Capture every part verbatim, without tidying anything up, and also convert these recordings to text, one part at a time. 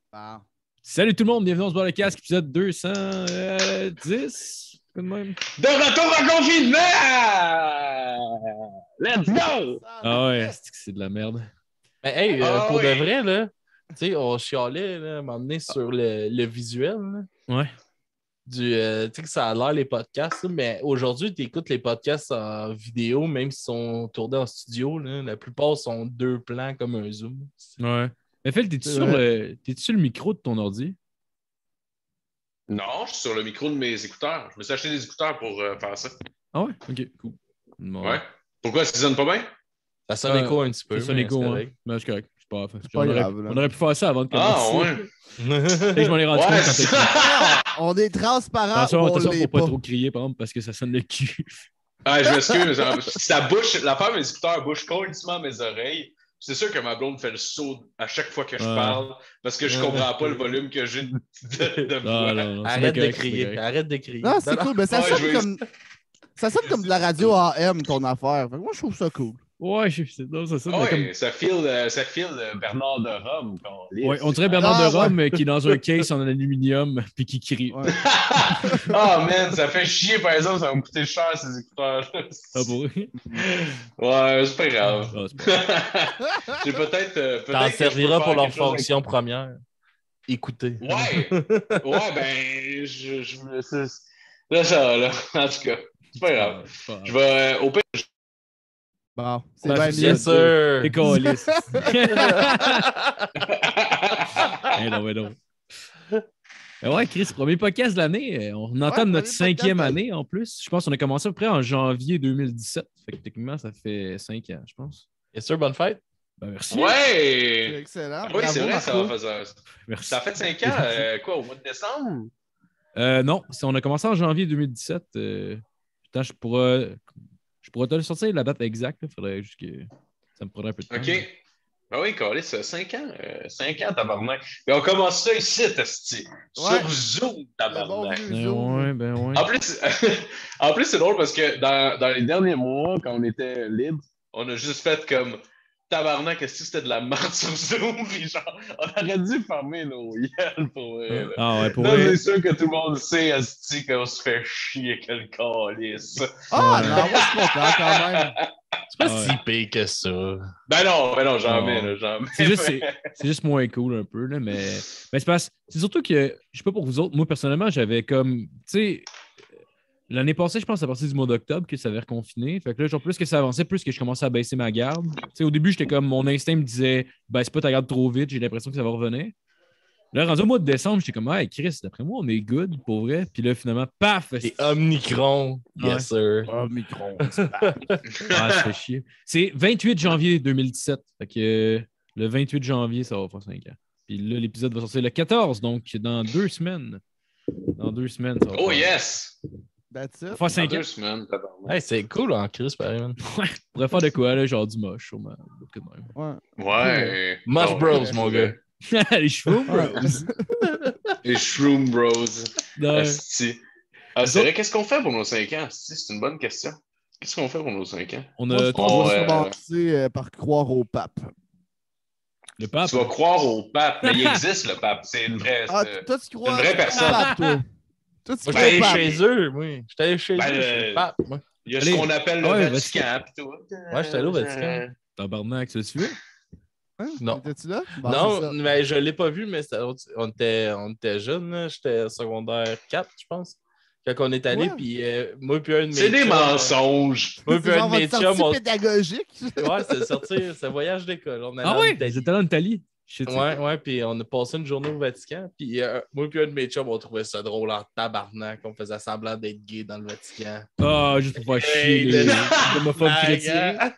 Bon. Salut tout le monde, bienvenue dans ce bar de casque, épisode deux cent dix. Quoi de même? De retour en confinement! Let's go! Ah ouais, c'est que c'est de la merde. Mais hey, euh, Ah pour oui. de vrai, là, tu sais, on chialait là, à un moment donné sur le, le visuel. Là, Ouais. du, euh, tu sais que ça a l'air les podcasts, là, mais aujourd'hui, tu écoutes les podcasts en vidéo, même s'ils sont tournés en studio. Là, la plupart sont deux plans comme un zoom. Ouais. Mais Phil, t'es-tu C'est sur, vrai. le... t'es-tu sur le micro de ton ordi? Non, je suis sur le micro de mes écouteurs. Je me suis acheté des écouteurs pour euh, faire ça. Ah ouais? Ok, cool. Bon. Ouais. Pourquoi ça sonne pas bien? Ça sonne Euh, écho un petit peu. Ça sonne mais écho, c'est hein. correct. Mais c'est correct. C'est pas grave. pas on, aurait... grave, là. on aurait pu faire ça avant de Ah, commencer. ouais. Et je m'en ai rendu Ouais, compte quand c'est t'as ça. crié. On est transparent. Attention, ou on attention l'est pour pas pas. trop crier, par exemple, parce que ça sonne le cul. Ah, je m'excuse, mais ça, ça bouche. La femme, mes écouteurs bouche complètement mes oreilles. C'est sûr que ma blonde fait le saut à chaque fois que je Ouais. parle parce que je comprends pas le volume que j'ai de, de voix. Non, non, non. c'est Arrête bien de correct, c'est crier. bien correct. Arrête de crier. Non, c'est cool. Mais ça, Ouais, sonne je vais- comme... ça sonne comme de la radio A M, ton affaire. Fait que moi, je trouve ça cool. Ouais, je... c'est... Non, c'est ça. Ah mais ouais, comme... ça file, euh, ça file euh, Bernard de Rome. qu'on lit. ouais, on dirait Bernard Ah, de Rome euh, qui est dans un case en aluminium puis qui crie. Ouais. Ah, man, ça fait chier, par exemple, ça va me coûter cher, ces écouteurs. Ah, pour vrai? Ouais, c'est pas grave. Ah, c'est pas J'ai peut-être. euh, peut-être T'en que je peux serviras faire pour leur quelque chose avec- fonction première. Écoutez. Ouais, ouais, ben, je, je me. c'est- Là, ça, là, en tout cas, c'est pas grave. c'est pas grave. Je vais. Au pire, Bon, c'est Ben, bien c'est mieux. Bien sûr. T'es câlisse. Eh non, mais non. Mais ouais, Chris, premier podcast de l'année. On entame premier notre podcast cinquième de- année en plus. Je pense qu'on a commencé à peu près en janvier deux mille dix-sept. Fait que techniquement, ça fait cinq ans, je pense. Bien sûr, bonne fête. Ben merci. C'est ouais! excellent. Oui, c'est Bravo, vrai, ça Marco. va faire ça. Merci. Ça a fait cinq ans, euh, quoi, au mois de décembre? Euh, non, c'est- on a commencé en janvier deux mille dix-sept. Euh, putain, je pourrais, je pourrais te le sortir la date exacte. Il faudrait juste que ça me prendrait un peu de temps. OK. Ben oui, Carlis, ça fait cinq ans. euh, cinq ans, tabarnak. Et on commence ça ici, Testi. Ouais. Sur Zoom, Le bon tabarnak. vieux Ben Zoom. ouais, ben ouais. En plus, en plus c'est drôle parce que dans, dans les derniers mois, quand on était libre, on a juste fait comme tabarnak, est-ce que c'était de la merde sur Zoom? Puis genre, on aurait dû fermer nos gueules pour vrai. là. Ah ouais, pour Là, vrai. c'est sûr que tout le monde sait, Esti, qu'on se fait chier quel calice. Ah, Ouais. non, moi, je suis content quand même. C'est pas Ah ouais. si pire que ça. Ben non, ben non, jamais, Non. là, jamais. C'est juste, c'est, c'est juste moins cool un peu, là, mais, mais c'est, parce, c'est surtout que, je sais pas pour vous autres, moi personnellement, j'avais comme, tu sais, l'année passée, je pense à partir du mois d'octobre que ça avait reconfiné. Fait que là, genre, plus que ça avançait, plus que je commençais à baisser ma garde. Tu sais, au début, j'étais comme, mon instinct me disait, baisse pas ta garde trop vite, j'ai l'impression que ça va revenir. Là, rendu au mois de décembre, j'étais comme, hey, Chris, d'après moi, on est good, pour vrai. Puis là, finalement, paf! Et Omnicron. Ouais. Yes, sir. Oh, micro. Ah, ça fait chier. C'est vingt-huit janvier deux mille dix-sept. Fait que euh, le vingt-huit janvier, ça va faire cinq ans. Puis là, l'épisode va sortir le quatorze, donc dans deux semaines. Dans deux semaines, ça va Oh faire, yes! That's ça va it. faire Dans cinq ans. deux semaines, tabarnak. Hey, c'est cool en crise, pareil, man. Ouais, on pourrait faire de quoi, là, genre du moche, sûrement. De même. Ouais. Ouais. Mosh Non, Bros, ouais, mon ouais. gars. Les chevaux, bro. Les Shroom Bros. Non, Asti. Ah, c'est vrai, qu'est-ce qu'on fait pour nos cinq ans? Asti? C'est une bonne question. Qu'est-ce qu'on fait pour nos cinq ans? on Moi, a je trois- pense ouais. qu'on va commencer euh, par croire au pape. le pape. Tu vas croire au pape, mais il existe le pape. C'est une vraie. Ah, c'est- toi, tu crois une vraie tu crois personne. au pape, toi? Toi, tu Moi, crois j'étais au allé pape? chez eux, oui. J'étais allé chez Ben, eux, chez euh, le pape, moi. Il y a Allez. ce qu'on appelle le Ouais, Vatican. pis tout. Ouais, j'étais allé au Vatican. Euh, Tabarnak, tu l'as-tu vu? Non. Hein? Étais-tu là? Bon, c'est Non, ça. mais je ne l'ai pas vu, mais c'était- on, était, on était jeunes. là. J'étais secondaire quatre, je pense. Quand on est allé, Ouais. puis euh, moi puis un de mes C'est des chums, mensonges. Moi C'est puis un genre de mes votre chums, sortie on... pédagogique. Ouais, c'était sortir, c'est voyage d'école. On allait Ah en ouais? Italie. Ils étaient là en Italie. Shit, c'est Ouais, cool. ouais, puis on a passé une journée au Vatican, puis euh, moi puis un de mes chums, on trouvait ça drôle en tabarnak, on faisait semblant d'être gay dans le Vatican. Ah, juste pour faire chier Hey, les le- homophobes Blague, chrétiens. hein?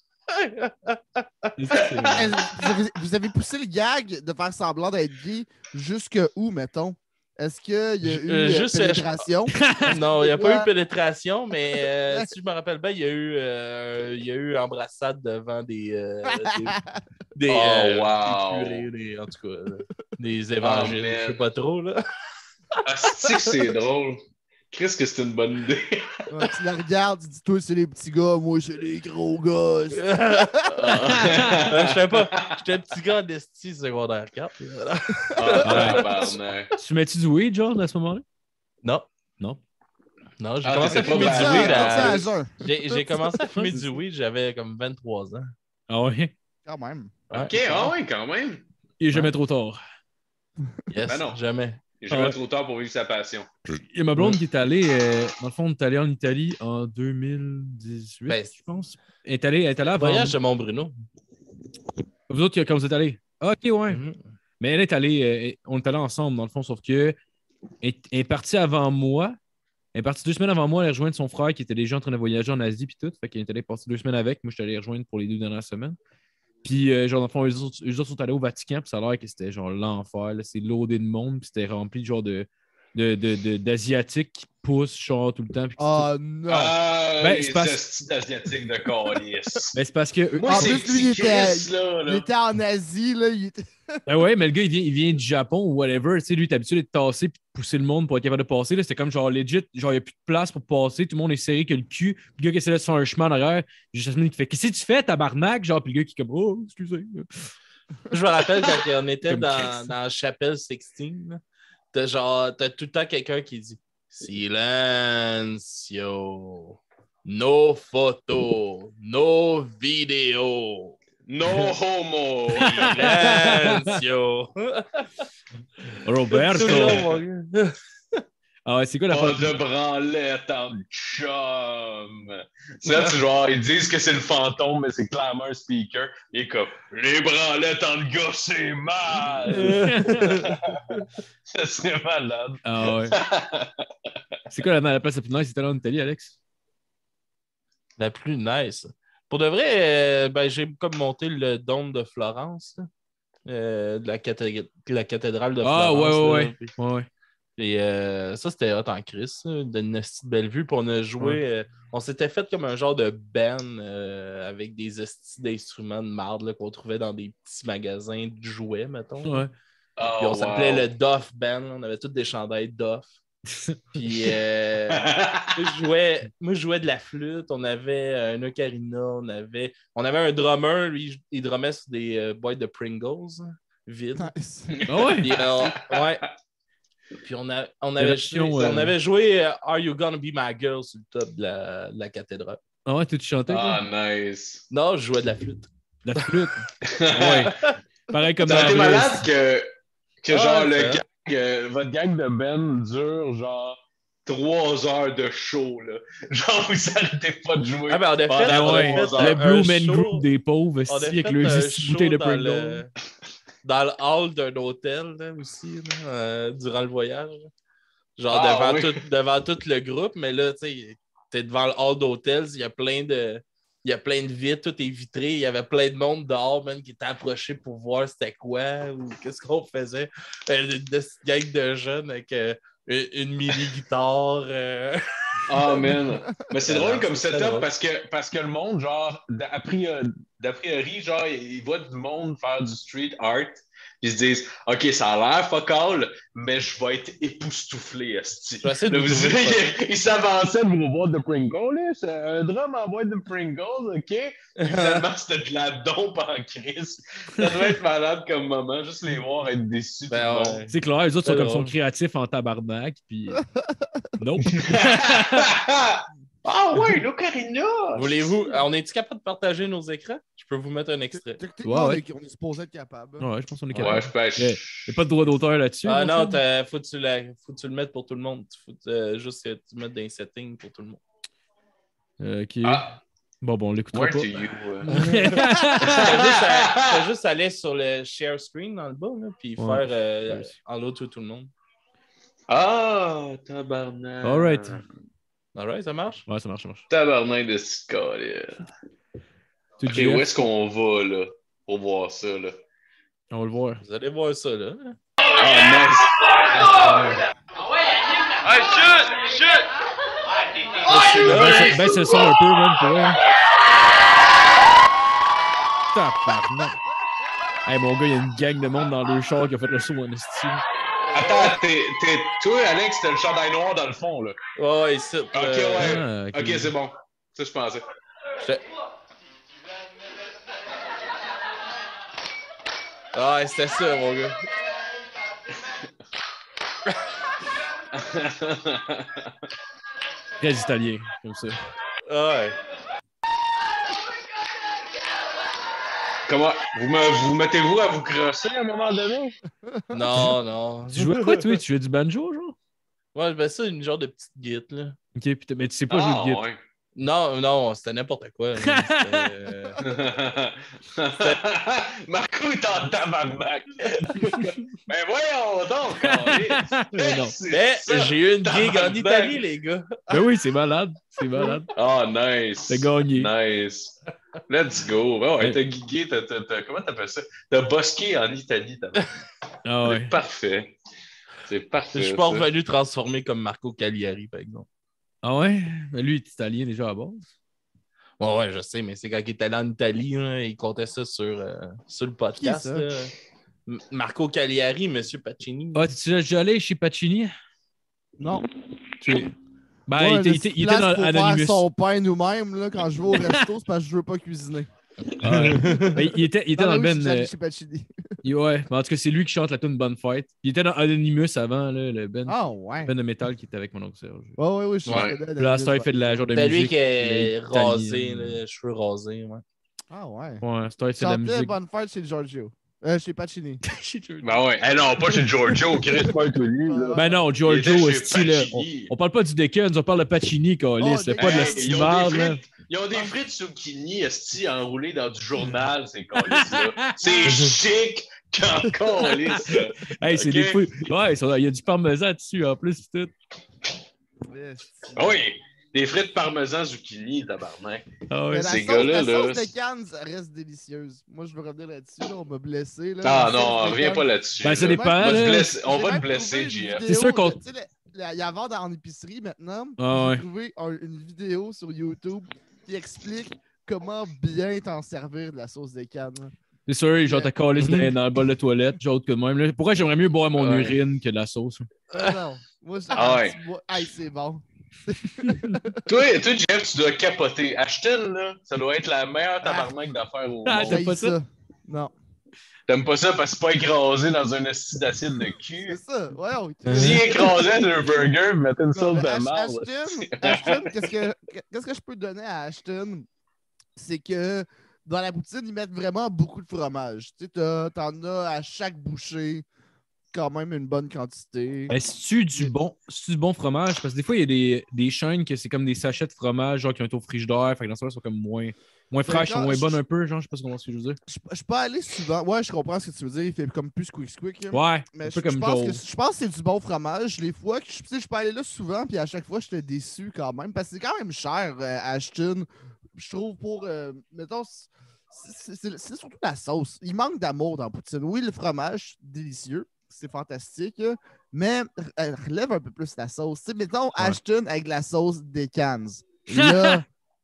Est-ce que Vous avez, vous avez poussé le gag de faire semblant d'être gay jusque où, mettons? Est-ce qu'il y a eu Euh, euh, juste, euh, pénétration? Non, il n'y a pas Ouais. eu pénétration, mais euh, si je me rappelle bien, il y a eu, euh, il y a eu embrassade devant des, euh, des, des, Oh, euh, wow. des curés, des- en tout cas, euh, des évangiles, man. je sais pas trop. Là. Asti que c'est drôle. Chris, que c'est une bonne idée. Ouais, tu la regardes, tu dis, toi, c'est les petits gars, moi, c'est les gros gars. Je sais pas. J'étais un petit gars d'esti secondaire quatre. Ah, tabarnak. Tu mets-tu du weed, genre, à ce moment-là? Non. Non. Non, j'ai Ah, commencé à t'étais pas fumer du basé weed. à- à- à jeun. J'ai j'ai commencé à fumer du weed, j'avais comme vingt-trois ans. Ah ouais? Quand même. Ok, Ouais, ah ouais, quand même. Il est jamais Ouais. trop tard. Yes, Ben non. jamais. Il est jamais Ah ouais. trop tard pour vivre sa passion. Il y a ma blonde qui est allée, euh, dans le fond, on est allé en Italie en deux mille dix-huit, Ben, je pense. Elle est allée, elle est allée avant. Voyage de mon Bruno. Vous autres, quand vous êtes allés? Ah, ok, ouais. Mhm. Mais elle est allée, euh, on est allés ensemble, dans le fond, sauf que elle est- elle est partie avant moi. Elle est partie deux semaines avant moi, elle a rejoint son frère qui était déjà en train de voyager en Asie puis tout. Fait qu'elle est allée passer deux semaines avec. Moi, je suis allé rejoindre pour les deux dernières semaines. Puis, euh, genre, dans le fond, eux autres, eux autres sont allés au Vatican, puis ça a l'air que c'était genre l'enfer. là. C'est loadé de monde, puis c'était rempli de genre de, de, de, de- d'Asiatiques qui poussent, genre, tout le temps. Puis qui- Ah non. Ah, Ben, les c'est pas- hosties asiatiques de calice. Ben, c'est parce que. Moi, En c'est plus, lui, il petit était- Chris, là, Il là. était en Asie, là. Il était... Ben ouais, mais le gars, il vient, il vient du Japon ou whatever. Tu sais, lui, il est habitué d'être tassé puis de pousser le monde pour être capable de passer. Là. C'était comme genre legit, genre, il n'y a plus de place pour passer. Tout le monde est serré que le cul. Puis le gars qui essaie de se faire un chemin en arrière, j'ai Jasmine qui fait qu'est-ce que tu fais, tabarnak? Genre, puis le gars qui est comme oh, excusez. Je me rappelle quand on était Comme dans, Chris. dans Chapelle seize, là, t'as genre, t'as tout le temps quelqu'un qui dit Silencio, no photos, no vidéo, No homo. silencio. Roberto. Toujours, mon gars. Ah ouais, c'est quoi la Pas photo? de branlette en chum. C'est là, tu genre, ils disent que c'est le fantôme, mais c'est clairement un speaker. Il est comme, les branlettes en gars, c'est mal. Ça serait malade. Ah ouais. C'est quoi la, la place la plus nice? C'était là en Italie, Alex? La plus nice. Pour de vrai, euh, ben, j'ai comme monté le dôme de Florence, là. Euh, de, la cathédrale, de la cathédrale de Ah Florence. ouais, là. ouais, ouais. Puis- ouais, ouais. Et euh, ça, c'était hot en Christ, ça, d'une petite belle vue. Puis on a joué, euh, on s'était fait comme un genre de band euh, avec des estis d'instruments de marde là, qu'on trouvait dans des petits magasins de jouets, mettons. Ouais. Oh, Puis on s'appelait wow. le Duff Band. On avait tous des chandails Duff. Puis euh, moi, je jouais, moi, je jouais de la flûte. On avait un ocarina. On avait, on avait un drummer. Lui, il drummait sur des euh, boîtes de Pringles hein, vides. Nice. Ah ouais? Puis, euh, ouais. Puis on, a, on, avait, version, joué, euh, on avait joué euh, Are You Gonna Be My Girl sur le top de la, de la cathédrale. Ah ouais, tu chantais, Ah, quoi? nice. Non, je jouais de la flûte. La flûte. Ouais. Pareil comme Ça dans aurait été la vraie malade que, que Ah, genre, c'est le vrai. gang, euh, votre gang de Ben dure genre trois heures de show, là. Genre, vous arrêtez pas de jouer. Ah, ben on a fait, pendant on a ouais. trois fait heures. Le un Blue Man show- Group des pauvres, on a aussi, fait avec le un dix show bouteilles de dans Pringles. le, dans le hall d'un hôtel là, aussi, là, euh, durant le voyage. Genre Ah, devant, oui. tout, devant tout le groupe, mais là, tu sais, t'es devant le hall d'hôtel, il y a plein de. Il y a plein de vitres, tout est vitré. Il y avait plein de monde dehors, man, qui était approché pour voir c'était quoi ou qu'est-ce qu'on faisait. Euh, de, de cette gang de jeunes avec euh, une, une mini-guitare. euh. Ah, man. Mais c'est Ah, drôle non, comme c'est très setup drôle. parce que, parce que le monde, genre, d'a priori, d'a priori, genre, ils voient du monde faire du street art. Ils se disent, OK, ça a l'air fuck all, mais je vais être époustouflé, esti. Je vais essayer de Là, vous vous trouver savez, il, il s'avançait pour boîte de Pringles, là. C'est un drum en boîte de Pringles, OK? Puis finalement, c'était de la dompe en crise. Ça devait être malade comme moment, juste les voir être déçus. Ben, tout le ouais. C'est clair, les autres sont C'est comme sont drôle. créatifs en tabarnak, puis. Nope. Ah ouais, l'ocarina! Voulez-vous. On est-tu capable de partager nos écrans? Je peux vous mettre un extrait. Techniquement, Ouais, on ouais. est- on est supposé être capable. Ouais, je pense qu'on est Ouais, capable. je peux. Il n'y a pas de droit d'auteur là-dessus. Ah mon non, chum? t'as- faut que tu, la, faut que tu le mettes pour tout le monde. Faut euh, juste que tu mettes dans les settings pour tout le monde. Euh, ok. Ah, Bon, bon, on l'écoutera where pas. to you? euh? T'as juste, à- t'as juste à aller sur le share screen dans le bas, là, puis Ouais. faire euh, Ouais. en l'autre tout, tout le monde. Ah, tabarnak. All right. Alright, ça marche? Ouais, ça marche, ça marche. Tabarnak de Sika, là. Tu Ok, dis, où est-ce qu'on va, là, pour voir ça, là? on va le voir. Vous allez voir ça, là. Ah, nice. Hey, chut! Chut! Baisse baisse le son un peu, même, pour vrai. Tabarnak. Hey, mon gars, il y a une gang de monde dans le char qui a fait le saut en esti. Attends, t'es, t'es, toi, Alex, t'as le chandail noir dans le fond, là. Ouais, ouais, ici. Ok, euh, ouais. Ah, Ok, c'est bon. Ça, je pensais. je- Ah, ouais, c'était ça, mon gars. Très italien, comme ça. Ah, ouais. Comment? Vous, me, vous mettez-vous à vous crosser à un moment donné? Non, non. Tu jouais à quoi, toi? Tu jouais du banjo, genre? Ouais, ben ça, une genre de petite guite, là. Ok, puis t'as- mais tu sais pas jouer de Ah, guitare. ouais. Non, non, c'était n'importe quoi. là. C'était, euh, Marco est en tabarnak. Ben voyons donc, câlisse. Mais non. C'est Mais ça, j'ai eu une gig en tabarnak. Italie, les gars. Ben oui, c'est malade. C'est malade. Oh, nice. T'as gagné. Nice. Let's go. Ouais, ouais, Ouais. t'as gigué, t'as, t'as, t'as- comment t'appelles ça? T'as bosqué en Italie. T'as... Ah ouais. C'est parfait. C'est parfait. Je suis pas ça. revenu transformé comme Marco Cagliari, par exemple. Ah ouais? Ben lui, il est italien déjà à base. Ouais, ouais, je sais, mais c'est quand il est allé en Italie, là, il comptait ça sur, euh, sur le podcast. Qui, ça? là. M- Marco Cagliari, Monsieur Pacini. Ah, tu es déjà allé chez Pacini? Non. Tu... Ben, Ouais, il, était, le il, était, petit il était place dans pour Anonymous. faire son pain nous-mêmes, là, quand je vais au resto, c'est parce que je veux pas cuisiner. Ah ouais. Ben, il était, il était Non, dans mais le oui, Ben. je suis allé euh, chez Pacini. il- ouais, mais en tout cas, c'est lui qui chante la tune Bonne Fête. Il était dans Anonymous avant, là, le Ben. Ah, ouais. Ben de métal qui était avec mon oncle Serge. Ouais, ouais, ouais, je suis Ouais. connais, Puis là, Star, il ouais. fait de la genre de C'est musique. lui qui est euh, rasé, italienne. là, cheveux rasés. Ouais. Ah, ouais. Ouais, Star, il fait de la Chantait musique. Bonne Fête chez Giorgio. Euh, chez Pacini. Ben ouais. Eh non, pas chez Giorgio, Chris, pas connu. Là. Ben non, Il Giorgio, était chez hostie, là, on, Pacini. on parle pas du Dickens, on parle de Pacini, câlisse, Oh, là, pas de la Hey, ils ont stimade, des là. frites- Ils ont des frites zucchini esti enroulées dans du journal, ces câlisses-là. C'est chic quand câlisse, là. Hey, c'est Ok. des fous. Ouais, ça- il y a du parmesan dessus en plus, pis tout. Ah oui, des frites parmesan zucchini, tabarnak. Ah ouais. Mais la ces sauce, gars-là, la là, sauce de Cannes reste délicieuse. Moi, je veux revenir là-dessus. Là, on m'a blessé. Là, Ah La non, sauce de reviens Cannes. pas là-dessus. Ben, ça là. dépend, On va te là. blesser, on J'ai va te même blesser, trouvé une J F. vidéo C'est sûr qu'on- de- tu sais, le- la- Il y a à vendre en épicerie maintenant. Ah ouais. J'ai trouvé un- une vidéo sur YouTube qui explique comment bien t'en servir de la sauce de Cannes. là. C'est sûr, genre, t'as calice dans, dans le bol de toilette, genre, autre que de même. Là. Pourquoi j'aimerais mieux boire mon Ouais. urine que de la sauce? Ah non. Moi, je Ah ouais. tu bois- Hey, c'est bon. Toi, toi, Jeff, tu dois capoter. Ashton, là, ça doit être la meilleure tabarnak d'affaires au Ah, monde. t'as J'ai pas ça? Non. T'aimes pas ça parce que c'est pas écrasé dans un esti d'acide de cul. C'est ça. Voyons. Si écrasé dans un burger, mettez une Non, sauce mais de Ash- marde. Ashton, Ashton, qu'est-ce que qu'est-ce que je peux donner à Ashton? C'est que dans la poutine, ils mettent vraiment beaucoup de fromage. Tu sais, t'as- t'en as à chaque bouchée quand même une bonne quantité. Ben, c'est-tu du bon, c'est-tu du bon fromage? Parce que des fois, il y a des, des chaînes que c'est comme des sachets de fromage, genre qui ont été au frigidaire, fait que dans ce cas-là, ils sont comme moins, moins fraîches, sont quand moins je- bonnes un peu, genre, je sais pas comment ce que je veux dire. Je je suis pas allé souvent. Ouais, je comprends ce que tu veux dire. Il fait comme plus squick squick. là. Ouais, Mais un je, peu je comme pense genre. que, je pense que c'est du bon fromage. Les fois que je, tu sais, je suis pas allé là souvent, puis à chaque fois, j'étais déçu quand même. Parce que c'est quand même cher, euh, Ashton. Je trouve pour. euh, mettons, c'est- c'est c'est surtout la sauce. Il manque d'amour dans la poutine. Oui, le fromage, délicieux. C'est fantastique. là, Mais euh, relève un peu plus la sauce. Tu sais, mettons Ashton avec la sauce des Cannes. Là,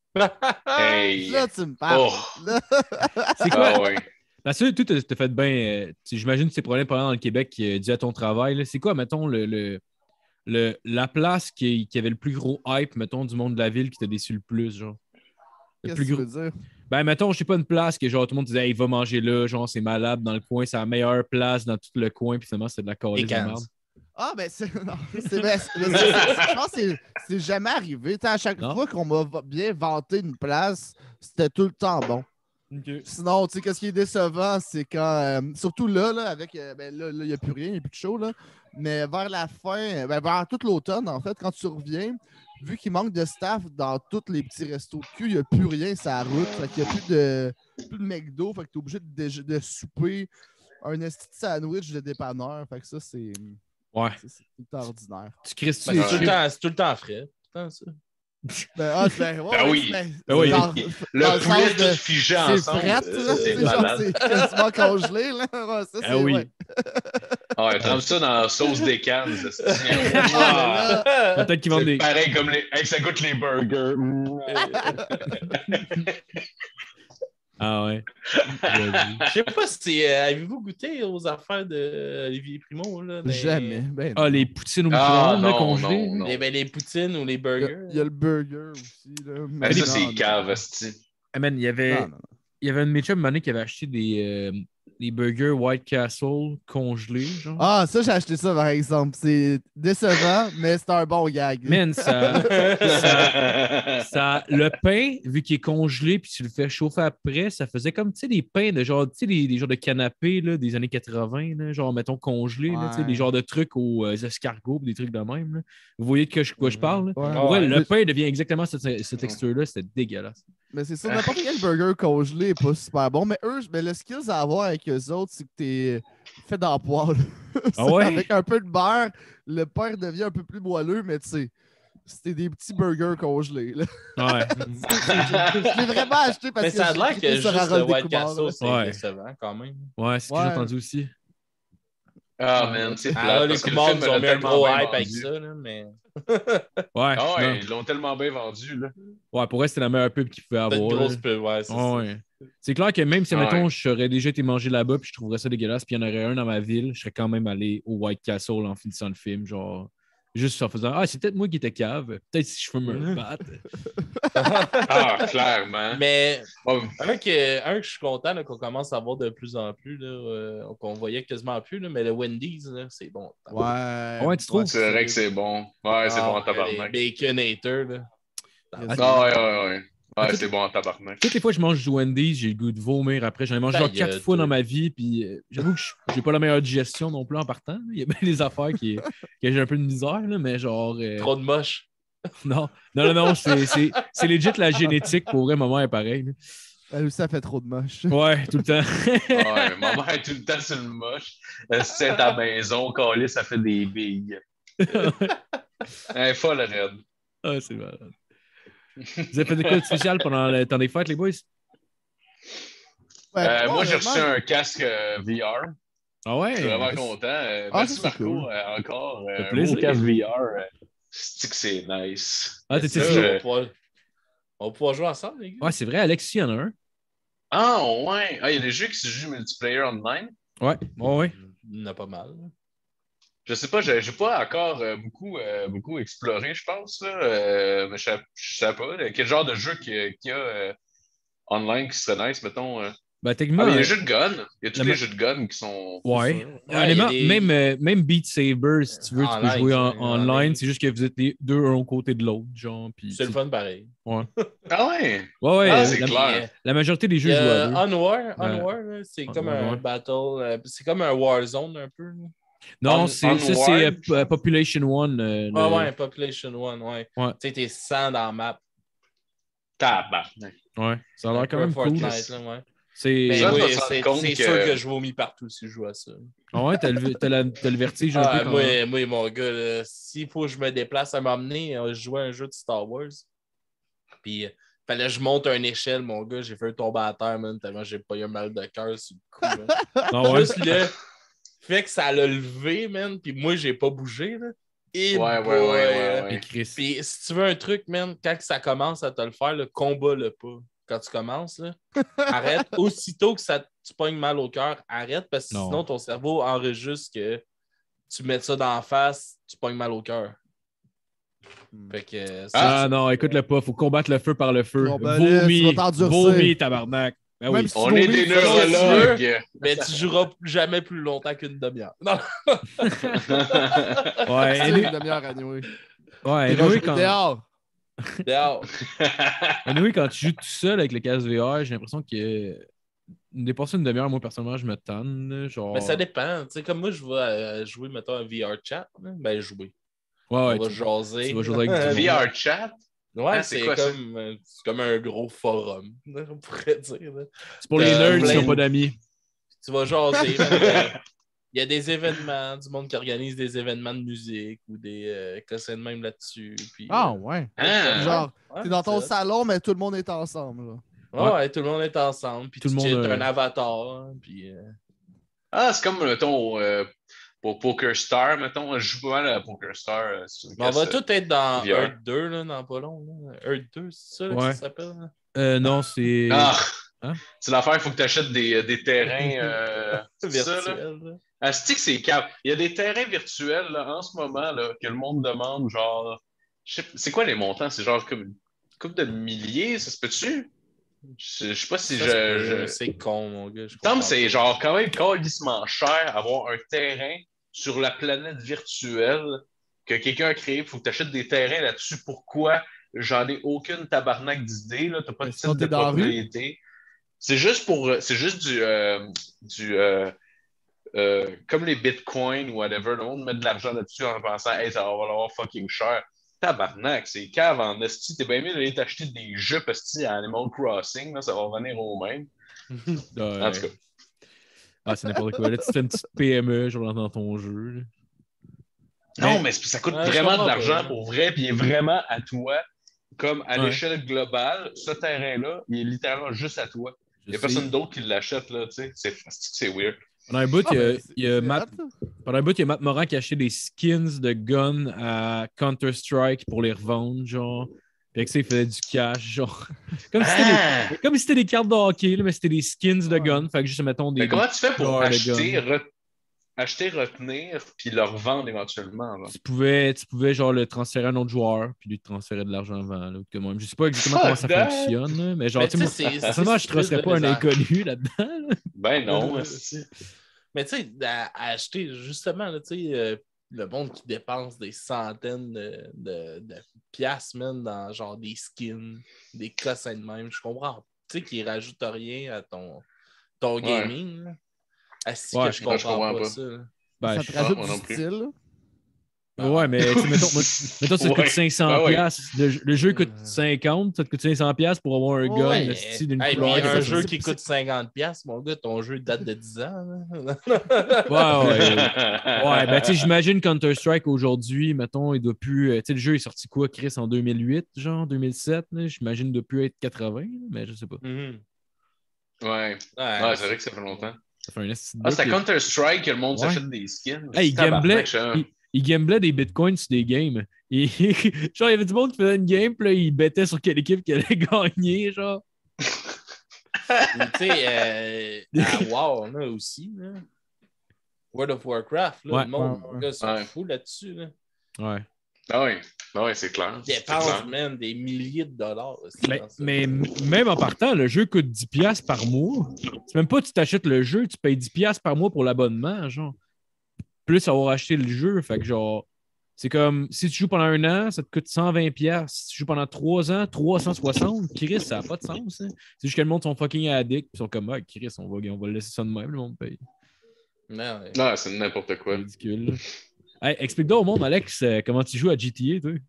Hey! là tu me parles. Oh! Là, C'est quoi? Ah ouais. Parce que toi, t'as t'as fait bien. euh, tu- J'imagine que c'est problèmes pendant dans le Québec qui est dû à ton travail. là. C'est quoi, mettons, le, le, le- la place qui, qui avait le plus gros hype, mettons, du monde de la ville qui t'a déçu le plus, genre? Le qu'est-ce plus que tu gros. veux dire? Ben, mettons, je sais pas, une place que genre tout le monde disait, hey, va manger là, genre, c'est malade dans le coin, c'est la meilleure place dans tout le coin, puis finalement, c'est de la Et calice de Cannes. merde. Ah, ben, c'est. Non, c'est ben, c'est- mais c'est- c'est- je pense que c'est- c'est jamais arrivé. Tu sais, à chaque Non? fois qu'on m'a va- bien vanté une place, c'était tout le temps bon. Sinon, tu sais, qu'est-ce qui est décevant, c'est quand. euh, surtout là, là, avec. euh, ben là, il n'y a plus rien, il n'y a plus de show, là. Mais vers la fin, ben, vers tout l'automne, en fait, quand tu reviens, vu qu'il manque de staff dans tous les petits restos de cul, il n'y a plus rien sur la route. Fait qu'il n'y a plus de, plus de McDo. Fait que tu es obligé de, déje- de souper un esti de sandwich de dépanneur. Fait que ça, c'est. Ouais. C'est c'est tout ordinaire. Tu cries Ben, c'est, tout le temps, c'est tout le temps frais. Putain, ça. Ben, ah, ben, ouais, Ben ouais, oui. ben, Ben oui. dans- dans Le le poulet sens de- tout figé C'est ensemble. frette, euh, là. C'est C'est genre, malade. c'est quasiment congelé, là. Ouais, ça, Ah c'est, oui. ouais. Ah ouais, trempe ça dans la sauce des cannes. c'est- c'est- Ah, mais là, Peut-être qu'ils vendent C'est des. pareil comme les. Hey, ça goûte les burgers. Mm. Ah ouais. Je sais pas si... Euh, avez-vous goûté aux affaires de Olivier Primo? Là, des... Jamais. Ben, ah, non. les poutines au Ah, micro-ondes, là, non, congelées. non, non. Les, ben, les poutines ou les Il y, a, burgers? il y a le burger aussi. Là. Mais Mais ça, non, c'est non. cave, esti. Ah, man, il y avait... Non, non. Il y avait un de mes chums, Mané, qui avait acheté des, euh, des burgers White Castle congelés, genre. Ah, ça, j'ai acheté ça, par exemple. C'est décevant, mais c'est un bon gag. Man, ça, ça, ça- le pain, vu qu'il est congelé puis tu le fais chauffer après, ça faisait comme, tu sais, des pains de genre, tu sais, des, des genres de canapés là, des années quatre-vingts, là, genre, mettons, congelés, là, tu sais, Ouais. des genres de trucs aux euh, escargots, des trucs de même. Là. Vous voyez de quoi je, quoi je parle? Là? Ouais. Ouais, Ouais. le pain devient exactement cette, cette texture-là, c'était dégueulasse. Mais c'est ça, n'importe quel burger congelé n'est pas super bon. Mais eux, mais le skill à avoir avec eux autres, c'est que t'es fait dans le poêle. Ah ouais? Avec un peu de beurre, le pain devient un peu plus moelleux, mais tu sais, c'était des petits burgers congelés. Là. Ouais. Je l'ai vraiment acheté parce Mais que ça a j'ai l'air cliqué que sur juste Harold le White Descoumars, Castle, là. c'est Ouais. décevant quand même. Ouais, c'est ce que Ouais. j'ai entendu aussi. Ah, man, c'est Ah, plate. les parce que le Coumars film nous ont l'a mis un tellement gros bien hype avec vendu. ça, là, mais Ouais. Ah non. ouais, ils l'ont tellement bien vendu, là. Ouais, pour elle, c'était la meilleure pub qu'il pouvait c'est avoir. une grosse là. pub, ouais, c'est Ah ça. ouais. C'est clair que même si, Ouais. mettons, j'aurais déjà été manger là-bas puis je trouverais ça dégueulasse, puis il y en aurait un dans ma ville, je serais quand même allé au White Castle en finissant le film, genre, juste en faisant « Ah, c'est peut-être moi qui étais cave, peut-être si je veux me battre. Ah, clairement. Mais Oh, un que, un que je suis content là, qu'on commence à voir de plus en plus, là, euh, qu'on voyait quasiment plus, là, mais le Wendy's, là, c'est bon. Ouais. Ouais, tu trouves? c'est vrai que c'est bon. Ouais, c'est Ah, bon en ouais, tabarnak. les Baconator, là. Ah, Ah, ouais, ouais, ouais. Ah, Ouais, tout- c'est bon en tabarnak. Toutes les fois que je mange du Wendy's, j'ai le goût de vomir après. J'en ai mangé Ta genre quatre gueule, fois toi. dans ma vie, puis euh, j'avoue que je- j'ai pas la meilleure digestion non plus en partant. là. Il y a bien des affaires qui, que j'ai un peu de misère, là, mais genre... euh, Trop de moche. non, non, non, non, c'est, c'est, c'est legit la génétique, pour vrai, ma mère est pareil. là. Elle aussi, ça fait trop de moche. Ouais, tout le temps. Ouais, maman est tout le temps sur le moche. Euh, Si c'est à ta maison, Calais, ça fait des billes. Elle est folle, raide. Ah, c'est malade. Vous avez fait des quoi de spécial pendant le temps des fêtes, les boys? Ouais, Euh, bon, moi, j'ai honnêtement, reçu un casque euh, V R. Ah ouais? Je suis vraiment content. Euh, Ah, merci, ça, c'est Marco, cool. euh, encore. Ça fait Euh, un plaisir. beau casque V R. euh, C'est que c'est nice. Ah, t'es-tu Ça, sûr? on, va pouvoir... on va pouvoir jouer ensemble, les gars. Ouais, c'est vrai, Alex, il y en a un. Ah, ouais. Ah, il y a des jeux qui se jouent multiplayer online. Ouais, ouais, ouais. Il y en a pas mal. là. Je sais pas, j'ai j'ai pas encore euh, beaucoup, euh, beaucoup exploré, je pense. Là. Euh, mais je sais, je sais pas. là, Quel genre de jeu qu'il y a, qu'il y a, euh, online qui serait nice, mettons. euh. Ben, Ah, techniquement. mais il y a euh, les jeux de gun. Il y a tous la les ma- jeux de gun qui sont. Ouais. Ouais, Honnêtement, il y a des- même, euh, même Beat Saber, si tu veux, tu En peux ligne, jouer en, ouais, en en online. ligne. C'est juste que vous êtes les deux un côté de l'autre, genre. Puis, C'est le fun pareil. Ouais, Ah ouais! ouais, ouais, Ah, euh, c'est la, clair. la majorité des Il jeux y jouent à a deux. Unwar, Ouais. Unwar là, c'est Ouais, comme ouais, un ouais. battle. euh, c'est comme un Warzone un peu. là. Non, Un- c'est, ça, c'est Unward, euh, P- Population One. euh, Ah le- ouais, Population One, ouais. Ouais. Tu sais, t'es cent dans la map. Tabarnak. Ouais, ça a Un l'air peu quand même cool. Fortnite, là, ouais. C'est... Mais Ça, oui, je me rends c'est compte c'est que- sûr que je vomis partout si je joue à ça. Ah ouais, t'as le, t'as la- t'as le vertige un Ah, peu quand moi, moi, mon gars, là, s'il faut que je me déplace à m'emmener, euh, je jouais à un jeu de Star Wars. Puis, euh, fallait que je monte une échelle, mon gars. J'ai fait tomber à terre, man, tellement j'ai pas eu un mal de cœur sur le coup. man. Ah ouais? Juste le fait que ça l'a levé, man, puis moi, j'ai pas bougé, là. Et Ouais, ouais, boy, ouais, ouais, euh, ouais. Et Chris. Puis si tu veux un truc, man, quand ça commence à te le faire, le combat le pas. Quand tu commences, là, arrête. Aussitôt que ça, tu pognes mal au cœur, arrête, parce que Non. sinon, ton cerveau enregistre que tu mets ça dans la face, tu pognes mal au cœur. Fait que, euh, ça, Ah non, écoute-le pas, faut combattre le feu par le feu. Bon, ben là, vomi, tu vas t'endurcir. vomi, tabarnak. Ben Même oui. si- On est des tu vas vomir, neurologues. mais tu joueras jamais plus longtemps qu'une demi-heure. Non. Ouais, C'est anyway, une demi-heure à nouer. ouais, T'es anyway, quand, dehors. Dehors. anyway, quand tu joues tout seul avec le casque V R, j'ai l'impression que dépasser une demi-heure, moi personnellement, je me tanne. là, Genre... Mais ça dépend. Tu sais, comme moi, je vais euh, jouer, mettons, un V R chat. là. Ben, jouer. Ouais, ouais, On va tu- jaser. tu vas jaser avec du V R chat? Ouais, Ah, c'est c'est quoi, ça? comme, euh, c'est comme un gros forum, on pourrait dire. là. c'est pour les Euh, nerds qui plein- n'ont pas d'amis. Tu vas jaser. man, euh, Il y a des événements, du monde qui organise des événements de musique ou des euh, classes de même là-dessus. Puis, Ah, euh, ouais. Hein? Genre, ouais, t'es dans ton c'est salon, mais tout le monde est ensemble. là. ça. Ouais, ouais, tout le monde est ensemble. Puis Tout tu le monde, cheats euh, un avatar. hein, Puis, euh, Ah, c'est comme, mettons, euh, pour Poker Star, mettons. Je joue pas mal à Poker Star. euh, sur une mais on va cassette. tout être dans V R. Earth deux, là, dans pas long. là. Earth deux, c'est ça là, Ouais. que ça s'appelle? là? Euh, non, c'est. Ah! Hein? C'est l'affaire, il faut que tu achètes des, des terrains euh, virtuels. Asti que c'est cap. Il y a des terrains virtuels là, en ce moment là, que le monde demande, genre. Je sais- C'est quoi les montants? C'est genre comme une couple de milliers, ça se peut-tu? Je je sais pas si Ça je. se peut, je... mais c'est con, mon gars. Je Il me semble comprends que c'est pas. genre quand même calissement cher avoir un terrain sur la planète virtuelle que quelqu'un a créé. Il faut que tu achètes des terrains là-dessus. Pourquoi? J'en ai aucune tabarnak d'idée. Là. T'as pas de Mais sinon, titre de t'es dans la rue? propriété. C'est juste pour. C'est juste du. euh, du euh, euh, comme les bitcoins ou whatever. Le monde met de l'argent là-dessus en pensant, hey, ça va valoir fucking cher. Tabarnak, c'est cave en esti. T'es bien mieux d'aller t'acheter des jeux esti à Animal Crossing. Là, ça va revenir au même. Ouais. En tout cas. Ah, c'est n'importe quoi. Là, tu fais une petite P M E genre dans ton jeu. Là. Non, Mais- mais c'est- ça coûte Ouais, je vraiment de comprends l'argent pas. pour vrai, puis il est vraiment à toi. Comme à Ouais. l'échelle globale, ce terrain-là, il est littéralement juste à toi. Je Il n'y a sais. personne d'autre qui l'achète, là, tu sais. C'est c'est weird. Pendant un bout, Ah, il y a, ben, c'est- il y a c'est Matt, hot, ça. pendant un bout, il y a Matt Morin qui a acheté des skins de guns à Counter-Strike pour les revendre, genre. Puis avec ça, il faisait du cash, genre. Comme si c'était Ah! des, comme si c'était des cartes de hockey, là, mais c'était des skins de Ouais. guns. Fait que juste, mettons, des. Mais comment des tu fais pour couleurs de acheter, guns. re- acheter, retenir, puis le revendre éventuellement? Là? Tu pouvais, tu pouvais, genre, le transférer à un autre joueur, puis lui transférer de l'argent avant, là, ou que moi. Je sais pas exactement Fuck comment ça that! fonctionne, là, mais genre, Mais tu tu sais, sais, moi, c'est- personnellement, c'est je ne stupide pas de un les inconnu là-dedans. là. Ben non, Euh, esti. Mais tu sais, à, à acheter, justement, là, tu sais, euh, le monde qui dépense des centaines de, de, de piastres, man, dans genre des skins, des cossins de même, je comprends. Tu sais, qu'ils rajoutent rien à ton, ton Ouais. gaming. là. Asti Ouais, que je moi, comprends, je comprends pas, pas. ça. là. Ben, Ça je- te rajoute moi du non plus. style. là. Ouais, mais tu sais, mettons, moi- mettons, ça te Ouais. coûte cinq cents Ben ouais. piastres. Le, le jeu coûte Euh. cinquante, ça te coûte cinq cents piastres pour avoir un Ouais, gun Ouais, esti, d'une hey, couleur. puis que un ça jeu fait- qui coûte cinquante piastres, mon gars, ton jeu date de dix ans. là. Ouais, ouais. Ouais, ben tu sais, j'imagine Counter-Strike aujourd'hui, mettons, il doit plus. euh, Tu sais, le jeu est sorti quoi, Chris, en deux mille huit, genre, deux mille sept, là? J'imagine qu'il doit plus être quatre-vingts, là, mais je sais pas. Mhm. Ouais. Ouais, Ouais, c'est vrai que ça fait longtemps. Ça fait un esti de Ah, bout, c'est à là. Counter-Strike que le monde Ouais. s'achète des skins. Hey, il Tabarnak, gamblait, je sais- il, il gamblait des bitcoins sur des games. Et, genre, il y avait du monde qui faisait une game, puis là, il bettait sur quelle équipe qui allait gagner, genre. Ou, tu sais, euh, à WoW, là, aussi. Là. World of Warcraft, là, Ouais. le monde, Ouais, mon ouais. gars, sont Ouais. fous là-dessus. Là. Ouais. Ah oui, ah oui, c'est clair. Ils C'est dépensent, clair. man, des milliers de dollars. aussi Mais, dans ça. mais m- même en partant, le jeu coûte dix piastres par mois. C'est même pas que tu t'achètes le jeu, tu payes dix piastres par mois pour l'abonnement, genre. Plus avoir acheté le jeu, fait que genre, c'est comme, si tu joues pendant un an, ça te coûte cent vingt piastres. Si tu joues pendant trois ans, trois cent soixante. Chris, ça n'a pas de sens. Hein. C'est juste que le monde sont fucking addicts, puis ils sont comme, ah, Chris, on va, on va le laisser ça de même, le monde paye. Non, ouais. Non, c'est n'importe C'est quoi. ridicule. là. Hey, explique-donc au monde, Alex, euh, comment tu joues à G T A, toi.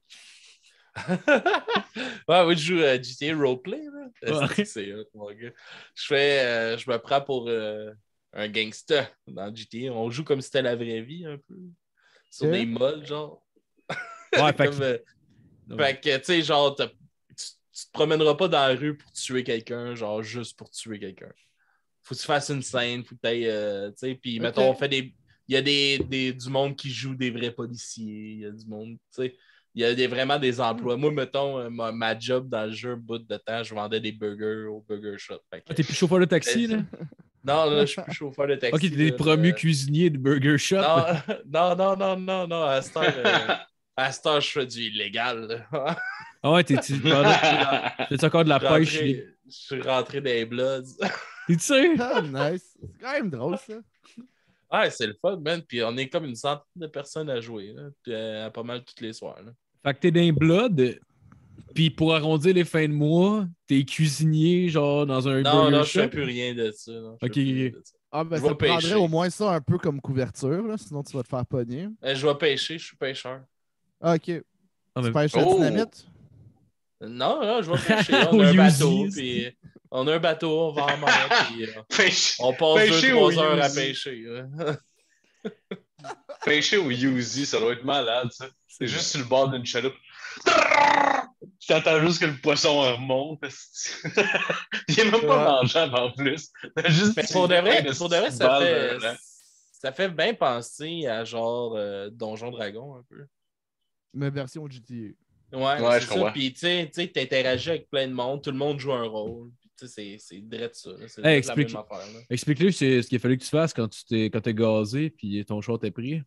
Ouais, oui, je joue à G T A Roleplay. Là. Ouais. C'est- C'est hot, mon gars. Je fais, euh, je me prends pour euh, un gangster dans G T A. On joue comme si c'était la vraie vie, un peu. Sur Ok. des mods, genre. Ouais, fait Comme, que- euh, fait que, tu sais, genre, t'as- tu, tu te promèneras pas dans la rue pour tuer quelqu'un, genre, juste pour tuer quelqu'un. Faut que tu fasses une scène, faut que tu ailles, euh, tu sais, puis mettons, on fait des. Il y a des, des, du monde qui joue des vrais policiers, il y a du monde, tu sais. Il y a des, vraiment des emplois. Moi, mettons, euh, ma, ma job dans le jeu, un bout de temps, je vendais des burgers au Burger Shop. Fait que- Ah, t'es plus chauffeur de taxi, là? non, là, je suis plus chauffeur de taxi. Ok, t'es des là, promus euh, cuisiniers de Burger Shop. non, non, non, non, non, non. À cette heure, euh, à cette heure, je fais du illégal. là. Ah ouais, t'es, tu fais encore de la Je suis pêche. rentré- Je suis rentré dans les Bloods. T'es sûr? Ah, nice. C'est quand même drôle, ça. Ouais, c'est le fun, man. Puis on est comme une centaine de personnes à jouer. Là. Puis, euh, pas mal tous les soirs. Là. Fait que t'es dans les Blood, puis pour arrondir les fins de mois, t'es cuisinier, genre, dans un Non, burger non, je shop. fais plus rien de ça. non, je fais Ok, plus rien ok. de ça. Ah, ben Je ça vais te prendrait pêcher. au moins ça un peu comme couverture, là, sinon tu vas te faire pogner. Euh, je vais pêcher, je suis pêcheur. Ah, ok. Ah, Tu mais- pêches la Oh! dynamite? Non, non, je vais pêcher. On Au a un Uzi, bateau, c'est- puis on a un bateau, on va en mer, puis euh, Pêche- on passe Pêcher deux, au trois heures à Uzi. pêcher. là. Pêcher au Uzi, ça doit être malade, ça. C'est juste sur le bord d'une chaloupe. Tu t'attends juste que le poisson remonte. Il est même pas mangeable en plus. T'as juste Mais pour de vrai, une pour de vrai petite ça, balle fait, dedans. ça fait bien penser à genre euh, Donjon Dragon un peu. Mais version G T A. Ouais, Ouais, c'est je ça. comprends. Puis tu sais, tu interagis avec plein de monde, tout le monde joue un rôle. Puis, tu c'est, c'est direct ça. Là. C'est Hey, la explique- même affaire. Là. Explique-lui c'est ce qu'il a fallu que tu fasses quand tu t'es, quand t'es gazé puis ton char t'est pris.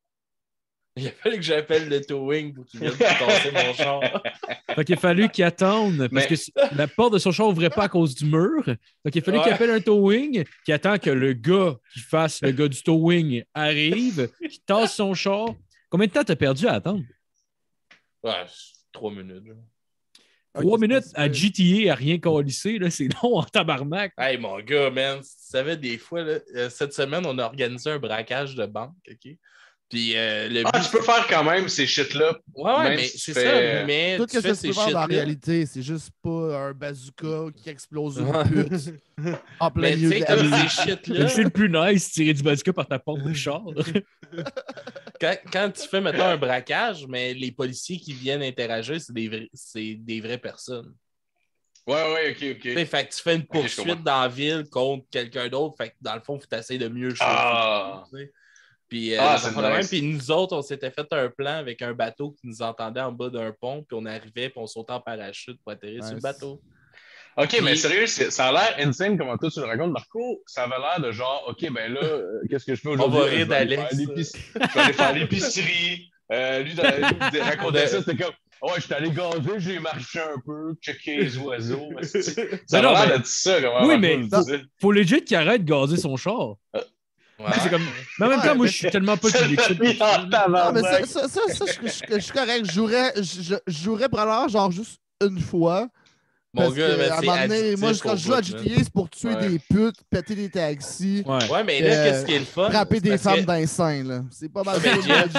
Il a fallu que j'appelle le towing pour qu'il vienne tasser mon char. Fait qu'il a fallu qu'il attende parce Mais- que la porte de son char n'ouvrait pas à cause du mur. Fait qu'il a fallu Ouais. qu'il appelle un towing qui attend que le gars qui fasse le gars du towing arrive, qui tasse son char. Combien de temps t'as perdu à attendre? Ouais, trois minutes. Là. Trois Ok, minutes c'est à pas- G T A à rien colisser, là, c'est long en tabarnak. Hey, mon gars, man, tu savais des fois, là, euh, cette semaine, on a organisé un braquage de banque, OK? Puis euh, le Ah, but... tu peux faire quand même ces shit-là. Ouais, ouais, même mais si c'est tu fais- ça, mais Tout tu ce fais que tu ces peux faire dans la shit-là... réalité, c'est juste pas un bazooka qui explose une Ouais. pute en plein Mais tu milieu sais, de la comme rue. ces C'est shit-là, le plus nice, tirer du bazooka par ta porte de char. quand, quand tu fais, mettons, un braquage, mais les policiers qui viennent interagir, c'est des, vrais- c'est des vraies personnes. Ouais, ouais, ok, ok. Tu sais, fait que tu fais une Ok, je poursuite comprends. dans la ville contre quelqu'un d'autre, fait que dans le fond, il faut t'essayer de mieux chauffer. Ah. tu sais. Puis, euh, Ah, des c'est affaires de même. nice. Puis nous autres, on s'était fait un plan avec un bateau qui nous entendait en bas d'un pont, puis on arrivait, puis on sautait en parachute pour atterrir sur le Nice. bateau. Ok, Puis- mais sérieux, c'est- ça a l'air insane comment toi tu le racontes. Marco, ça avait l'air de genre, ok, ben là, euh, qu'est-ce que je fais aujourd'hui? va Euh, rire je vais aller d'Alex. faire l'épic- Je vais aller faire l'épicerie. Euh, lui, dans- lui, il racontait ça, c'était comme, ouais, je suis allé gazer, j'ai marché un peu, checké les oiseaux. Ça Ben non, a l'air ben- de ça, comment Oui, Marco mais- le disait. Faut legit qu'il arrête de gazer son char. Ouais. C'est comme... Mais en même temps, Ouais, moi, mais je suis tellement pas Ça public. l'a mis en Non, mais ça, tabarnak. ça, ça, ça, je, je- je suis correct. Je jouerais, je, je- je jouerais probablement genre juste une fois. Mon Parce gars, que, mais à un c'est moment donné, addictif moi, quand au je joue à bout, G man. T A, c'est pour tuer Ouais. des putes, péter des taxis, Ouais. Ouais, mais là, Euh, qu'est-ce qui est le fun? frapper c'est des parce femmes que- dans les seins, là. C'est pas mal Mais ça, moi,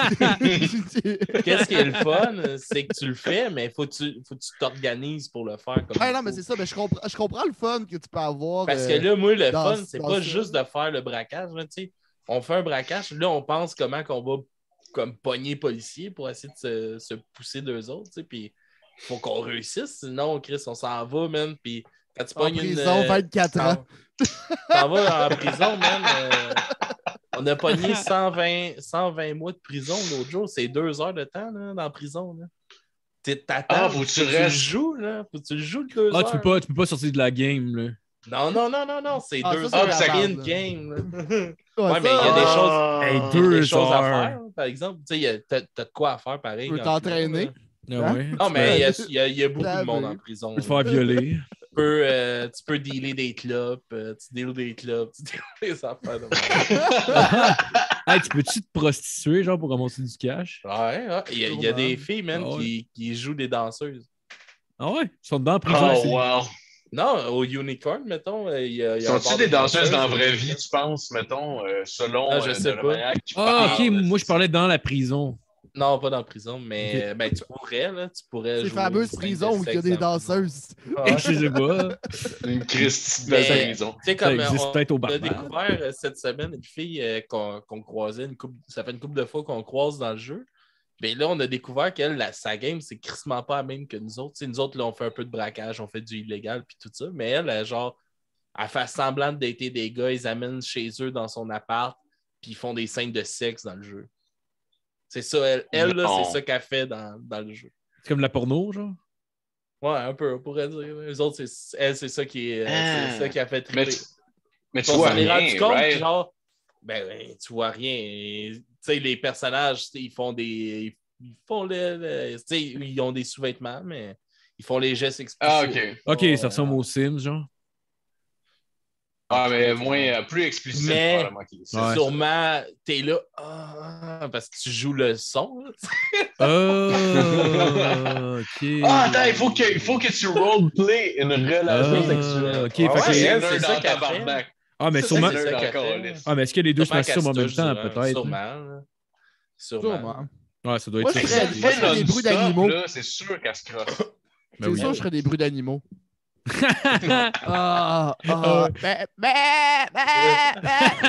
G T A. Qu'est-ce qui est le fun? C'est que tu le fais, mais faut que tu faut que tu t'organises pour le faire comme Ouais, il non, mais faut. c'est ça. Mais je comprends, je comprends le fun que tu peux avoir. Parce euh, que là, moi, le dans- fun, c'est dans pas ça. juste de faire le braquage. Là, tu sais. On fait un braquage, là, on pense comment qu'on va comme pogner policiers pour essayer de se, se pousser d'eux autres. tu sais, Puis il faut qu'on réussisse, sinon, Chris, on s'en va, man. Puis quand tu en pognes prison, une. vingt-quatre t'en- ans. T'en vas en prison, man. euh, on a pogné cent vingt, cent vingt mois de prison l'autre jour. C'est deux heures de temps là, dans la prison. Là. T'es- T'attends. Ah, faut que tu le restes. joues, là. Faut que tu le joues le deux Ah, heures. tu peux pas, tu peux pas sortir de la game, là. Non, non, non, non, non. C'est Ah, deux ça, heures c'est la in base, là. game. Là. Ouais, Ouais, mais il y a des ça, choses- Ah. Hey, Il y a deux des choses à heures. faire, par exemple. Tu sais, il y a- t'as t'as de quoi à faire pareil. Tu peux en t'entraîner. prison, Ah Hein? ouais. là. Non, Tu mais il y a- peux- il y, a- il y a beaucoup de Laver. monde en prison. peux te là. faire violer. Tu peux, euh, tu peux dealer des clubs, euh, tu deals des clubs, tu deals des affaires de même. Hey, tu peux-tu te prostituer, genre, pour ramasser du cash? Ouais, ouais. Il y a, il y a des filles, même, Ah ouais. qui, qui jouent des danseuses. Ah ouais? Ils sont dedans en prison. Oh, c'est- wow. Non, au Unicorn, mettons, euh, il y a. il y a un bar Sont-tu de des danseuses dans la danseuses, vraie euh, vie, tu penses, mettons, euh, selon Ah, je euh, sais le pas. maniaque qui Ah, parle, ok. Moi, c'est je parlais dans la prison. Non, pas dans la prison, mais Ok. ben, tu pourrais, là. Tu pourrais Ces jouer fameuses une scène prisons de où il y a sexe des dans la prison. danseuses. Ouais. Je sais pas. Une Christie de Mais- belle prison. Tu sais, Ça comme existe on, peut-être au on a Barbade. découvert euh, cette semaine une fille euh, qu'on qu'on croisait, une couple, ça fait une couple de fois qu'on croise dans le jeu. Mais là, on a découvert qu'elle, la- sa game, c'est crissement pas la même que nous autres. Tu sais, nous autres, là, on fait un peu de braquage, on fait du illégal, puis tout ça. Mais elle, elle, genre, elle fait semblant de dater des gars, ils amènent chez eux dans son appart, puis ils font des scènes de sexe dans le jeu. C'est ça, elle, elle là, Non. c'est ça qu'elle fait dans, dans le jeu. C'est comme de la porno, genre? Ouais, un peu, on pourrait dire. Les autres, c'est, elle, c'est ça qui est, euh, Ah. c'est ça qui a fait Mais triper. tu, mais tu On vois s'en est rendu rien, compte, right? genre, ben, ben, tu vois rien. Tu sais, les personnages, tu sais, ils font des. Ils font le. le- tu sais, ils ont des sous-vêtements, mais ils font les gestes explicites. Ah, ok. Ok, Ouais. ça ressemble aux Sims, genre. Ah, mais moins, euh, plus explicite, Mais- probablement qu'il est. Ouais. Sûrement, t'es là ah, parce que tu joues le son. là. Oh, ok. Ah, attends, il faut que, il faut que tu roleplay une relation Ah, sexuelle. ok, Ouais, fait que- ouais, C'est elle, nerd c'est ça dans qu'elle tabarnak. Ah, mais Ça, sûrement. c'est c'est ça nerd qu'elle encore, fait. lisse. Ah, mais est-ce que les deux se Sûrement masturbent en qu'elle même se temps, touche, peut-être? Sûrement. là. Sûrement. Sûrement. Ouais, ça doit Moi, être je ça. ferais- Si elle moi, je fait ferais des bruits non-stop, d'animaux. là, c'est sûr qu'elle se crosse. Ben C'est oui. sûr, je ferais des bruits d'animaux. Ah, ah, ben, ben, ben,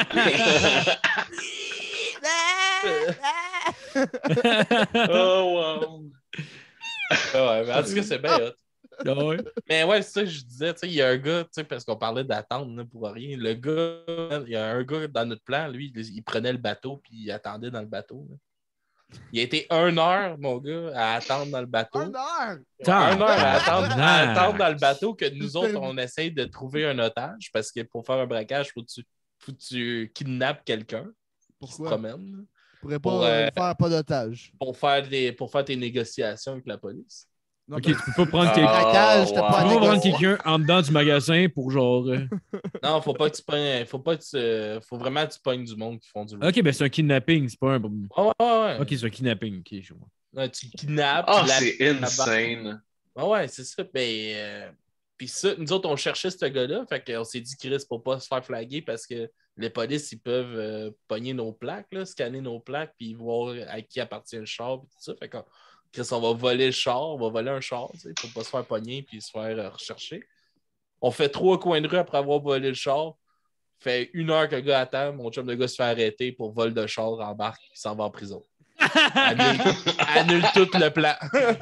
ben. Oh, wow. Ah ouais, mais en tout cas, c'est bien hot. Ah ouais. Mais ouais, c'est ça que je disais, tu sais, il y a un gars, tu sais, parce qu'on parlait d'attendre là, pour rien. Le gars, il y a un gars dans notre plan, lui, il, il prenait le bateau puis il attendait dans le bateau. là. Il a été une heure, mon gars, à attendre dans le bateau. Une heure! Une heure à attendre, à attendre dans le bateau que nous C'est autres, tellement- on essaye de trouver un otage parce que pour faire un braquage, il faut que tu, faut que tu kidnappes quelqu'un qui se Pourquoi? promène Je pourrais pas Pour, euh, euh, faire pas d'otage. pour faire, des, pour faire tes négociations avec la police. Non, Ok, mais- tu peux pas prendre Ah, quelqu'un. Braquage, t'as wow. pas Tu à peux pas prendre négocier. quelqu'un en dedans du magasin pour genre. euh, Non, faut pas que tu prennes. Faut pas que tu, euh, faut vraiment que tu pognes du monde qui font du Ok, ben c'est un kidnapping, c'est pas un. Ok, Ouais, ouais, ouais. c'est un kidnapping, ok, je vois. Ouais, tu le kidnappes. Ah, tu la- c'est insane. Ah ouais, c'est ça. Ben, euh, puis ça, nous autres, on cherchait ce gars-là. Fait qu'on s'est dit, Chris, pour pas se faire flaguer parce que les polices, ils peuvent euh, pogner nos plaques, là, scanner nos plaques, puis voir à qui appartient le char, puis tout ça. Fait qu'on Chris, on va voler le char, on va voler un char, tu sais, pour pas se faire pogner puis se faire euh, rechercher. On fait trois coins de rue après avoir volé le char. Fait une heure que le gars attend, mon chum de gars se fait arrêter pour vol de char, embarque, puis s'en va en prison. Annule, annule tout le plan.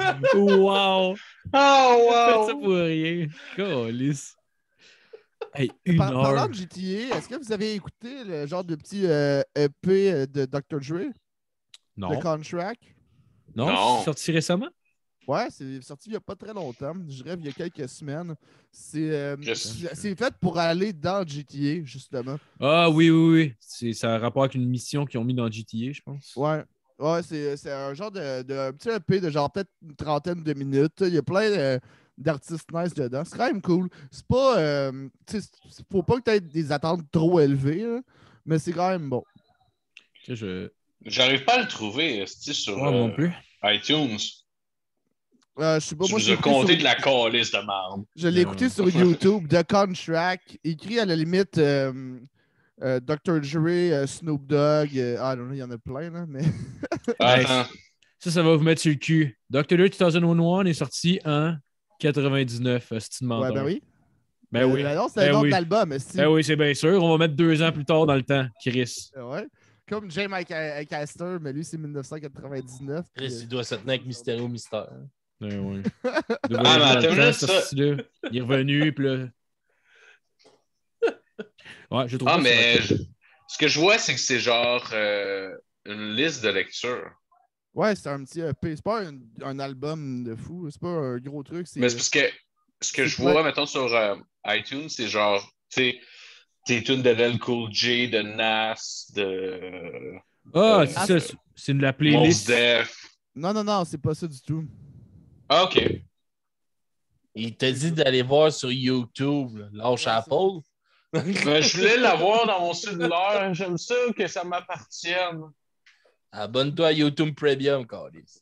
Wow! Oh, Faites ça pour rien. Calice. Hey, une Par- Parlant heure. de G T A, est-ce que vous avez écouté le genre de petit euh, E P de docteur Dre, Non. de Contract? Non, Non. c'est sorti récemment? Ouais, c'est sorti il n'y a pas très longtemps. Je rêve il y a quelques semaines. C'est euh, Je- c'est c'est fait pour aller dans G T A, justement. Ah oui, oui, oui. C'est, ça a rapport avec une mission qu'ils ont mis dans G T A, je pense. Ouais. Ouais, c'est c'est un genre de, de un petit E P de genre peut-être une trentaine de minutes. Il y a plein de- d'artistes nice dedans. C'est quand même cool. C'est pas. Euh, tu sais, c'est- faut pas que tu aies des attentes trop élevées, là, mais c'est quand même bon. Que je... J'arrive pas à le trouver, esti, sur Ouais, moi euh, non plus. iTunes. Euh, je sais pas, Tu moi, nous je l'ai as écouté compté sur- de la calice de merde. Je l'ai Non. écouté sur YouTube, The Contract, écrit à la limite euh, euh, docteur Dre, euh, Snoop Dogg, euh, ah non, il y en a plein, là, mais Attends. Ça, ça va vous mettre sur le cul. docteur Dre deux mille un est sorti en quatre-vingt-dix-neuf. C'est une ouais, menteur. ben oui. Ben Euh, oui. ben non, c'est Ben un nom oui. de l'album, mais si. Ben oui, c'est bien sûr. On va mettre deux ans plus tard dans le temps, Chris. Ouais. Comme James Caster, mais lui, c'est mille neuf cent quatre-vingt-dix-neuf. Chris, puis, euh, il doit se tenir avec Mysterio Mystère. Ben oui. Ah, mais Dans le attends une temps, minute, ce ça. style-là. Il est revenu, puis là... Ouais, je trouve Ah, pas mais ça- je- ce que je vois, c'est que c'est genre euh, une liste de lecture. Ouais, c'est un petit E P. C'est pas un, un album de fou. C'est pas un gros truc. C'est Mais c'est parce que ce que c'est je plein- vois, mettons, sur euh, iTunes, c'est genre, tu sais, tes tunes de L L Cool J, de Nas, de Ah, Euh, c'est ça. c'est- C'est de la Mos playlist. Def. Non, non, non, c'est pas ça du tout. Ah, OK. Il t'a dit d'aller voir sur YouTube, là. Lâche Ouais, Apple. Ben, je voulais l'avoir dans mon cellulaire. J'aime ça que ça m'appartienne. Abonne-toi à YouTube Premium, Carlis.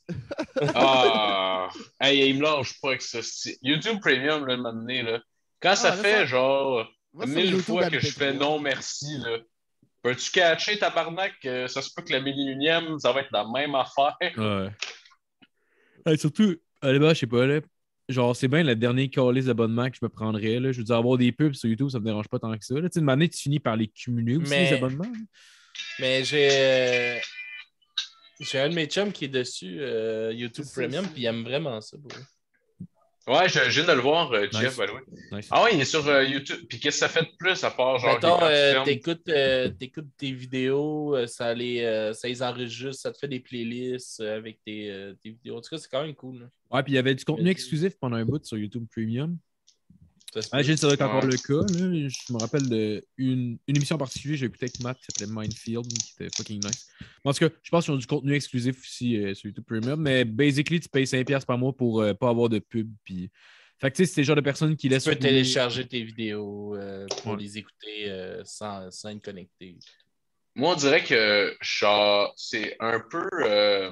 Ah, hey, il me lâche pas avec ça. C'est- YouTube Premium, là, m'a donné, là. Quand ça Ah, là, fait ça- genre Va sur mille YouTube fois que M P je fais trois. non merci, là. Peux-tu catcher, tabarnak? Euh, ça se peut que la mille et unième, ça va être la même affaire. Ouais. Hey, surtout, à la base, je sais pas, là. Genre, c'est bien la dernière calice d'abonnement que je me prendrais. Là. Je veux dire, avoir des pubs sur YouTube, ça me dérange pas tant que ça. Là. Tu sais, une année, tu finis par les cumuler aussi, Mais- les abonnements. là. Mais j'ai. euh, J'ai un de mes chums qui est dessus, euh, YouTube C'est ça, Premium, c'est- puis il aime vraiment ça. Pour vrai. Ouais, je, je viens de le voir, euh, Jeff, Nice. by the way. Nice. Ah ouais, il est sur euh, YouTube. Puis qu'est-ce que ça fait de plus à part genre. Mettons, les euh, plateformes? t'écoutes, euh, t'écoutes tes vidéos, euh, ça, les, euh, ça les enregistre, ça te fait des playlists euh, avec tes, euh, tes vidéos. En tout cas, c'est quand même cool. Là. Ouais, puis il y avait du contenu exclusif pendant un bout sur YouTube Premium. Ça se Ah, peut. j'ai dit ça doit être encore Ouais. le cas. Là. Je me rappelle d'une une, une émission en particulier, j'ai écouté avec Matt qui s'appelait Minefield, qui était fucking nice. En tout cas, je pense qu'ils ont du contenu exclusif aussi euh, sur YouTube Premium, mais basically, tu payes cinq dollars par mois pour euh, pas avoir de pub. Puis... Fait que tu sais, c'est le genre de personnes qui laissent. Tu peux rouler- télécharger tes vidéos euh, pour Ouais. les écouter euh, sans, sans être connecté. Moi, on dirait que genre, c'est un peu. euh,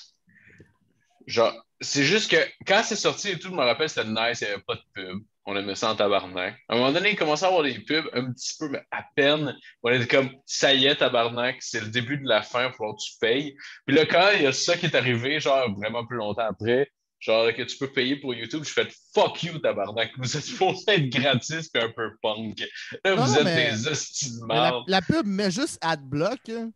Genre, c'est juste que quand c'est sorti et tout, je me rappelle, c'était nice, il n'y avait pas de pub. On aimait ça en tabarnak. À un moment donné, il commençait à avoir des pubs un petit peu, mais à peine. On était comme, ça y est, tabarnak, c'est le début de la fin, il faut que tu payes. Puis là, quand il y a ça qui est arrivé, genre vraiment plus longtemps après, genre que tu peux payer pour YouTube, je fais fuck you, tabarnak. Vous êtes supposé être gratis puis un peu punk. Là, Non, vous non, êtes mais- des hosties de Mais la, merde. la pub met juste adblock. hein.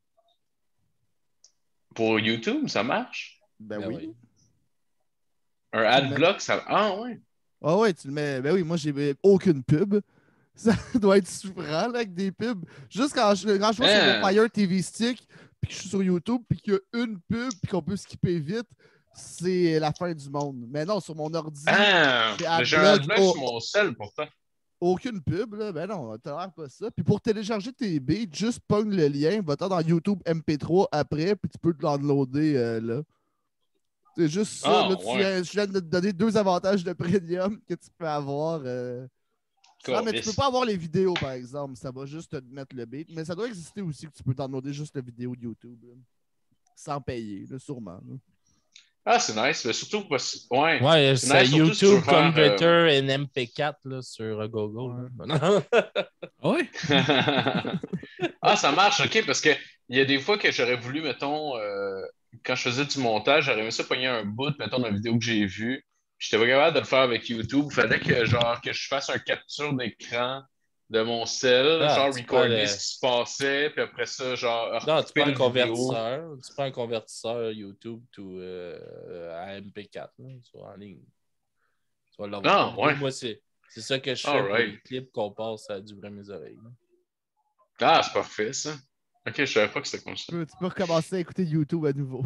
Pour YouTube, ça marche? Ben, Ben oui. oui. Un adblock, ça. Ah ouais. Ah ouais, tu le mets. Ben oui, moi, j'ai aucune pub. Ça doit être souffrant, là, avec des pubs. Juste quand je, quand je vois sur Hein. mon Fire T V Stick, puis que je suis sur YouTube, puis qu'il y a une pub, puis qu'on peut skipper vite, c'est la fin du monde. Mais non, sur mon ordi, Ah, c'est mais j'ai un adblock, adblock oh, sur mon sel pourtant. aucune pub, là. Ben non, t'as l'air pas ça. Puis pour télécharger tes beats, juste pogne le lien, va-t'en dans YouTube M P trois après, puis tu peux te downloader euh, là. C'est juste ça. Ah, Là, tu ouais. viens, je viens de te donner deux avantages de premium que tu peux avoir. Euh... Ah, mais tu peux pas avoir les vidéos, par exemple. Ça va juste te mettre le beat. Mais ça doit exister aussi que tu peux downloader juste la vidéo de YouTube. Là. Sans payer, là, sûrement. Là. Ah, c'est nice. Mais surtout, parce... ouais, Ouais, c'est c'est nice, surtout si tu veux YouTube faire, Converter euh, et M P quatre là, sur euh, Google. là. Ouais. Ah, ça marche, OK, parce qu'il y a des fois que j'aurais voulu, mettons, euh, quand je faisais du montage, j'aurais aimé ça pogner un bout, mettons, d'une vidéo que j'ai vue. J'étais pas capable de le faire avec YouTube. Il fallait que, genre, que je fasse un capture d'écran de mon cell, Ah, genre, tu recorder prends le- ce qui se passait, puis après ça, genre, Non, tu prends un recouper la vidéo. convertisseur. Tu prends un convertisseur YouTube to, euh, à M P quatre là, sur, en ligne. Tu vas l'avoir. Ah, ouais. Moi, c'est, c'est ça que je fais All pour right. les clips qu'on passe à du bruit à mes oreilles. là. Ah, c'est parfait, ça. OK, je savais pas que c'était comme ça. Tu peux, tu peux recommencer à écouter YouTube à nouveau.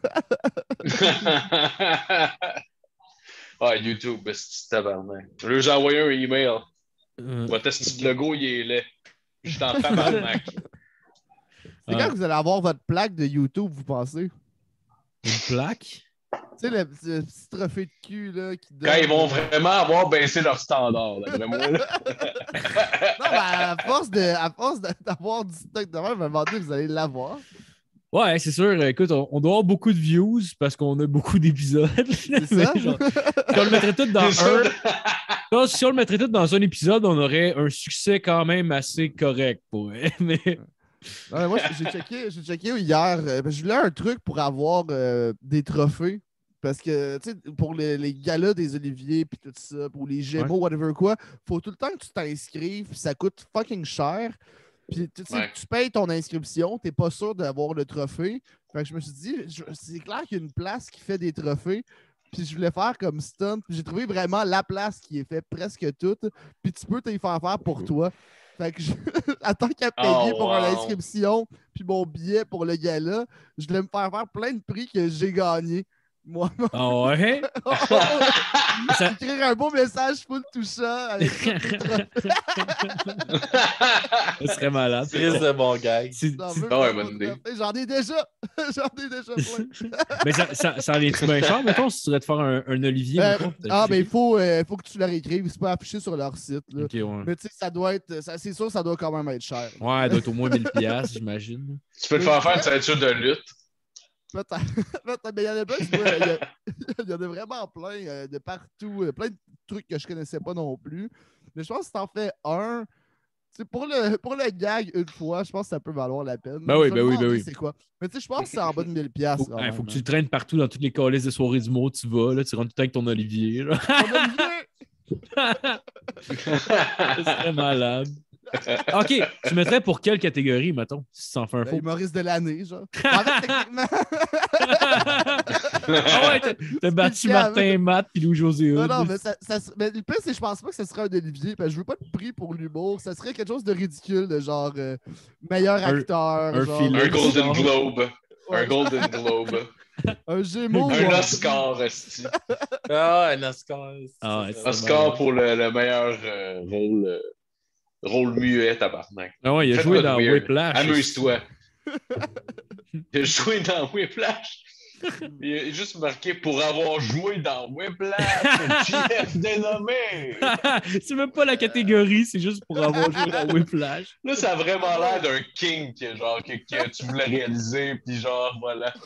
Ah, YouTube, c'est tabarnak. Je leur ai envoyé un email. Euh, Votre petit logo, il est laid. Je suis en tabarnak. C'est Ah. quand que vous allez avoir votre plaque de YouTube, vous pensez? Une plaque? Tu sais, le, petit- le petit trophée de cul là, qui donne... Quand ils vont vraiment avoir baissé leur standard, d'après moi. là. Non, mais à force, de, à force de- d'avoir du stock de même, à un moment donné, vous allez l'avoir. Ouais, c'est sûr. Écoute, on, on doit avoir beaucoup de views parce qu'on a beaucoup d'épisodes. C'est Mais ça? genre, si on le mettrait tout dans C'est ça. un. Non, si on le mettrait tout dans un épisode, on aurait un succès quand même assez correct pour elle. Mais Non, mais moi, j'ai checké, j'ai checké hier. euh, parce que je voulais un truc pour avoir euh, des trophées. Parce que, tu sais, pour les, les galas des Oliviers, puis tout ça, pour les Gémeaux, whatever quoi, faut tout le temps que tu t'inscrives, puis ça coûte fucking cher. Puis, tu sais, Ouais. tu payes ton inscription, t'es pas sûr d'avoir le trophée. Fait que je me suis dit, je- c'est clair qu'il y a une place qui fait des trophées. Puis je voulais faire comme stunt. Puis j'ai trouvé vraiment la place qui est fait presque toute. Puis tu peux te les faire faire pour toi. Fait que je... attends qu'à payer Oh, pour wow. l'inscription, puis mon billet pour le gala, je voulais me faire faire plein de prix que j'ai gagnés. Moi, ah ouais? Ça- écrire un beau message full touchant avec tous les trophées. Ça serait malade. Triste de bon gag. C'est- J'en c'est- veux Ah ouais, pas bonne de idée. trophées. J'en ai déjà. J'en ai déjà plein. Mais ça, ça, ça en est-tu bien cher, mettons, si tu voudrais te faire un, un Olivier? Euh, mettons, t'as ah, checké? mais il faut, euh, faut que tu leur écrives. C'est pas affiché sur leur site. Là. Ok, ouais. Mais tu sais, ça doit être. ça- C'est sûr, ça doit quand même être cher. Ouais, elle doit être au moins mille dollars, j'imagine. Tu peux te faire faire une ceinture de lutte. Peut-être. Peut-être, mais il y en a plein, tu vois, il y, a- il y en a vraiment plein euh, de partout, euh, plein de trucs que je connaissais pas non plus. Mais je pense que si t'en fais un, tu sais, pour le, pour le gag une fois, je pense que ça peut valoir la peine. Ben oui, Je ben vais oui, demander ben oui. C'est quoi? Mais tu sais, je pense que c'est en bas de mille dollars. Faut, ouais, faut que tu le traînes partout dans toutes les calices de soirées du mot, tu vas, là, tu rentres tout le temps avec ton Olivier. Là. Ça serait malade. Ok, tu mettrais pour quelle catégorie, mettons, si tu s'en fais un faux? Humoriste de l'année, genre. En fait, techniquement. Ah ouais, t'as- t'as battu Spécial. Martin Matt puis Louis-José Non, Hood. non, mais, ça, ça, mais le pire, c'est que je pense pas que ce serait un Olivier. Parce que je veux pas de prix pour l'humour. Ça serait quelque chose de ridicule, de genre euh, meilleur Un- acteur. un genre, film. Un euh, Golden genre, Globe. ouais, Un Golden Globe. un Gémeaux. Un ou un- Oscar, esti. Ah, un Oscar. c'est Ah ouais, ça. c'est- Oscar pour le, le meilleur euh, rôle, euh, rôle muet, tabarnak. Ah ouais, il a Fais-toi joué de dans weird. Whiplash. Amuse-toi. Il a joué dans Whiplash. Il a juste marqué pour avoir joué dans Whiplash. J F dénommé. C'est même pas la catégorie, c'est juste pour avoir joué dans Whiplash. Là, ça a vraiment l'air d'un king que, genre, que, que tu voulais réaliser, puis genre, voilà.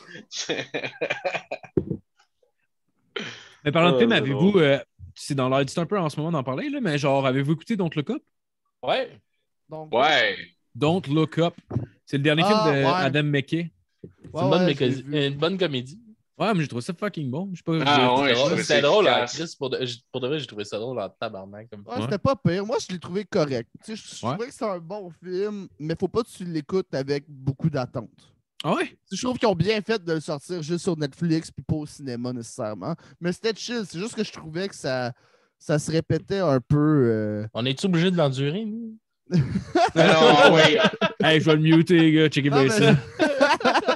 Mais parlant de Oh, film, c'est avez-vous, drôle. euh, c'est dans l'air du temps un peu en ce moment d'en parler, là, mais genre, avez-vous écouté Don't Look Up? Ouais. Donc, Ouais. Don't Look Up. C'est le dernier Ah, film de ouais. Adam McKay. C'est ouais, une, bonne ouais, je l'ai mécos- vu. une bonne comédie. Ouais, mais j'ai trouvé ça fucking bon. Je sais pas. Ah, j'ai- ouais, C'était je drôle- trouvais C'était ça drôle, hein, efficace. Chris. Pour de, j- pour de vrai, j'ai trouvé ça drôle en tabarnak. Comme... Ouais, Ouais. c'était pas pire. Moi, je l'ai trouvé correct. Tu sais, je Ouais. trouvais que c'est un bon film, mais faut pas que tu l'écoutes avec beaucoup d'attente. Ah ouais? Tu sais, Je trouve qu'ils ont bien fait de le sortir juste sur Netflix puis pas au cinéma nécessairement. Mais c'était chill. C'est juste que je trouvais que ça, ça se répétait un peu. euh, On est-tu obligé de l'endurer, nous? Alors, oui. Hey, je vais le muter, les gars. Checkez Non, bien mais- ça.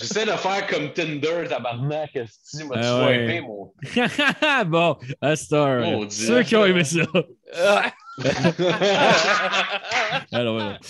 J'essaie de faire comme Tinder, tabarnak, esti, m'a-tu Ah swipé, ouais. mon... Bon, à Star. Mon Dieu. Ceux qui ont aimé ça. Ah, Alors, voilà.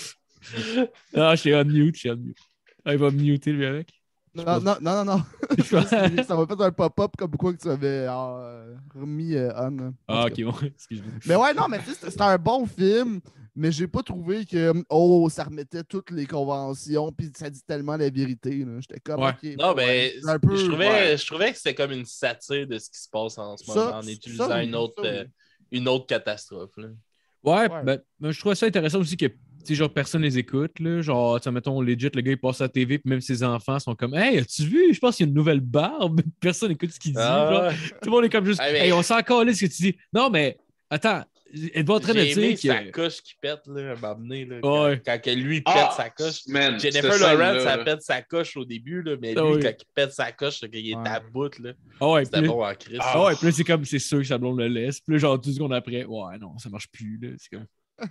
Ah, je suis on mute, je suis on mute. Ah, il va me muter, lui, avec. Non, non, non, non, non. Je pense- ça m'a fait un pop-up comme quoi que tu avais euh, remis euh, on. En Ah, tout cas. ok, bon, excuse-moi. Mais ouais, non, mais tu sais, c'était c'était un bon film, mais j'ai pas trouvé que, oh, ça remettait toutes les conventions, puis ça dit tellement la vérité. là. J'étais comme, Ouais. ok. non, ouais, mais c'est un peu, je, trouvais, ouais. je trouvais que c'était comme une satire de ce qui se passe en ce Ça, moment en ça, utilisant oui, une, autre, ça, oui. euh, une autre catastrophe. Là. Ouais, Ouais. ben, ben, je trouvais ça intéressant aussi que, tu sais, genre, personne les écoute, là. Genre, tu sais, mettons, legit, le gars, il passe à la T V, puis même ses enfants sont comme, hey, as-tu vu? Je pense qu'il y a une nouvelle barbe. Personne n'écoute ce qu'il dit. Ah, genre. ouais. Tout le monde est comme juste, Ah, mais- hey, on s'en calait ce que tu dis. Non, mais, attends, êtes-vous en train de J'ai aimé dire sa que. coche qui pète, là, à un moment donné, là, quand, Ouais. quand que lui pète Ah, sa coche. man, Jennifer cette Lawrence, scène-là, ça là. pète sa coche au début, là, mais Ah lui, oui. quand il pète sa coche, là, qu'il est Ouais. à bout, là, Ah ouais, c'était puis- bon en crise. Ah ouais, puis là, c'est comme, c'est sûr que sa blonde le laisse. Puis là, genre, deux secondes après, ouais, non, ça marche plus, là. C'est comme.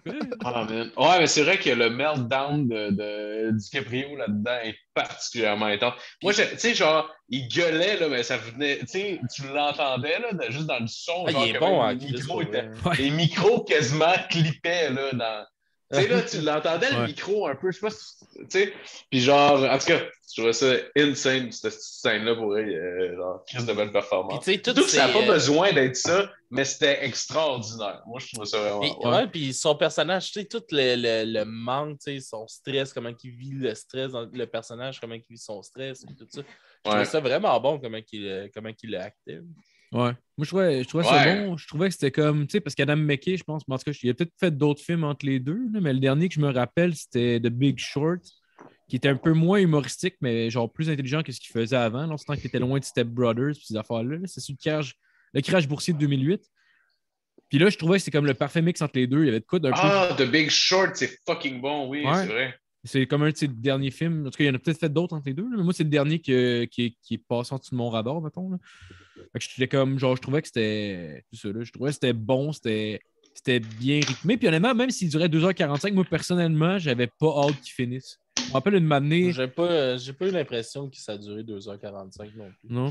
Ah, man. Ouais, mais c'est vrai que le meltdown de, de DiCaprio là-dedans est particulièrement intense. Moi, je- tu sais, genre, il gueulait, là, mais ça venait, tu sais, tu l'entendais, là, de- juste dans le son. Ah, genre, il est que bon même en les crise. micros pour étaient- vrai. Ouais. Les micros quasiment clippaient, là, dans. Tu sais, là, tu l'entendais, le Ouais. micro, un peu, je sais pas si. Tu sais. Puis, genre, en tout cas, je trouvais ça insane, cette petite scène-là, pour elle. Euh, genre, crise de belle Puis, performance. tu sais, Surtout toutes que ça n'a ces, pas euh, besoin d'être ça, mais c'était extraordinaire. Moi, je trouvais ça vraiment. Puis, ouais. ouais, puis son personnage, tu sais, tout le, le, le manque, tu sais, son stress, comment il vit le stress, dans le personnage, comment il vit son stress, puis tout ça. Je trouvais Ouais. ça vraiment bon, comment il, comment il l'a acté. Ouais. Moi, je trouvais, je trouvais Ouais. ça bon. Je trouvais que c'était comme, tu sais, parce qu'Adam McKay, je pense, en tout cas, il a peut-être fait d'autres films entre les deux, là, mais le dernier que je me rappelle, c'était The Big Short, qui était un peu moins humoristique, mais genre plus intelligent que ce qu'il faisait avant. Là, temps qu'il était loin de Step Brothers et ces affaires-là. Là. C'est sur le crash, le crash boursier de deux mille huit. Puis là, je trouvais que c'était comme le parfait mix entre les deux. Il y avait de quoi d'un peu. Ah, The Big Short, c'est fucking bon, oui, Ouais. c'est vrai. C'est comme un de ses derniers films. En tout cas, il y en a peut-être fait d'autres entre les deux, là, mais moi, c'est le dernier que- qui, est, qui est passé en dessous de mon radar, mettons. Là. Fait que j'étais comme, genre, je trouvais que c'était. C'est ça, là, je trouvais que c'était bon, c'était. C'était bien rythmé. Puis honnêtement, même s'il durait deux heures quarante-cinq, moi, personnellement, j'avais pas hâte qu'il finisse. Je me rappelle une matinée. J'ai pas, j'ai pas eu l'impression que ça a duré deux heures quarante-cinq non plus. Non.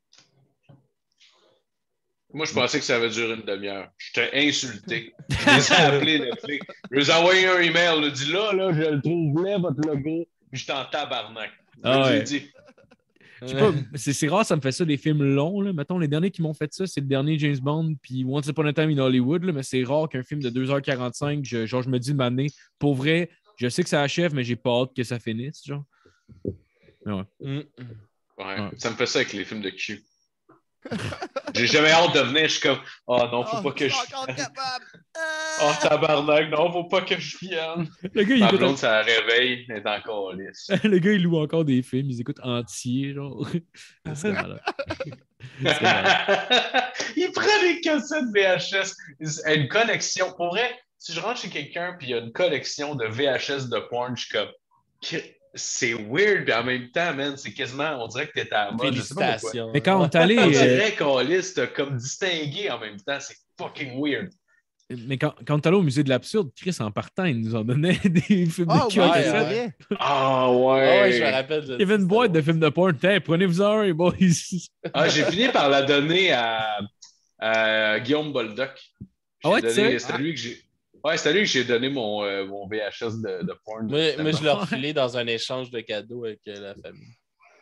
Moi, je pensais que ça avait duré une demi-heure. J'étais insulté. Je les ai appelés, Netflix. Je les ai envoyé un email. Là, dit là, là, je le trouve là, votre logo. Puis j'étais en tabarnak. Ah Je lui ai ouais. dit. Je sais pas, c'est, c'est rare, ça me fait ça, des films longs. Là. Mettons, les derniers qui m'ont fait ça, c'est le dernier James Bond, puis Once Upon a Time in Hollywood, là, mais c'est rare qu'un film de deux heures quarante-cinq, je, genre, je me dis de m'amener. Pour vrai, je sais que ça achève, mais j'ai pas hâte que ça finisse. Genre. Mais ouais. Mm. Ouais, Ouais. ça me fait ça avec les films de cul. J'ai jamais hâte de venir. Je suis comme, oh non, faut Ah, pas que je. suis encore capable. Oh tabarnak, non, faut pas que je vienne. Le gars, il Ma écoute blonde, ça réveille, elle est encore lisse. le gars, il loue encore des films, ils écoutent entiers, genre. C'est malade. C'est malade. Il prend des cassettes V H S. Une collection. Pour vrai, si je rentre chez quelqu'un puis il y a une collection de V H S de porn, je suis comme. C'est weird, mais en même temps, man, c'est quasiment. On dirait que t'es à la mode. Je sais pas pourquoi. Félicitations. Mais quand on est allé. On euh, dirait qu'on liste t'as comme distingué en même temps. C'est fucking weird. Mais quand, quand on est allé au musée de l'absurde, Chris, en partant, il nous en donnait des films Ah, de cul. ouais, en c'est cassette. vrai. Ah Ouais, ouais. ouais, je me rappelle. de Il y avait une ça, boîte c'était de films de porn. Hey, prenez-vous un, les boys. Ah, j'ai fini par la donner à, à Guillaume Boldoc. J'ai Ah ouais, tu donné- sais? C'est à lui que j'ai. Ouais, c'est à lui que j'ai donné mon, euh, mon V H S de, de porn. Moi, moi, je l'ai Ouais. refilé dans un échange de cadeaux avec euh, la famille.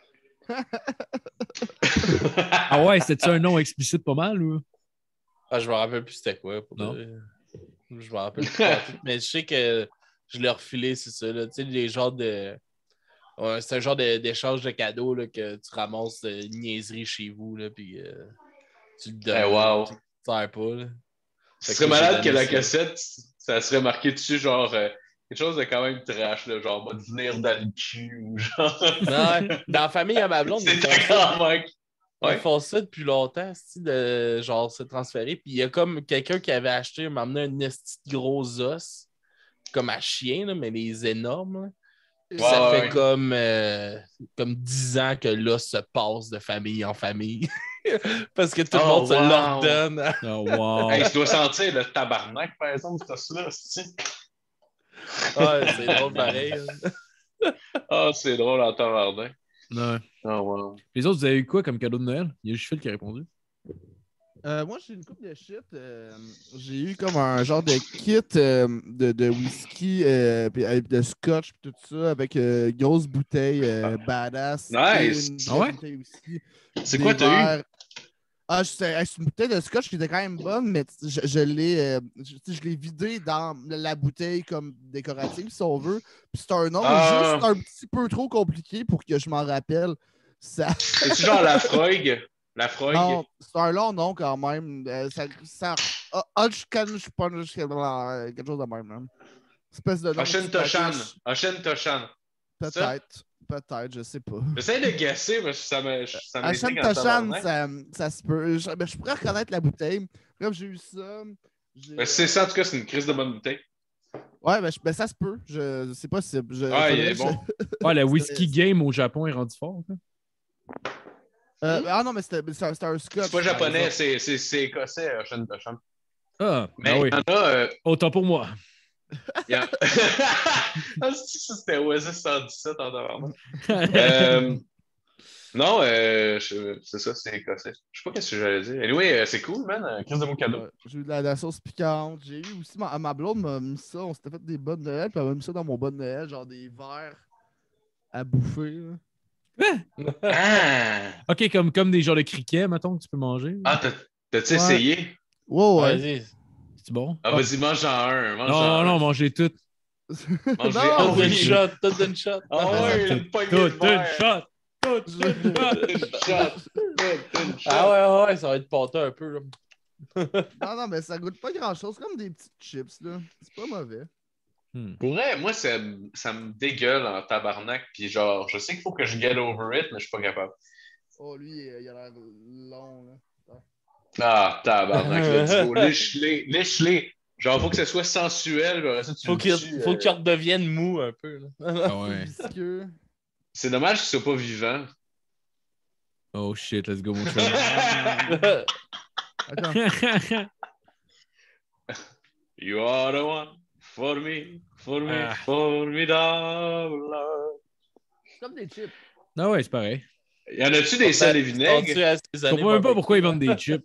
Ah ouais, c'était-tu un nom explicite pas mal ou? Ah, je me rappelle plus c'était quoi. Pour Non. de vrai. Je me rappelle plus. pas tout, mais je sais que je l'ai refilé, c'est ça. Là. Tu sais, les genres de. Ouais, c'est un genre de- d'échange de cadeaux là, que tu ramasses euh, une niaiserie chez vous, là, puis euh, tu le donnes. Eh, wow. Tu ne sers pas. Là. Ce Fait serait que j'ai malade que donné la ça. cassette, ça serait marqué dessus, genre, euh, quelque chose de quand même trash, là, genre, va te venir dans le cul, ou genre. Non, ouais. Dans la famille à ma blonde, ils C'est font ça, encore, mec. ils Ouais. font ça depuis longtemps, c'ti, de genre se transférer. Puis il y a comme quelqu'un qui avait acheté, m'a amené un esti de gros os, comme à chien, là, mais les énormes. là. Puis Ouais, ça ouais, fait ouais. comme, euh, comme dix ans que l'os se passe de famille en famille. Parce que tout le Oh, monde se wow. l'ordonne. Oh wow. Hey, je dois sentir le tabarnak, par exemple, c'est ça, c'est. Ouais, c'est drôle pareil. hein. Ah, c'est drôle en tabarnak. Non. Oh, wow. Les autres, vous avez eu quoi comme cadeau de Noël? Il y a juste Phil qui a répondu. Euh, moi, j'ai une coupe de shit. Euh, j'ai eu comme un genre de kit euh, de, de whisky, euh, puis, euh, de scotch, puis tout ça, avec euh, grosse bouteille euh, badass. Nice. Et une Ah ouais? bouteille whisky. C'est Des quoi t'as eu? verres. Ah, je sais, c'est une bouteille de scotch qui était quand même bonne, mais je, je l'ai euh, je, je l'ai vidée dans la bouteille comme décorative, si on veut. Puis c'est un nom Ah. juste un petit peu trop compliqué pour que je m'en rappelle. Ça... C'est genre la Froig? La Froig? Non, c'est un long nom quand même. Euh, ça, ça, ah, Hodgkin Punch, quelque chose de même. Là. Espèce de nom. Oshin Toshan. Oshin Toshan. Peut-être. Peut-être, je sais pas. J'essaie de guesser, mais ça me ça Hashem m'intrigue en Toshan, tabarnak. ça, ça se peut. Je, ben, je pourrais reconnaître la bouteille. Comme j'ai eu ça. Ben, si c'est ça, en tout cas, c'est une crise de bonne bouteille. Ouais, ben, je- ben, ça se peut. Je... C'est possible. Je... Ah, il faudrait est que bon. je- Ouais, la whisky game au Japon est rendu fort. Hein? Euh, ah non, mais c'était c'était- c'était un scotch. C'est pas par japonais, exemple. c'est c'est- c'est écossais, Oshin Toshan. Ah, Mais ben oui. il y en a. euh, Autant pour moi. il y en- Ah, c'est- ça, c'était Oasis cent dix-sept en tabarnak. Euh, Non, euh, je- c'est ça, c'est écossais. Je sais pas qu'est-ce que j'allais dire. Anyway, euh, c'est cool, man. euh, Crise de mon cadeau. Ouais, j'ai eu de la, de la sauce piquante. J'ai eu aussi ma, ma blonde m'a mis ça. On s'était fait des bonnes de Noël, puis elle m'a mis ça dans mon bon de Noël, genre des verres à bouffer. Là. Ah! Ok, comme, comme des genres de criquets, mettons, que tu peux manger. Ah, t'as- t'as-tu Ouais. essayé? Wow, ouais. Vas-y. C'est bon? Ah, vas-y, mange-en un. Mange Non, non, non, mangez tout. Mange Non, Ah, Tout oui. d'une shot, tout d'une shot. Ah ouais, une poignée Tout, de tout, une verre. shot! Tout, tout, une shot! Une shot. Toute une shot. Ah ouais, ouais, ça va être pâteux un peu. Là. Non, non, mais ça goûte pas grand-chose. C'est comme des petites chips, là. C'est pas mauvais. Hmm. Pour vrai, moi, ça, me- ça me dégueule en tabarnak. Puis genre, je sais qu'il faut que je get over it, mais je suis pas capable. Oh, lui, euh, il a l'air long, là. Ah, tabarnak, let's go. Lèche-les, lèche-les. Genre, faut que ce soit sensuel. puis après ça, tu Faut le qu'il tues, faut euh. qu'il redevienne mou un peu. Là. Ah ouais. Visqueux. C'est dommage qu'il soit pas vivant. Oh shit, let's go, mon chum. Attends. You are the one for me, for me, Ah. formidable. C'est comme des chips. Ah ouais, c'est pareil. Y en a-tu des sels et vinaigres? Je comprends même pas pourquoi ils vendent des chips.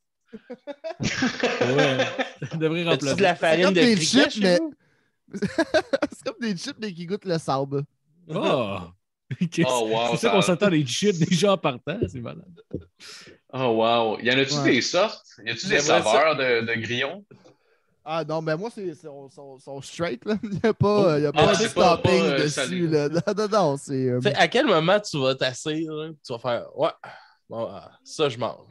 Ouais. Ils devraient As-tu remplacer. de la C'est farine comme de des criquet chips, chez mais. vous? C'est comme des chips, mais qui goûtent le sable. Oh! Qu'est-ce- Oh, wow, c'est ça ça- qu'on s'attend des chips déjà en partant, c'est malade. Oh, wow. Y en a-tu Ouais. des sortes? Y a-tu des J'aimerais ça. saveurs de, de grillons? Ah non, ben moi, c'est sont, sont, sont straight, là. Il n'y a pas, il y a Ah, pas c'est de pas- topping pas, euh, dessus, salé. là. Non, non, non, c'est... euh, Tu sais, à quel moment tu vas t'asseoir, là, tu vas faire ouais, bon, ah, ça je mange.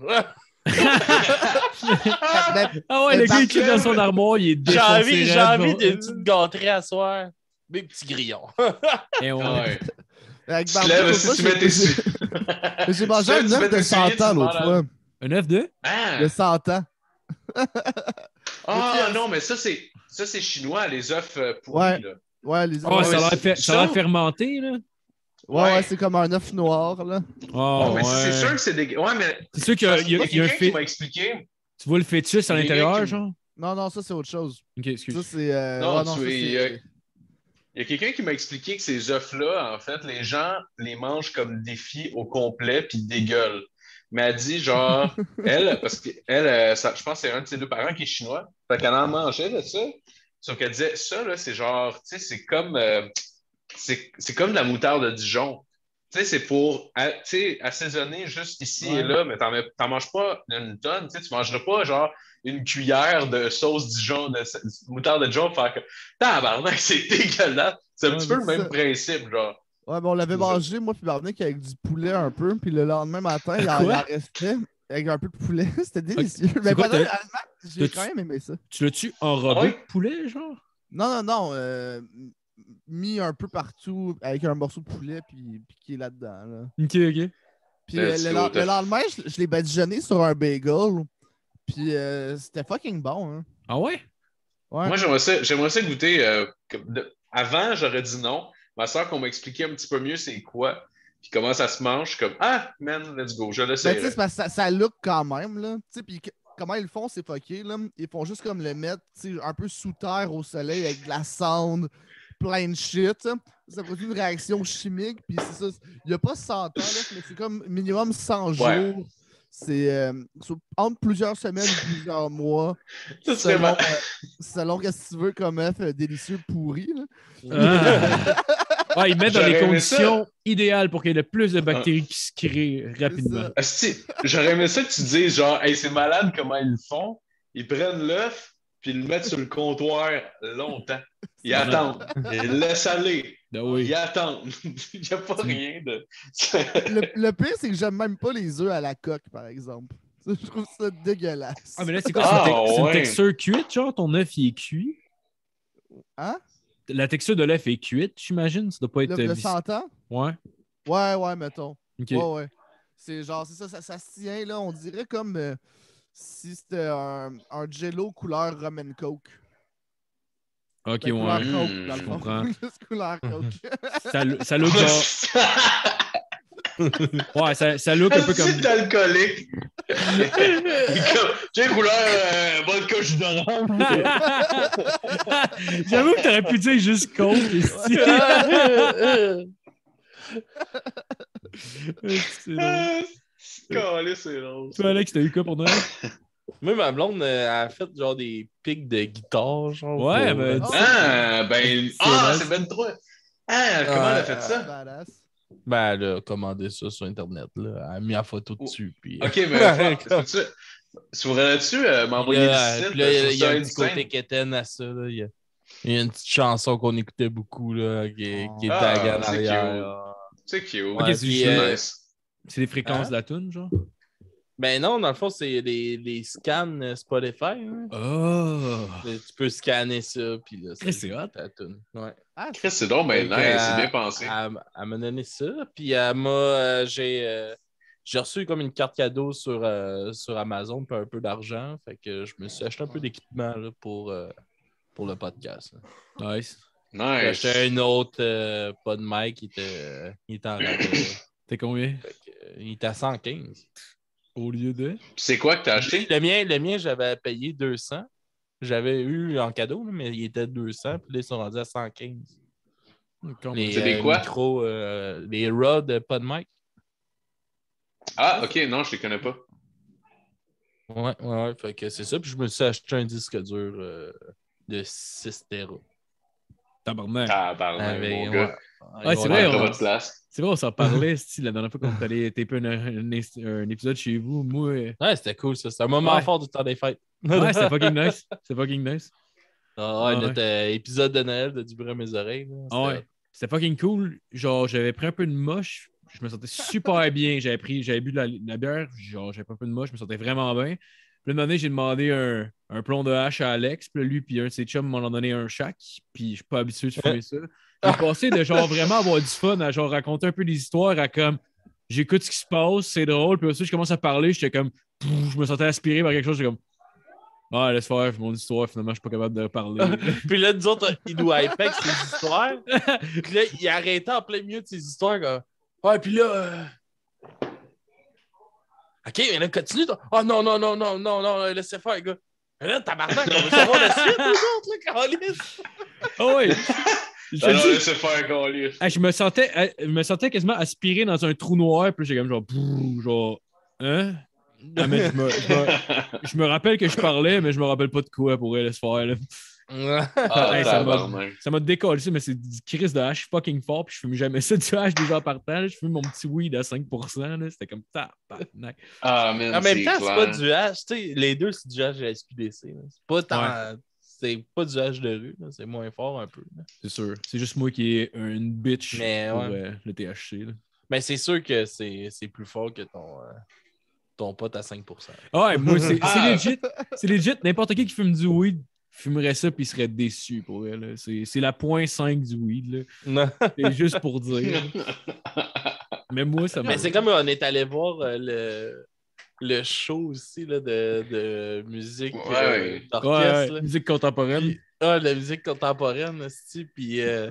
ben, Ah ouais, le Mais gars, il par check dans son armoire, il est J'ai défoncé. envie, j'ai raide, envie bon. d'une petite gâterie à soir. Mes petits grillons. Et ouais. Ouais. avec Tu te Barbie, lèves l'autre si fois, tu mets tes j'ai- su- J'ai mangé Tu un mets œuf tes de souliers, cent tu ans l'autre demandes fois. Un œuf de? Ah! De cent ans. Ah Mais tu- non, mais ça, c'est ça c'est chinois, les œufs euh, pourris. Ouais. Là. Ouais, les Oh, Ouais, ça a l'air c'est- fait- ça a l'air ça- fermenté, là. Ouais, ouais, Ouais. c'est comme un œuf noir, là. Oh, Ouais, mais c'est ouais. sûr que c'est des. Ouais, mais. C'est sûr qu'il y a, parce il y a- qu'il il y a un quelqu'un qui fait. m'a expliqué. Tu vois le fœtus à Il y a l'intérieur, quelqu'un qui- genre? Non, non, ça, c'est autre chose. Ok, excuse. Ça, c'est... euh, Non, ouais, non, tu ça, es- il y a- c'est... Il y a quelqu'un qui m'a expliqué que ces œufs-là, en fait, les gens les mangent comme défi au complet puis ils dégueulent. Mais elle dit, genre, elle, parce qu'elle, euh, ça- je pense que c'est un de ses deux parents qui est chinois. Fait qu'elle en mangeait de ça. Sauf qu'elle disait, ça, là, c'est genre, tu sais, c'est comme, euh, c'est, c'est comme de la moutarde de Dijon. Tu sais, c'est pour, à- tu sais, assaisonner juste ici Ouais. et là, mais t'en, mets- t'en manges pas une tonne. Tu sais, tu mangeras pas, genre, une cuillère de sauce Dijon, de, de moutarde de Dijon pour faire que, tabarnak, c'est dégueulasse. C'est un Ouais, petit mais peu le c'est même ça. principe, genre. Ouais, ben on l'avait C'est ça. mangé, moi, puis Barnick, avec du poulet un peu. Puis le lendemain matin, il en, il Quoi? en restait avec un peu de poulet. C'était délicieux. C'est Mais quoi, pendant t'as- l'Allemagne, j'ai t'as-tu- quand même aimé ça. Tu l'as-tu enrobé Ouais. de poulet, genre? Non, non, non. euh, mis un peu partout avec un morceau de poulet, puis piqué là-dedans. Là. Ok, ok. Puis euh, Let's le, go, le t'as- lendemain, je, je l'ai badigeonné sur un bagel. Puis euh, c'était fucking bon. Hein. Ah ouais? Ouais. Moi, j'aimerais ça, j'aimerais ça goûter. euh, comme de- Avant, j'aurais dit non. Ma soeur, qu'on m'a expliqué un petit peu mieux c'est quoi, puis comment ça se mange, je suis comme, ah, man, let's go, je le Ben, tu sais, sais. c'est parce que ça, ça look quand même, là. Tu sais, puis que- comment ils le font, c'est fucké, là. Ils font juste comme le mettre, tu sais, un peu sous terre au soleil avec de la cendre. plein de shit. Ça, ça produit une réaction chimique. Puis c'est ça. Il n'y a pas cent ans, là, mais c'est comme minimum cent jours. Ouais. C'est euh, entre plusieurs semaines et plusieurs mois. Ça serait selon, ma- euh, selon qu'est-ce que tu veux comme œuf euh, délicieux pourri. Là. Ah. Ah, ils mettent dans les J'aurais aimé conditions idéales pour qu'il y ait le plus de bactéries qui se créent rapidement. ça. Asti, j'aurais aimé ça que tu dises genre, hey, c'est malade comment ils le font. Ils prennent l'œuf, puis ils le mettent sur le comptoir longtemps. Ils attendent. Ils laissent aller. Ben oui. Ils attendent. Il n'y a pas rien de. Le, le pire, c'est que j'aime même pas les œufs à la coque, par exemple. Ça, je trouve ça dégueulasse. Ah, mais là, c'est quoi? Ah, c'est une, te- c'est une ouais. texture cuite, genre? Ton œuf, il est cuit? Hein? La texture de l'œuf est cuite, j'imagine? Ça doit pas être... Le, le vis- cent ans? Ouais. Ouais, ouais, mettons. OK. Ouais, ouais. C'est genre, c'est ça, ça, ça se tient, là. On dirait comme euh, si c'était un, un jello couleur rum and coke. OK, Ben, couleur ouais. coke, Mm, dans le je fond. comprends. Juste couleur coke. Ça, ça look genre... Ouais, ça, ça look un peu comme... C'est alcoolique. J'ai couleur euh, vodka jus d'orange. J'avoue que t'aurais pu dire juste coke. esti. C'est drôle. Calé, c'est drôle. Toi, Alex, t'as eu quoi pour Noël? Moi, ma blonde, euh, elle a fait genre des pics de guitare, genre. Ouais, pour, ben, euh, Ah, ben. Ah, nice. c'est vingt-trois. Ah, comment elle a fait ça? Badass. Ben, elle a commandé ça sur Internet, là. Elle a mis la photo dessus, puis... Ok, mais faut- tu Saurais-tu euh, m'envoyer Là, le site? puis là, il y a, il y a sur un petit scène? côté quétaine à ça, là. Il y a, il y a une petite chanson qu'on écoutait beaucoup, là, qui, est- qui est Ah, taguée en c'est arrière. cute. là. C'est cute. Ok, Ouais, c'est puis, juste- euh, nice. C'est les fréquences Hein? de la toune, genre? Ben non, dans le fond, c'est les, les scans euh, Spotify. Hein. Oh! Là, tu peux scanner ça, puis là, Chris, c'est hot. ta tune. Ouais. Ah, Chris, c'est donc ben Fait nice, que, c'est bien euh, pensé. Elle, elle m'a donné ça, puis elle m'a... euh, j'ai, euh, j'ai reçu comme une carte cadeau sur, euh, sur Amazon, puis un peu d'argent. Fait que je me suis acheté un peu d'équipement là, pour, euh, pour le podcast. là. Nice. J'ai Nice. acheté un autre, euh, pas de mic, il était, euh, il était en rabais. là. T'es combien? Fait que, euh, il était à cent quinze. Au lieu de... C'est quoi que t'as acheté? Le mien, le mien j'avais payé deux cents. J'avais eu en cadeau, là, mais il était deux cents, puis là, ils sont rendus à cent quinze. Les, C'est des euh, quoi? micros, euh, les rods, euh, pas de mic. Ah, ok, non, je les connais pas. Ouais, ouais, ouais. Fait que c'est ça. Puis je me suis acheté un disque dur euh, de six téra. Tabarnak. Ah, pardon, Avec- mon ouais. gars. Ouais, c'est On vrai, est à on- votre place. C'est vrai, on s'en parlait, style, la dernière fois qu'on est allé taper un, un, un épisode chez vous. Moi, euh, Ouais, c'était cool, ça. C'était un moment Ouais. fort du temps des fêtes. ouais, c'était fucking nice. C'était fucking nice. Ah, ouais, Ouais. notre euh, épisode de Noël de Du bruit à mes oreilles. là. Ah ouais. C'était- C'était fucking cool. Genre, j'avais pris un peu de moche. Je me sentais super bien. J'avais pris, j'avais bu de la, de la bière. Genre, j'avais pris un peu de moche. Je me sentais vraiment bien. Puis là, un moment donné, j'ai demandé un, un plomb de hache à Alex. Puis là, lui, puis un de ses chums m'en ont donné un chaque. Puis je suis pas habitué de fumer ça. J'ai passé de genre vraiment avoir du fun à genre raconter un peu des histoires à comme j'écoute ce qui se passe, c'est drôle. Puis aussi, je commence à parler. J'étais comme, pff, je me sentais aspiré par quelque chose. J'étais comme, ah, laisse faire mon histoire. Finalement, je suis pas capable de parler. Puis là, nous autres, il nous hypait avec ses histoires. Puis là, il arrêtait en plein milieu de ses histoires. Comme... Ouais, puis là. euh, OK, mais là, continue. Toi. Ah non, non, non, non, non, non, laissez faire, gars. Mais là, tabarnak, on veut savoir la suite, nous autres, là, câlisse. Ah ouais. Je te Alors, dis, laissez faire qu'on lit. ah, je me sentais, ah, je me sentais quasiment aspiré dans un trou noir. Puis j'ai comme genre, pff, genre, hein? Ah, mais je, me, je, me, je me rappelle que je parlais, mais je me rappelle pas de quoi pour elle, laisse faire. Là. Ah, Hey, ça m'a- tabarnak. Ça m'a décollé, ça, mais c'est du crise de hache fucking fort. Puis je fume jamais ça du hache déjà par temps. Je fume mon petit weed à cinq pour cent. là. C'était comme tabarnak. Ah, man, En même c'est temps, c'est clair. pas du H. Tu sais, les deux, c'est du H de S Q D C. là. C'est pas tant. C'est pas du H de rue. là. C'est moins fort un peu. là. C'est sûr. C'est juste moi qui est une bitch Mais pour ouais. euh, le T H C. Là. Mais c'est sûr que c'est c'est plus fort que ton, euh, ton pote à cinq pour cent. Ah ouais, moi, c'est c'est Ah. legit. C'est legit. N'importe qui qui fume du weed fumerait ça puis il serait déçu pour elle. là. C'est c'est la point cinq du weed. Là. Non. C'est juste pour dire. Mais moi, ça m'a. Mais c'est comme on est allé voir euh, le, le show aussi là, de, de musique Ouais, euh, ouais. d'orchestre. Ouais, là. musique contemporaine. Puis- ah, la musique contemporaine, aussi. Puis euh,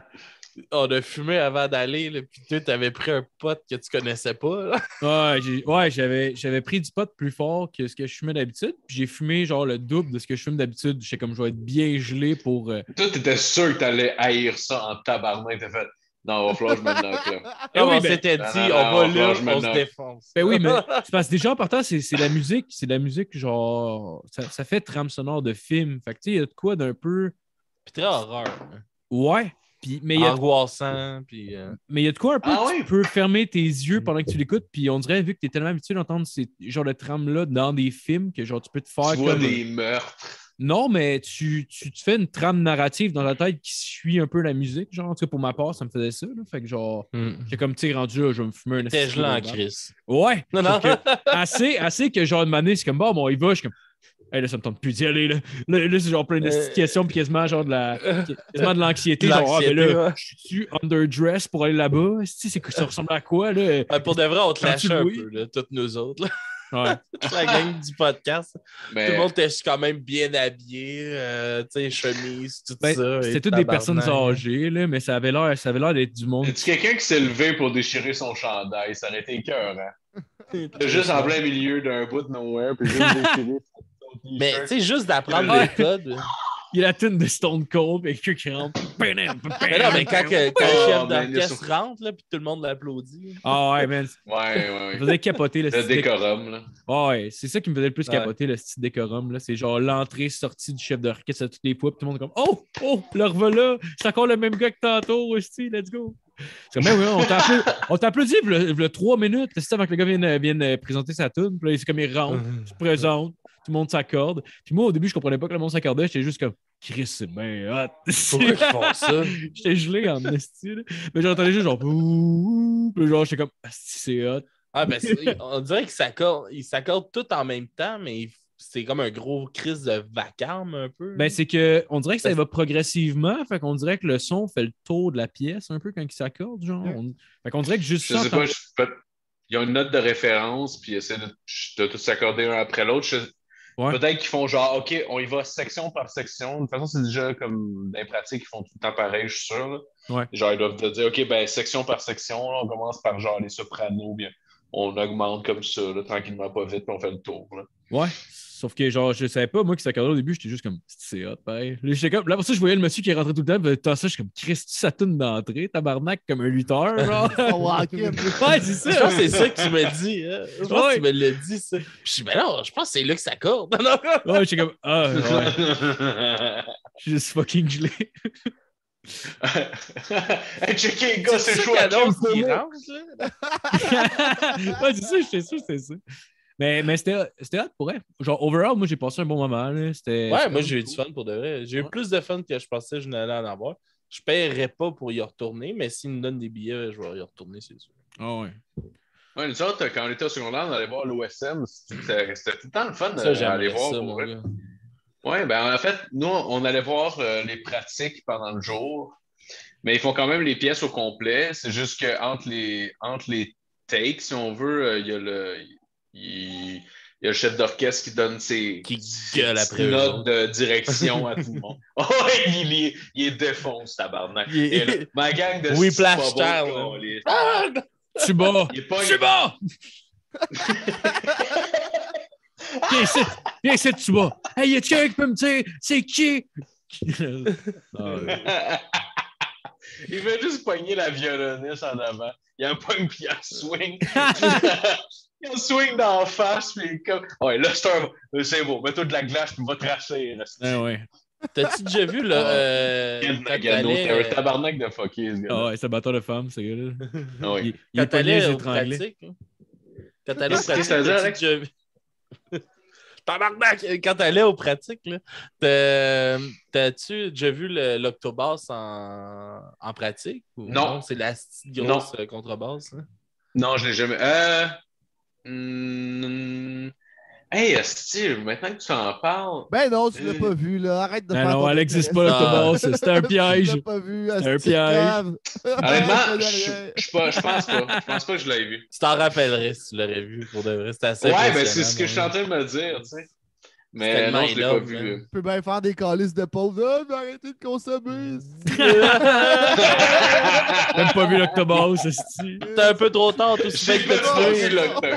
on a fumé avant d'aller, là, puis toi, t'avais pris un pot que tu connaissais pas. Là. Ouais, j'ai, ouais j'avais, j'avais pris du pot plus fort que ce que je fumais d'habitude. Puis j'ai fumé genre le double de ce que je fume d'habitude. J'étais comme, je vais être bien gelé pour. Euh... Toi, t'étais sûr que t'allais haïr ça en tabarnak. T'as fait, non, il va falloir que je me knock, là. Comme oui, on ben, s'était non, dit, non, on non, va on là, va, je me on se note. défonce. Ben oui, mais c'est parce que déjà en partant, c'est, c'est la musique. C'est la musique, genre. Ça, ça fait trame sonore de film. Fait que tu sais, il y a de quoi d'un peu. Puis très horreur. Hein. Ouais. Puis, mais il y a Angoissant. Puis, euh... mais il y a de quoi un peu Ah que oui? tu peux fermer tes yeux pendant que tu l'écoutes. Puis on dirait, vu que tu es tellement habitué d'entendre ces genres de trames-là dans des films, que genre tu peux te faire Tu vois comme. des meurtres. Non, mais tu, tu te fais une trame narrative dans la tête qui suit un peu la musique. Genre, en tout cas, pour ma part, ça me faisait ça. Là. Fait que genre, Mm. j'ai comme, tu sais, rendu là, je vais me fumer un T'es esti gelant, de Chris. Ouais. Non, non. Que, assez, assez que genre, une manée, c'est comme, bon, bon, il va, je suis comme, hey, là, ça me tente plus d'y aller. Là, là, là c'est genre plein de petites Euh, questions, puis quasiment, genre, de la, quasiment de l'anxiété. De genre, ah, ben l'anxiété, là, ouais. je suis underdress pour aller là-bas. C'est, c'est, ça ressemble à quoi, là? Ouais, pour de vrai, on te Quand tu lâchait un louis. peu, là, toutes nous autres. Là. Ouais. Toute la gang du podcast. Mais... Tout le monde était quand même bien habillé, euh, tu sais, chemise, tout Ben, ça. c'était et toutes des tabarnak. personnes âgées, là, mais ça avait l'air, ça avait l'air d'être du monde. Y'a-tu quelqu'un qui s'est levé pour déchirer son chandail? Ça aurait été cœur, hein? T'es juste en plein milieu d'un bout de nowhere, puis juste déchirer son t-shirt. Mais tu sais, juste d'apprendre Ouais. les codes. Il y a la tune de Stone Cold, et quelqu'un qui rentre. Mais non, mais quand, que, quand Oh, le chef man, d'orchestre il y a rentre, là, puis tout le monde l'applaudit. Ah ouais, man. Ouais, ouais, Ça ouais. faisait capoter le Le style. décorum, là. Ouais, c'est ça qui me faisait le plus Ouais. capoter, le style décorum. Là. C'est genre l'entrée-sortie du chef d'orchestre à toutes les fois, puis tout le monde est comme oh, oh, le revoilà, c'est encore le même gars que tantôt, aussi, let's go. C'est comme, ben oui, on t'a applaudi, on t'a applaudi il y a- il y a trois minutes, c'est ça, avant que le gars vienne, vienne présenter sa tune. Puis là, c'est comme il rentre, il se présente, tout le monde s'accorde. Puis moi, au début, je comprenais pas que le monde s'accordait, j'étais juste comme Chris, c'est bien hot. Pourquoi ils font ça? J'étais gelé en esti, là. Mais j'entendais juste genre ouh, puis genre, j'étais comme asti, c'est hot. Ah, ben, c'est- on dirait qu'ils s'accordent, ils s'accordent tout en même temps, mais c'est comme un gros crise de vacarme un peu. Ben, c'est que on dirait que ça va progressivement. Fait qu'on dirait que le son fait le tour de la pièce un peu quand il s'accorde. Genre. On... Fait qu'on dirait que juste Je ça. sais pas, je... peut- il y a une note de référence, puis ils essaient de, de tous s'accorder un après l'autre. Je... Ouais. Peut-être qu'ils font genre, OK, on y va section par section. De toute façon, c'est déjà comme dans les pratiques, ils font tout le temps pareil, je suis sûr. Là. Ouais. Genre, ils doivent te dire, OK, ben section par section, là, on commence par genre les sopranos, bien on augmente comme ça, là, tranquillement, pas vite, puis on fait le tour. Là. Ouais. Sauf que genre, je savais pas, moi, qui s'accordait au début, j'étais juste comme c'est hot, pareil. Là, j'étais comme... là, pour ça, je voyais le monsieur qui est rentré tout le temps, puis tant ça, je suis comme Christy, ça tourne d'entrée, tabarnak, comme un lutteur, genre. Oh, walk-in. Ouais, c'est ça. Je pense que c'est ça que tu me dis. Hein? Je pense Ouais. que tu me l'as dit, ça. Puis je dis, ben non, je pense que c'est là que ça accorde. Non, non. Ouais, j'étais comme ah, ouais. Je suis juste fucking gelé. Hey, checker les gars, c'est ça chaud qui à annonce Kim, qu'il c'est rentre, là. Ouais, c'est ça, j'étais sûr, c'était ça. Mais, mais c'était, c'était hot pour elle. Genre, overall, moi, j'ai passé un bon moment. Là. C'était, Ouais, c'était moi, cool. j'ai eu du fun pour de vrai. J'ai eu Ouais. plus de fun que je pensais que je n'allais en avoir. Je ne paierais pas pour y retourner, mais s'ils me donnent des billets, je vais y retourner, c'est sûr. Ah ouais. Ouais, nous autres, quand on était au secondaire, on allait voir l'O S M. C'était, c'était tout le temps le fun Ça, d'aller j'aimerais voir. ça, pour mon vrai. gars. Oui, ben en fait, nous, on allait voir euh, les pratiques pendant le jour, mais ils font quand même les pièces au complet. C'est juste qu'entre les, entre les takes, si on veut, euh, il y a le. Il, il y a le chef d'orchestre qui donne ses, Qui ses gueule petites après eux notes autres. de direction à tout le monde. Oh, il, est- il est défonce, tabarnak. Il est- Et là, ma gang de Whiplash six pas style, bons, là. les- Ah! Tu bats! Il est pas- Tu bats! Viens ici! Viens ici, tu bats! Hey, y a quelqu'un qui peut me dire c'est qui? Ah, ouais. Il veut juste pogner la violoniste en avant. Il en pogne puis il en swing. Il en swing dans la face. Puis il est comme. Ouais, là, c'est un. C'est beau. Mets-toi de la glace puis va te racher. Ah ouais. T'as-tu déjà vu, là, euh, Quel quand Nagano. t'allais, C'est un euh, tabarnak de fucké, ce Ah gars-là. ouais, c'est un batteur de femme, ce gars-là. Ah oui. Il, il quand est pas t'allais les aux étranglés. pratiques, hein? Quand t'allais aux Qu'est-ce que pratiques, ça veut dire, t'as-tu Alex? déjà vu? Tabarnak! Quand t'allais aux pratiques, là, t'as- t'as-tu déjà vu le- l'octobasse en... en pratique? Ou Non. C'est la petite grosse euh, contrebasse. Hein? Non, je l'ai jamais. Euh. hum, Hey, Steve, maintenant que tu en parles. Ben non, tu l'as Euh. pas vu, là. Arrête de Non, faire non, ton elle n'existe pas, intéressant. l'octobasse. C'était un Tu piège. l'as pas vu, C'est un asti de piège. cave. Honnêtement, Arrête de je rien. je pas- je pense pas. Je pense pas que je l'avais vu. Tu t'en rappellerais si tu l'aurais vu pour de vrai. C'était assez Ouais, ben impressionnant, c'est ce que je suis mon en train de me dire, tu sais. Mais non, je l'ai pas vu. Tu peux bien faire des calices de pauvres. Ah, mais arrêtez de consommer. Même pas vu l'Octobus, c'est-tu. T'es un peu trop tard, tout ce fait que Pas vu tu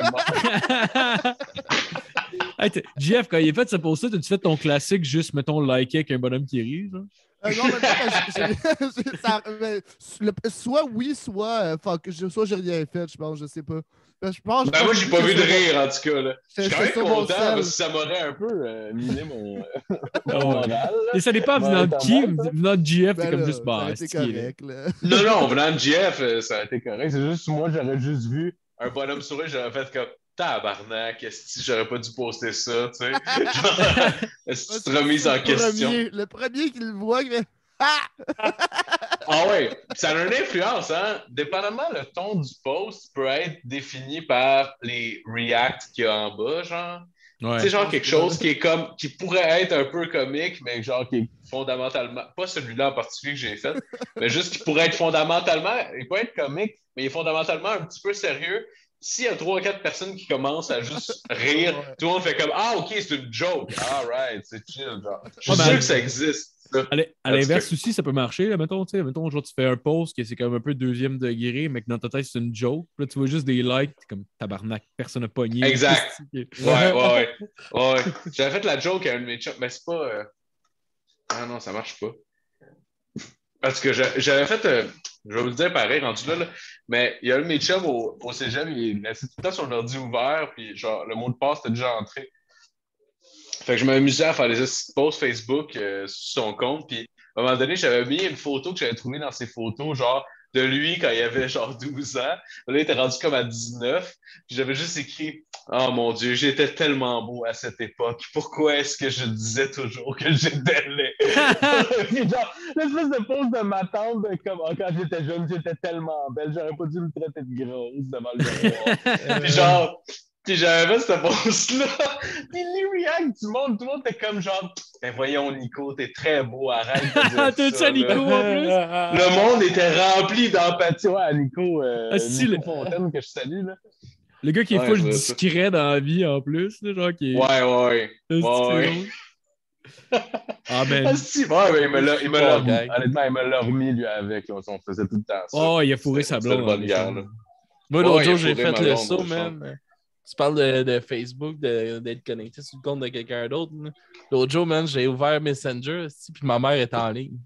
l'Octobus. Hey, Jeff, quand il a fait ce post-là, t'as-tu fait ton classique juste, mettons, liker avec un bonhomme qui rit, genre? Euh, non, mais non, mais j'ai- j'ai- ça- mais le- soit oui, soit, euh, fuck, je- soit j'ai rien fait, je pense, je sais pas. Ben, je pense, Ben, je moi, pense j'ai que pas vu j'étais de sur mon- rire, en tout cas. Là. Je suis j'étais quand même sur mon content sel. parce que ça m'aurait un peu euh, miné mon, mon Ah ouais. moral. là. Et ça dépend Ouais, venant de t'en qui, manques, hein? venant de Jeff, Ben t'es comme là, juste, ça bah, a été c'est qui est là. correct, là. Non, non, venant de J F, euh, ça a été correct. C'est juste moi, j'aurais juste vu un bonhomme sourire, j'aurais fait comme tabarnak, est-ce que j'aurais pas dû poster ça, tu sais? Genre, est-ce que tu te remises en Le question? premier- Le premier qui le voit, il fait Ah! Ah ouais, ça a une influence, hein? Dépendamment, le ton du post peut être défini par les reacts qu'il y a en bas, genre. Ouais. Tu sais, genre quelque chose qui est comme, qui pourrait être un peu comique, mais genre qui est fondamentalement, pas celui-là en particulier que j'ai fait, mais juste qui pourrait être fondamentalement, il peut être comique, mais il est fondamentalement un petit peu sérieux. S'il y a trois ou quatre personnes qui commencent à juste rire, Ouais. tout le monde fait comme ah, ok, c'est une joke. All right, c'est chill, genre. Je suis Ouais, mais- sûr que ça existe. Ça. À l'in- à En tout l'inverse cas. aussi, ça peut marcher. Là, mettons, tu sais, mettons, genre, tu fais un post qui c'est comme un peu deuxième degré, mais que dans ta tête, c'est une joke. Puis là, tu vois juste des likes, t'es comme tabarnak, personne n'a pogné. Exact. Ouais. Ouais, ouais, ouais. ouais. J'avais fait la joke à un de mes chums, mais c'est pas. euh, Ah non, ça marche pas. Parce que j'a- j'avais fait. euh, Je vais vous le dire pareil, rendu là, là, mais il y a un de mes chums au, au cégep, il laissait tout le temps son ordi ouvert, puis genre, le mot de passe était déjà entré. Fait que je m'amusais à faire des posts Facebook euh, sur son compte, puis à un moment donné, j'avais mis une photo que j'avais trouvée dans ses photos, genre de lui quand il avait genre douze ans. Là, il était rendu comme à dix-neuf. Puis j'avais juste écrit « Oh mon Dieu, j'étais tellement beau à cette époque. Pourquoi est-ce que je disais toujours que j'étais laid? » Puis genre, l'espèce de pose de ma tante, de comme oh, quand j'étais jeune, j'étais tellement belle. J'aurais pas dû me traiter de grosse devant le miroir. Puis genre... Puis j'avais fait cette pause-là. Puis les reacts du monde, tout le monde était comme genre, ben voyons Nico, t'es très beau, arrête de dire T'as dit ça, Nico, là. en plus? Le monde était rempli d'empathie. Ouais, à Nico, euh, Ah, si, Nico le- Fontaine que je salue, là. Le gars qui est Ouais, full je vois ça. discret dans la vie en plus, là, genre qui est. Ouais, ouais, C'est ouais. ouais. drôle. Ah ben. Ah, si, ouais, mais il me l'a il me l'a Bon remis. gag. Honnêtement, il me l'a remis, lui, avec. Là, on faisait tout le temps ça. Oh, il a fourré sa C'était une blonde. bonne en guerre, échange. là. Moi, l'autre Ouais, jour, il a j'ai fourré fait ma le blonde, saut, je pense. man. Tu parles de, de Facebook, de- d'être connecté sur le compte de quelqu'un d'autre. là. L'autre jour, man, j'ai ouvert Messenger, esti, puis ma mère est en ligne.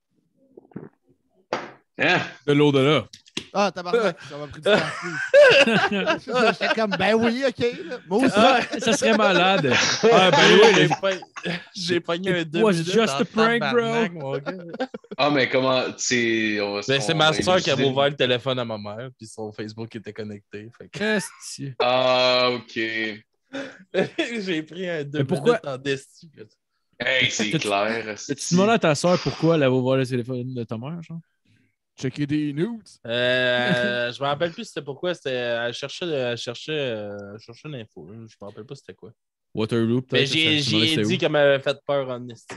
Hein? De l'au-delà. Ah, tabarnak, ça m'a pris du temps. Je suis comme, ben oui, ok. là. Moi aussi. Ah, ça serait malade. Ah, ben oui, j'ai les- pas- j'ai pogné un deux was minutes just en a prank, bro. tabarnak, mon gars. Ah, mais comment, c'est... on va- Ben, c'est on ma va soeur qui avait élucider. ouvert le téléphone à ma mère, puis son Facebook était connecté. Fait que- Esti. Ah, OK. j'ai pris un deux Mais pourquoi- minutes en destin. Hey, c'est T'as-tu- clair. T'as-tu esti. demandé à ta soeur pourquoi elle avait ouvert le téléphone de ta mère, genre? Checker des nudes. Euh, je me rappelle plus c'était pourquoi. C'était, elle cherchait, elle cherchait, euh, elle cherchait l'info. là. Je me rappelle pas c'était quoi. Waterloo, peut-être. Mais j'ai, ça- ça demandait j'ai c'était dit où. qu'elle m'avait fait peur en esti.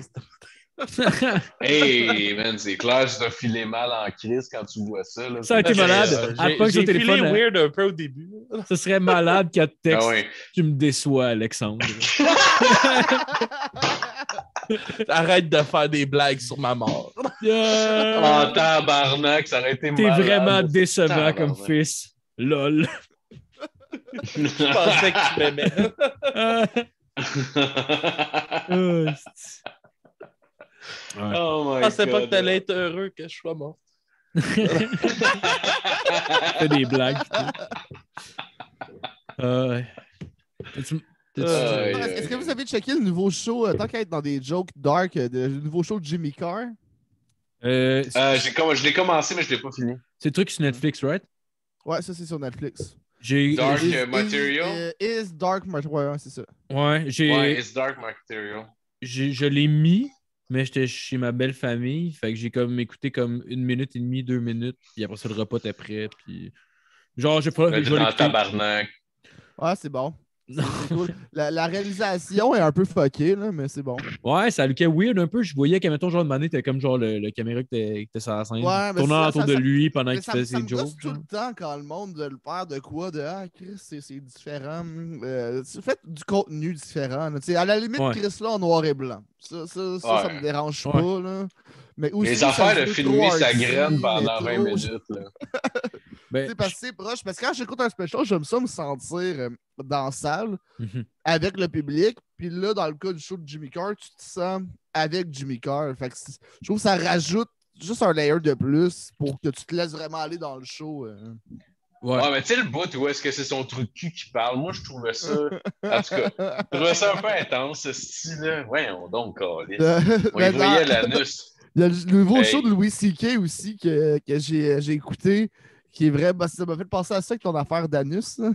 Hey, man, c'est clair, tu t'as filé mal en crise quand tu vois ça. Là. Ça a été malade. Euh, Elle J'ai, pogne son j'ai filé téléphone, hein. weird un peu au début. Ce serait malade qu'elle te texte. Ah ouais. Tu me déçois, Alexandre. Arrête de faire des blagues sur ma mort. Yeah. En tabarnak, ça aurait été T'es malade. vraiment décevant Tabarnak. comme fils. Lol. Je pensais que tu m'aimais. Ah, oh, c'est- Ouais. Oh my Je pensais pas que God. t'allais être heureux que je sois mort. Fais des blagues. pis tout. Euh, ouais. T'as-tu- t'as-tu- Aïe, Est-ce aïe, est-ce que aïe. vous avez checké le nouveau show, euh, tant qu'à être dans des jokes dark, euh, de- le nouveau show de Jimmy Carr? Euh, c'est Euh, j'ai comm- je l'ai commencé, mais je l'ai pas fini. c'est le truc sur Netflix, right? Ouais, ça c'est sur Netflix. J'ai. Dark Is- euh, is- Material. euh, Is Dark Material, ouais, ouais, c'est ça. Ouais, j'ai. Ouais, It's Dark Material. j'ai- je l'ai mis, mais j'étais chez ma belle famille. Fait que j'ai comme écouté comme une minute et demie, deux minutes. Puis après ça, le repas était prêt. Puis. Genre, j'ai pas. Là, Je t'es vais dans l'écouter. tabarnak. Ouais, c'est bon. C'est, c'est cool. La, la réalisation est un peu fuckée, là, mais c'est bon. Ouais, ça lookait weird un peu. Je voyais qu'à mettons, genre, de manière, t'es comme genre le, le caméra qui était, qui était sur la scène, Ouais, mais tournant ça- autour ça- de ça- lui pendant Mais qu'il ça, faisait ça me ses gosse jokes. tout genre. le temps quand le monde veut le faire de quoi? De Ah, Chris, c'est, c'est différent. Euh, faites du contenu différent. Là. À la limite, Ouais. Chris, là, en noir et blanc. Ça, ça, ça, Ouais. ça me dérange Ouais. pas. Là. Mais aussi, Les ça affaires se de veut filmer trop sa artsy, graine mais pendant trop- vingt minutes. Là. Ben, C'est parce que c'est proche. Parce que quand j'écoute un special, j'aime ça me sentir euh, dans la salle Mhm. avec le public. Puis là, dans le cas du show de Jimmy Carr, tu te sens avec Jimmy Carr. Fait que c'est- je trouve que ça rajoute juste un layer de plus pour que tu te laisses vraiment aller dans le show. euh. Ouais. Ouais, mais tu sais, le bout où est-ce que c'est son truc de cul qui parle, moi, je trouvais ça. En tout cas, je trouvais ça un peu intense, ce style-là. Voyons donc, câlisse. Euh, On ben, y voyait dans- l'anus. Il y a le nouveau Hey. show de Louis C K aussi que, que j'ai, j'ai écouté, qui est vrai. Bah, ça m'a fait penser à ça avec ton affaire d'anus. là.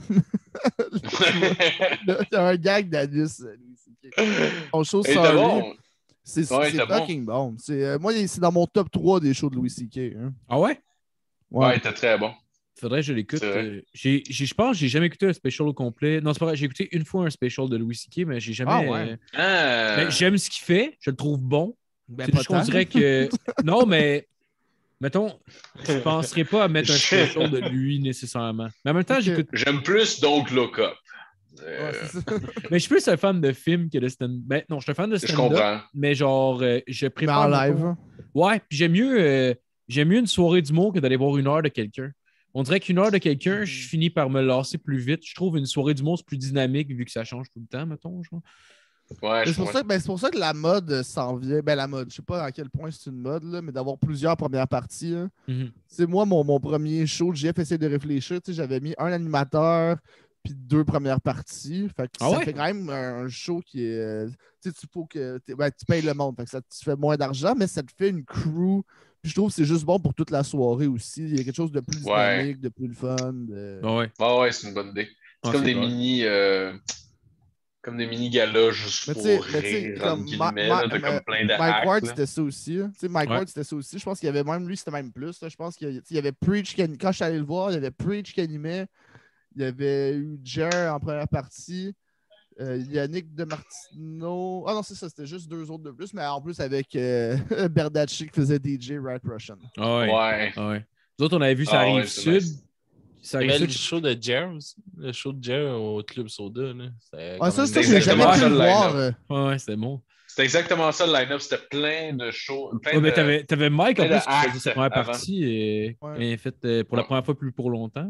Il y a un gag d'anus, euh, Louis C K. Son show Il était Sorry, bon. c'est, Ouais, c'est il était bon. fucking bon. C'est, euh, moi, il- c'est dans mon top trois des shows de Louis C K. hein. Ah ouais? Ouais, il était très bon. Faudrait que je l'écoute. C'est vrai. Euh, j'ai, j'ai- je pense que j'ai jamais écouté un special au complet. Non, c'est pas vrai. J'ai écouté une fois un special de Louis C K, mais j'ai jamais. Ah ouais. euh, Ah. ben, j'aime ce qu'il fait. Je le trouve bon. Ben, C'est pas juste qu'on tant. dirait que. Non, mais. Mettons, je ne penserais pas à mettre un special de lui nécessairement. Mais en même temps, Ok. j'écoute. J'aime plus donc Look Up. Euh, Ouais, c'est ça. Mais je suis plus un fan de films que de stand-up. Ben, non, je suis un fan de je stand-up. comprends. Mais genre, euh, je Mais prépare. en mettons- live. hein. Ouais, puis j'aime mieux, euh, j'aime mieux une soirée d'humour que d'aller voir une heure de quelqu'un. On dirait qu'une heure de quelqu'un, je finis par me lasser plus vite. Je trouve une soirée d'humour, c'est plus dynamique vu que ça change tout le temps, mettons. Genre. Ouais, Mais je C'est pour, comprends. ça, ben, c'est pour ça que la mode euh, s'en vient. Ben, la mode, je sais pas à quel point c'est une mode, là, mais d'avoir plusieurs premières parties. hein. Mhm. C'est moi, mon, mon premier show, J F essaie de réfléchir. tu sais, J'avais mis un animateur puis deux premières parties. Fait que Ah ça ouais? fait quand même un, un show qui est. euh, tu sais, tu faut que. t'es- ben, tu payes le monde. Fait que ça te fait moins d'argent, mais ça te fait une crew. Puis je trouve que c'est juste bon pour toute la soirée aussi. Il y a quelque chose de plus Ouais. dynamique, de plus le fun. de- Ah ouais. Ouais, ouais, c'est une bonne idée. C'est Ah, comme c'est des clair. mini. euh, Comme des mini-galas juste Mais pour tu sais, mais tu sais, rire, comme entre Ma- guillemets, Ma- là, t'as Ma- comme plein de Mike hacks, Ward, là. c'était ça aussi. hein. Tu sais, Mike Ouais. Ward, c'était ça aussi. Je pense qu'il y avait même, lui, c'était même plus. là. Je pense qu'il y, a- tu sais, il y avait Preach qui ani- Quand je suis allé le voir, il y avait Preach qui animait. Il y avait eu Jer en première partie. Euh, Yannick de Martino. Ah non, c'est ça, c'était juste deux autres de plus, mais en plus avec euh, Berdacci qui faisait D J Right Russian. Ah ouais. Ouais. Ah ouais. Nous autres, on avait vu ça Ah arrive ouais, c'est sud. nice. Ça Il y avait arrive le sud. show de Jer aussi. Le show de Jer au Club Soda. Là. C'était Ah, quand ça, même ça, c'est j'ai jamais exactement pu ça, le le voir. line-up. euh. Ouais, ouais, c'était bon. C'était exactement ça le line-up. C'était plein de shows. Plein Ouais, mais de... t'avais, t'avais Mike en plein plus de qui faisait actes sa première avant. partie et, Ouais. et fait euh, pour la Ouais. première fois plus pour longtemps.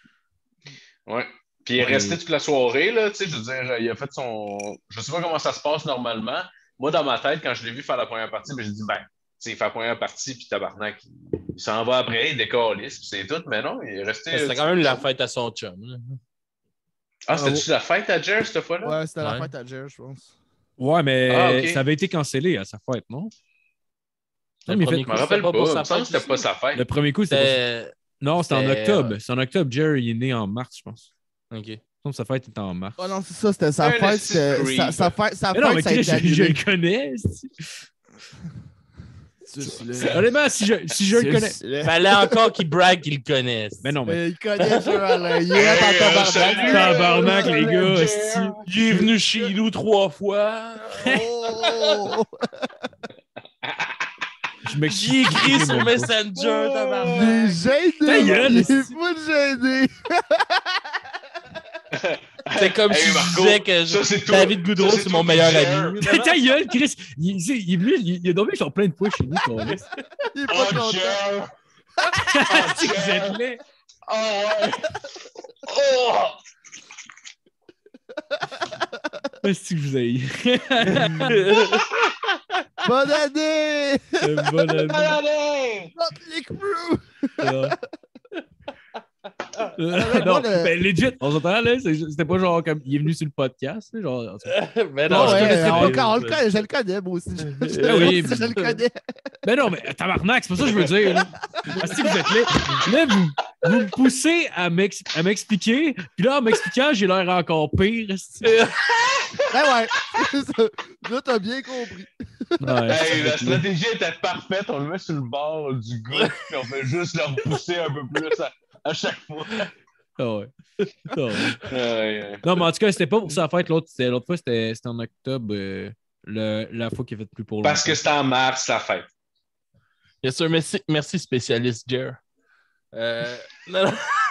là. Ouais. Puis il est Ouais. resté toute la soirée, là, tu sais, je veux dire, il a fait son... Je sais pas comment ça se passe normalement. Moi, dans ma tête, quand je l'ai vu faire la première partie, ben, j'ai dit, ben, tu sais, il fait la première partie, puis tabarnak, il s'en va après, il décalisse, puis c'est tout, mais non, il est resté... C'était quand même la fête à son chum. là. Ah, c'était-tu la fête à Jer, cette fois-là? Ouais, c'était la Ouais. fête à Jer, je pense. Ouais, mais Ah, ok. ça avait été cancellé à sa fête, non? Le Non, mais premier fait- Je me coup, rappelle c'était pas, pour il sa me semble que fête c'était pas aussi. sa fête. Le premier coup, c'était. C'était. Non, c'était en c'était- octobre. C'est en octobre. Jerry est né en mars, je pense. Ok. Je pense que sa fête était en mars. Oh non, c'est ça, c'était sa Un fête. esti c'était- creep. Sa, sa fête, sa Mais non, mais fête, ça a Chris, été je, je annulé. le connais. c'est- C'est- c'est- Honnêtement, si je, si je le connais. c'est- Fallait encore qu'il brague qu'il le connaisse. Mais non, mais. Mais il connaît Jer Alain. Il est en Hey, tabarnak. salut. Tabarnak, les gars, Jer. esti. Il est venu chez nous trois fois. Oh! Je m'excuse. J'ai écrit sur Même pas. Messenger, Il est tabarnak. gêné. Ta gueule, Il est esti. full gêné. C'est comme Hey, si je Marco, disais que ça, je- c'est tout. David Goudreau, Ça, c'est c'est mon tout meilleur Jer. ami. Ta ta gueule, Chris. Il, il, il est venu, il, il a dormi genre plein de fois chez nous, ton liste. Il est pas Oh, content. Jer! Si vous êtes laid. Oh, ouais! Oh! Est-ce que je vous ai Bonne année! Bonne année. Allez! Motley Crue! Euh, mais non, moi, le- ben legit, on s'entend là, c'est- c'était pas genre comme il est venu sur le podcast, là, genre. en tout cas. Mais Non, non, je ouais, connaissais on pas. le con- on le connaît, je le connais, moi aussi. Je, je- Ben oui, je le connais. Ben non, mais tabarnak, c'est pas ça que je veux dire. Là. Est-ce que vous êtes là? Là, vous, vous me poussez à m'ex- à m'expliquer, puis là, en m'expliquant, j'ai l'air encore pire. esti. Ben ouais, c'est ça. Là, t'as bien compris. Ouais, Hey, la c'est- stratégie était parfaite. On le met sur le bord du gars, puis on fait juste le repousser un peu plus à, à chaque fois. Ah ouais. Ah ouais. Ouais, ouais. Non, mais en tout cas, c'était pas pour sa fête. L'autre, c'était, l'autre fois, c'était, c'était en octobre, euh, le, la fois qu'il a fait plus pour Parce que c'était en mars, la fête. Bien sûr, merci, merci spécialiste Jer. Euh, non, non.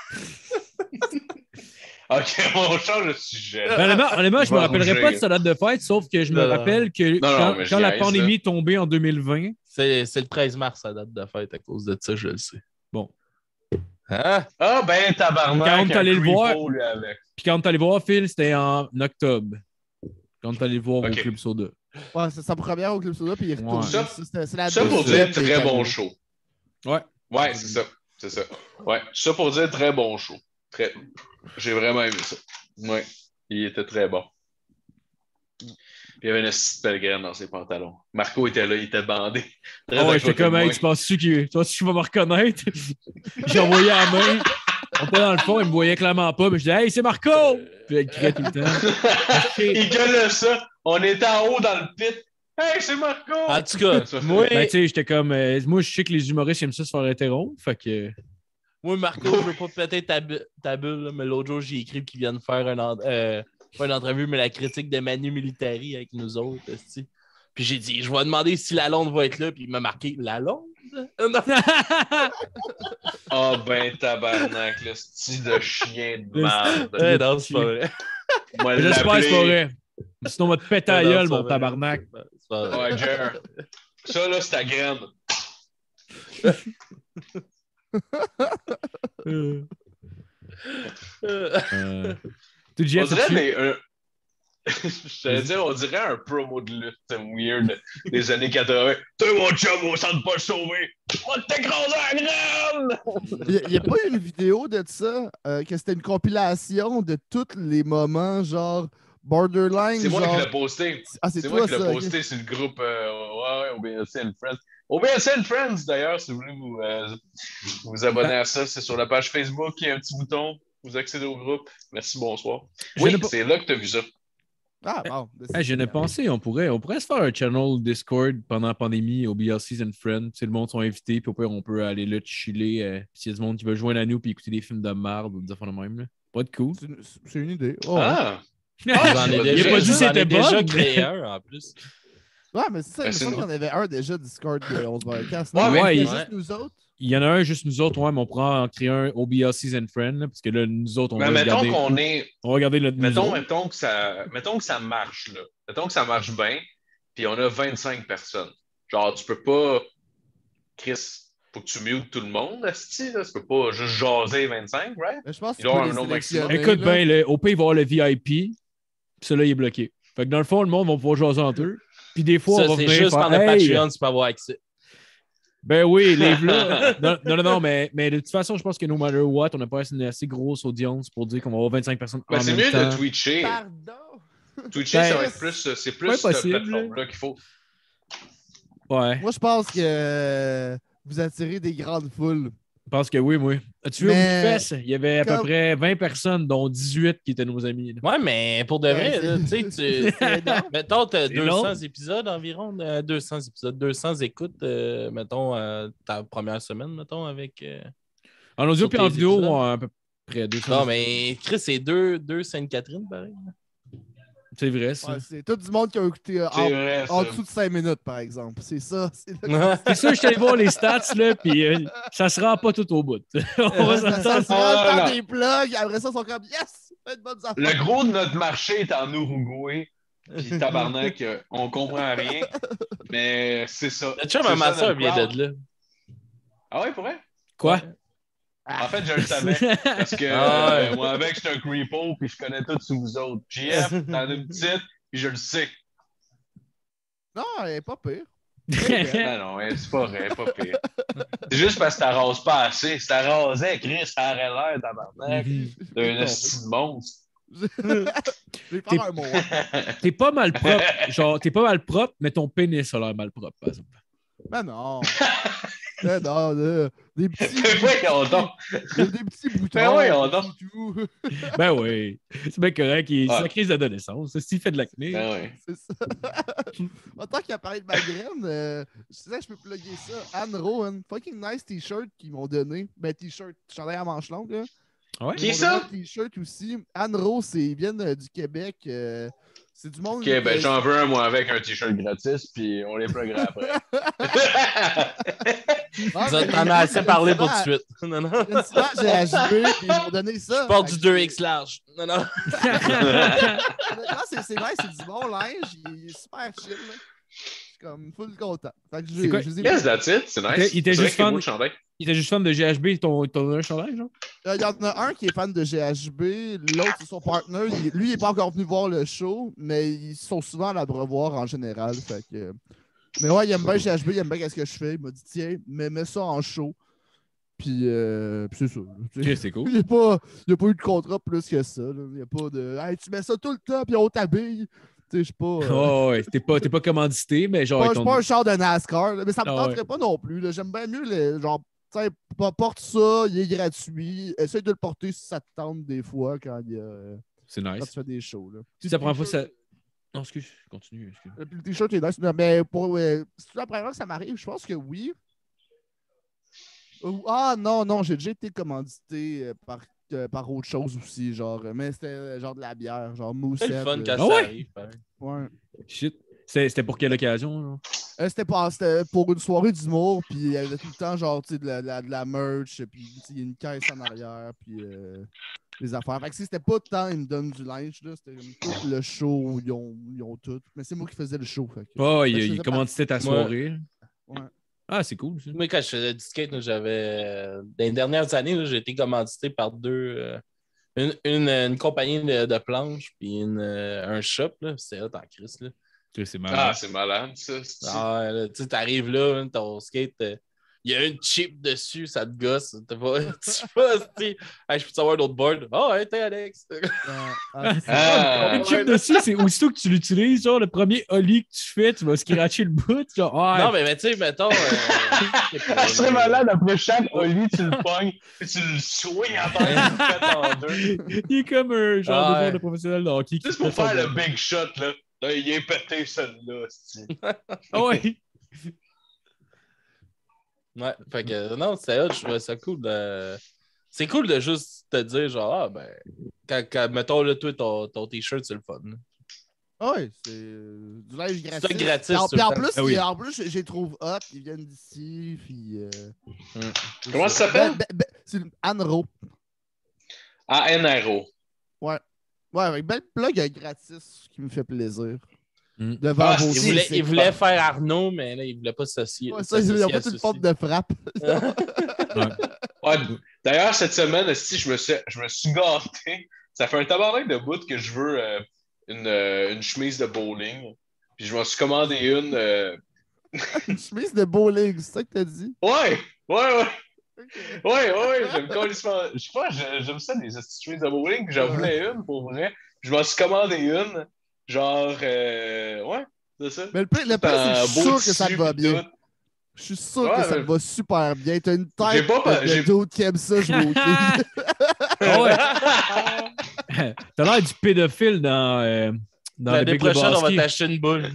OK, on change de sujet. Ben, honnêtement, honnêtement, je me Va rappellerai rougir. pas de sa date de fête, sauf que je me Non, non. rappelle que Non, non, quand, mais je quand la niaise, pandémie là. est tombée en deux mille vingt, C'est, c'est le treize mars, sa date de fête, à cause de ça, je le sais. bon. Hein? Ah, ben, tabarnak, Quand on est un allé le creepo, voir- lui, avec. Puis quand on est allé voir Phil, c'était en octobre. Quand on est allé le voir Ok. au Club Soda. Ouais, c'est sa première au Club Soda, puis il est retourné. Ouais. Ça- C'est c'est la Ça pour deuxième dire qu'il est très bon allé. show. Ouais. Ouais, c'est ça. C'est ça. Ouais, ça pour dire très bon show. Très... J'ai vraiment aimé ça. Ouais, il était très bon. Puis il y avait une petite belle graine dans ses pantalons. Marco était là, il était bandé. Très Ah ouais, à j'étais côté de comme, hey, moi. tu penses-tu qu'il tu penses-tu qu'il va me reconnaître? J'ai envoyé la main. On était dans le fond, il me voyait clairement pas, mais je disais, hey, c'est Marco! Puis il criait tout le temps. Il gueulait ça. On était en haut dans le pit. Hey, c'est Marco! En tout cas, Ça fait- moi, Ben, tu sais, j'étais comme, euh, moi, je sais que les humoristes aiment ça se faire interrompre, fait que. moi, Marco, je veux pas péter ta, bu- ta bulle, là, mais l'autre jour, j'ai écrit qu'il vient de faire un en- euh, pas une entrevue, mais la critique de Manu Militari avec nous autres. esti. Puis j'ai dit, je vais demander si Lalonde va être là, puis il m'a marqué Lalonde. Non. Ah ben tabarnak, le style de chien de merde. Eh, non, c'est pas vrai. Moi, J'espère que c'est pas l'appeler. vrai. Sinon, on va te péter la Non, gueule, c'est pas mon vrai. tabarnak. C'est pas vrai. Ouais, Jer. Ça, là, c'est ta graine. Euh, Euh, euh, Tu On Jeff, dirait as-tu- des, un... J'allais dire, on dirait un promo de lutte weird des années quatre-vingts. T'es mon chum, on sent pas le sauver. On va t'écraser à la graine! Il n'y a, pas eu une vidéo de ça, euh, que c'était une compilation de tous les moments, genre borderline. C'est moi genre... qui l'ai posté. Ah, c'est C'est toi, moi qui l'ai ça. ok. posté sur le groupe euh, ouais, ouais, O B S N Friends. O B S N Friends, d'ailleurs, si vous voulez vous, euh, vous abonner à ça, c'est sur la page Facebook, il y a un petit bouton, vous accédez au groupe. Merci, bonsoir. Je Oui, n'ai pas- c'est là que tu as vu ça. Ah, bon. Hey, je n'ai pensé, on pourrait, on pourrait se faire un channel Discord pendant la pandémie au B L Season Friend. Si le monde sont invités, puis au pire, on peut aller là chiller. Euh, S'il y a du monde qui veut joindre à nous puis écouter des films de merde ou des affaires de même. Là. Pas de cool. C'est une, c'est une idée. Oh, Ah! J'en ai Il a déjà, pas dit j'en ai c'était déjà bonne, créé un en plus. ouais, mais c'est ça. Il Ben, me c'est semble une- qu'il y en avait un déjà Discord de onze Podcast. Ouais, mais ouais, c'était il- juste nous autres. Il y en a un juste nous autres, ouais, mais on pourra en créer un au B L Season Friend, là, parce que là, nous autres, on Mais va mettons regarder. qu'on est. On va regarder notre nous Mettons, autres. mettons, que ça, mettons que ça marche, là. Mettons que ça marche bien, puis on a vingt-cinq personnes. Genre, tu peux pas. Chris, faut que tu mutes tout le monde, asti, là. Tu peux pas juste jaser vingt-cinq, right? Mais je pense que Il tu doit peux y avoir les un nombre maximum. sélectionner. Écoute là. bien, le- au pire, il va y avoir le V I P, puis celui-là, il est bloqué. Fait que dans le fond, le monde va pouvoir jaser entre eux. Puis des fois, Ça, on va c'est venir juste faire, par le hey, Patreon, tu peux avoir accès. Ben oui, livre-là. non, non, non, non, mais, mais de toute façon, je pense que no matter what, on n'a pas une assez grosse audience pour dire qu'on va avoir vingt-cinq personnes Ben, en c'est même mieux temps. de twitcher. Pardon. Twitcher, Ben, ça va être plus. C'est plus ouais, cette possible, plateforme-là qu'il faut. Ouais, Moi, je pense que euh, vous attirez des grandes foules. je pense que oui, moi. As-tu vu au Mais- Fest? Il y avait à peu Comme- près vingt personnes, dont dix-huit qui étaient nos amis. là. Ouais, mais pour de Ouais, vrai, c'est- là, tu sais, tu. C'est énorme. Mettons, tu as C'est deux long. cents épisodes environ, euh, deux cents épisodes, deux cents écoutes, euh, mettons, euh, ta première semaine, mettons, avec. euh, En audio Sur puis en tes vidéo, épisodes. ouais, à peu près deux cents. Non, mais Chris, c'est deux, deux Sainte-Catherine, pareil. C'est vrai, ça. Ouais, c'est tout du monde qui a écouté euh, C'est en, vrai, en ça. dessous de cinq minutes, par exemple. C'est ça. C'est là C'est sûr, je suis allé voir les stats, là, puis euh, ça se rend pas tout au bout. On va que ça, ça s'entendre. se rend le Ah, temps non. des plugs. Après ça, ils sont comme yes! Faites de bonnes affaires. Le gros de notre marché est en Uruguay. Puis tabarnak, euh, on comprend rien. Mais c'est ça. Le chum C'est à ça, ma soeur notre vient crowd. de là. Ah ouais, pour vrai? Quoi? En fait, je le savais. Parce que Ah ouais. euh, moi, avec, j'étais un creepo, puis je connais tout sur vous autres. J F, t'en as une petite, puis je le sais. Non, elle est pas pire. Non, non, hein, c'est pas vrai, pas pire. C'est juste parce que t'arrases pas assez. Si t'arrasais, Chris, ça aurait l'air, tabarnak, Mhm. d'un esti de monstre. Je vais T'es- faire un mot. hein. T'es pas mal propre. Genre, t'es pas mal propre, mais ton pénis a l'air mal propre, par exemple. Ben non. Ben non, là, des petits, Voyons donc. des, des petits boutons. Ben voyons donc. c'est tout. Ben oui. C'est bien correct. il- C'est Ouais. la crise d'adolescence. S'il fait de l'acné. Ben ouais. C'est ça. En tant qu'il a parlé de ma graine, euh, je sais que je peux plugger ça. Anne Rowan, fucking nice t-shirt qu'ils m'ont donné. Ben, t-shirt, chandail à manches longues, là. Ah ouais? Qui est Ils m'ont donné ça? un t-shirt aussi. Anne Rose, c'est- ils viennent euh, du Québec. euh, c'est du monde. Ok, ben euh, j'en veux un, moi, avec un t-shirt gratis, puis on les pluggera après. Ah, Ça, mais T'en ils- as assez ils parlé viennent pour tout de souvent- suite. Non, non. ils viennent souvent à G H B, puis ils m'ont donné ça. Je porte Fait du que deux c'est- X large. Non, non. Honnêtement, c'est c'est nice, c'est du bon linge. Il est super chill. Là. Je suis comme full content. Fait que C'est je, quoi? je les ai Yes, that's it, c'est Il était- nice. il était C'est vrai juste qu'il est beau fan- le chandail. Il était juste fan de G H B, ton, ton un chandail, genre? Il y en a un qui est fan de G H B, l'autre c'est son partner. Il- lui, il n'est pas encore venu voir le show, mais ils sont souvent à l'abreuvoir en général. Fait que... Mais ouais, il aime bien G H B, il aime bien ce que je fais. Il m'a dit tiens, mais mets ça en show. Puis, euh, puis c'est ça. Ok, c'est cool. Il n'y a, pas- il y a pas eu de contrat plus que ça. là. Il n'y a pas de hey, tu mets ça tout le temps, puis on t'habille. Tu sais, je suis pas. euh, Oh, ouais, t'es pas, t'es pas commandité, mais genre. pas- avec je suis ton- pas un char de NASCAR, là, mais ça me Ah tenterait ouais. pas non plus. là. J'aime bien mieux les. Genre, tu sais, p- porte ça, il est gratuit. Essaye de le porter si ça te tente des fois quand, il y a, euh, C'est quand nice. tu fais des shows. Là. Si c'est la première fois que ça. Non, excuse, continue. excuse. Le le t-shirt est nice. Non, mais pour. euh, c'est la première fois que ça m'arrive, je pense que oui. Ou- Ah non, non, j'ai déjà été commandité euh, par, euh, par autre chose aussi. Genre, euh, mais c'était euh, genre de la bière, genre C'est moussette. le fun euh, quand Ah ça ouais? arrive. pareil. ouais. Shit. C'est- C'était pour quelle occasion, genre? Euh, c'était pas c'était pour une soirée d'humour, puis il y avait tout le temps genre tu sais, de la, de la, de la merch, puis tu sais, il y a une caisse en arrière, puis euh, les affaires. Fait que si c'était pas tant ils me donnent du linge, là, c'était comme tout le show, ils ont, ils ont tout. Mais c'est moi qui faisais le show. Fait que- Oh, fait il, que je il faisais commanditait ta Ouais. soirée. Ouais. Ah, c'est cool, ça. Moi, quand je faisais du skate, là, j'avais. euh, Dans les dernières années, là, j'ai été commandité par deux. euh, Une, une, une compagnie de, de planches, puis une, euh, un shop. là. C'était hot en Christ. Là. Tu sais, c'est Ah, malade. c'est malade, ça. c'est- Ah, ouais, là, tu sais, t'arrives là, hein, ton skate, euh, il y a une chip dessus, ça te gosse. T'as pas, tu sais pas, tu sais, hey, je peux savoir l'autre board. Ah, ouais, t'es Alex. Ouais. Ah, c'est ça. Ah, Le chip dessus, c'est aussitôt que tu l'utilises, genre, le premier ollie que tu fais, tu vas scratcher le bout. Genre, ah, Non, mais, mais tu sais, mettons. euh, je sais pas, Je serais mais- malade après chaque Oli, tu le pognes, puis tu le swings en terre, tu le fais en deux. il est comme un genre Ah, de ouais. joueur de professionnel de hockey. qui Juste pour fait son faire le bout. big shot, là. Là, il est pété, celui-là. c'est-tu. Ah ouais. Ouais, fait que non, c'est hot, je trouvais ça cool de. C'est cool de juste te dire, genre, ah, ben, quand, quand mettons, là, toi, ton, ton t-shirt, c'est le fun. là. Ah ouais, c'est euh, du linge gratis. C'est gratis, Puis en, tout le puis en temps. plus, Ah oui. il- en plus, je je les trouve hot, ils viennent d'ici, puis. euh, Mm. c'est Comment ça s'appelle? Ben- ben- ben- c'est Anro. Ah, N R O. Ouais. Ouais, avec belle plug euh, gratis qui me fait plaisir. Mm. Devant Ah, vos Il Si, voulait, c'est il voulait pas- faire Arnaud, mais là, il voulait pas s'associer. Ouais, ça, ils ont fait une forme de frappe. Ouais. Ouais, d'ailleurs, cette semaine, si je me suis, je me suis gâté. Ça fait un tabarnak de bout que je veux euh, une, euh, une chemise de bowling. Puis je m'en suis commandé une. euh, Une chemise de bowling, c'est ça que t'as dit? Ouais, ouais, ouais. Ouais, ouais, ouais, j'aime complètement. Je sais pas, je- j'aime ça, les petites chemises de bowling. Puis j'en Ouais. voulais une pour vrai. Puis je m'en suis commandé une. Genre, euh, ouais, c'est ça. Mais le pire, le pire, c'est que je suis En sûr beau que ça te tissu va pis bien. tout. Je suis sûr Ouais, que ça mais- te va super bien. T'as une J'ai tête pas pas- de j'ai- d'autres qui aiment ça jouer au hockey. Ah ouais. T'as l'air du pédophile dans, euh, dans le L'année Big prochaine, on va Lebowski. t'acheter une boule.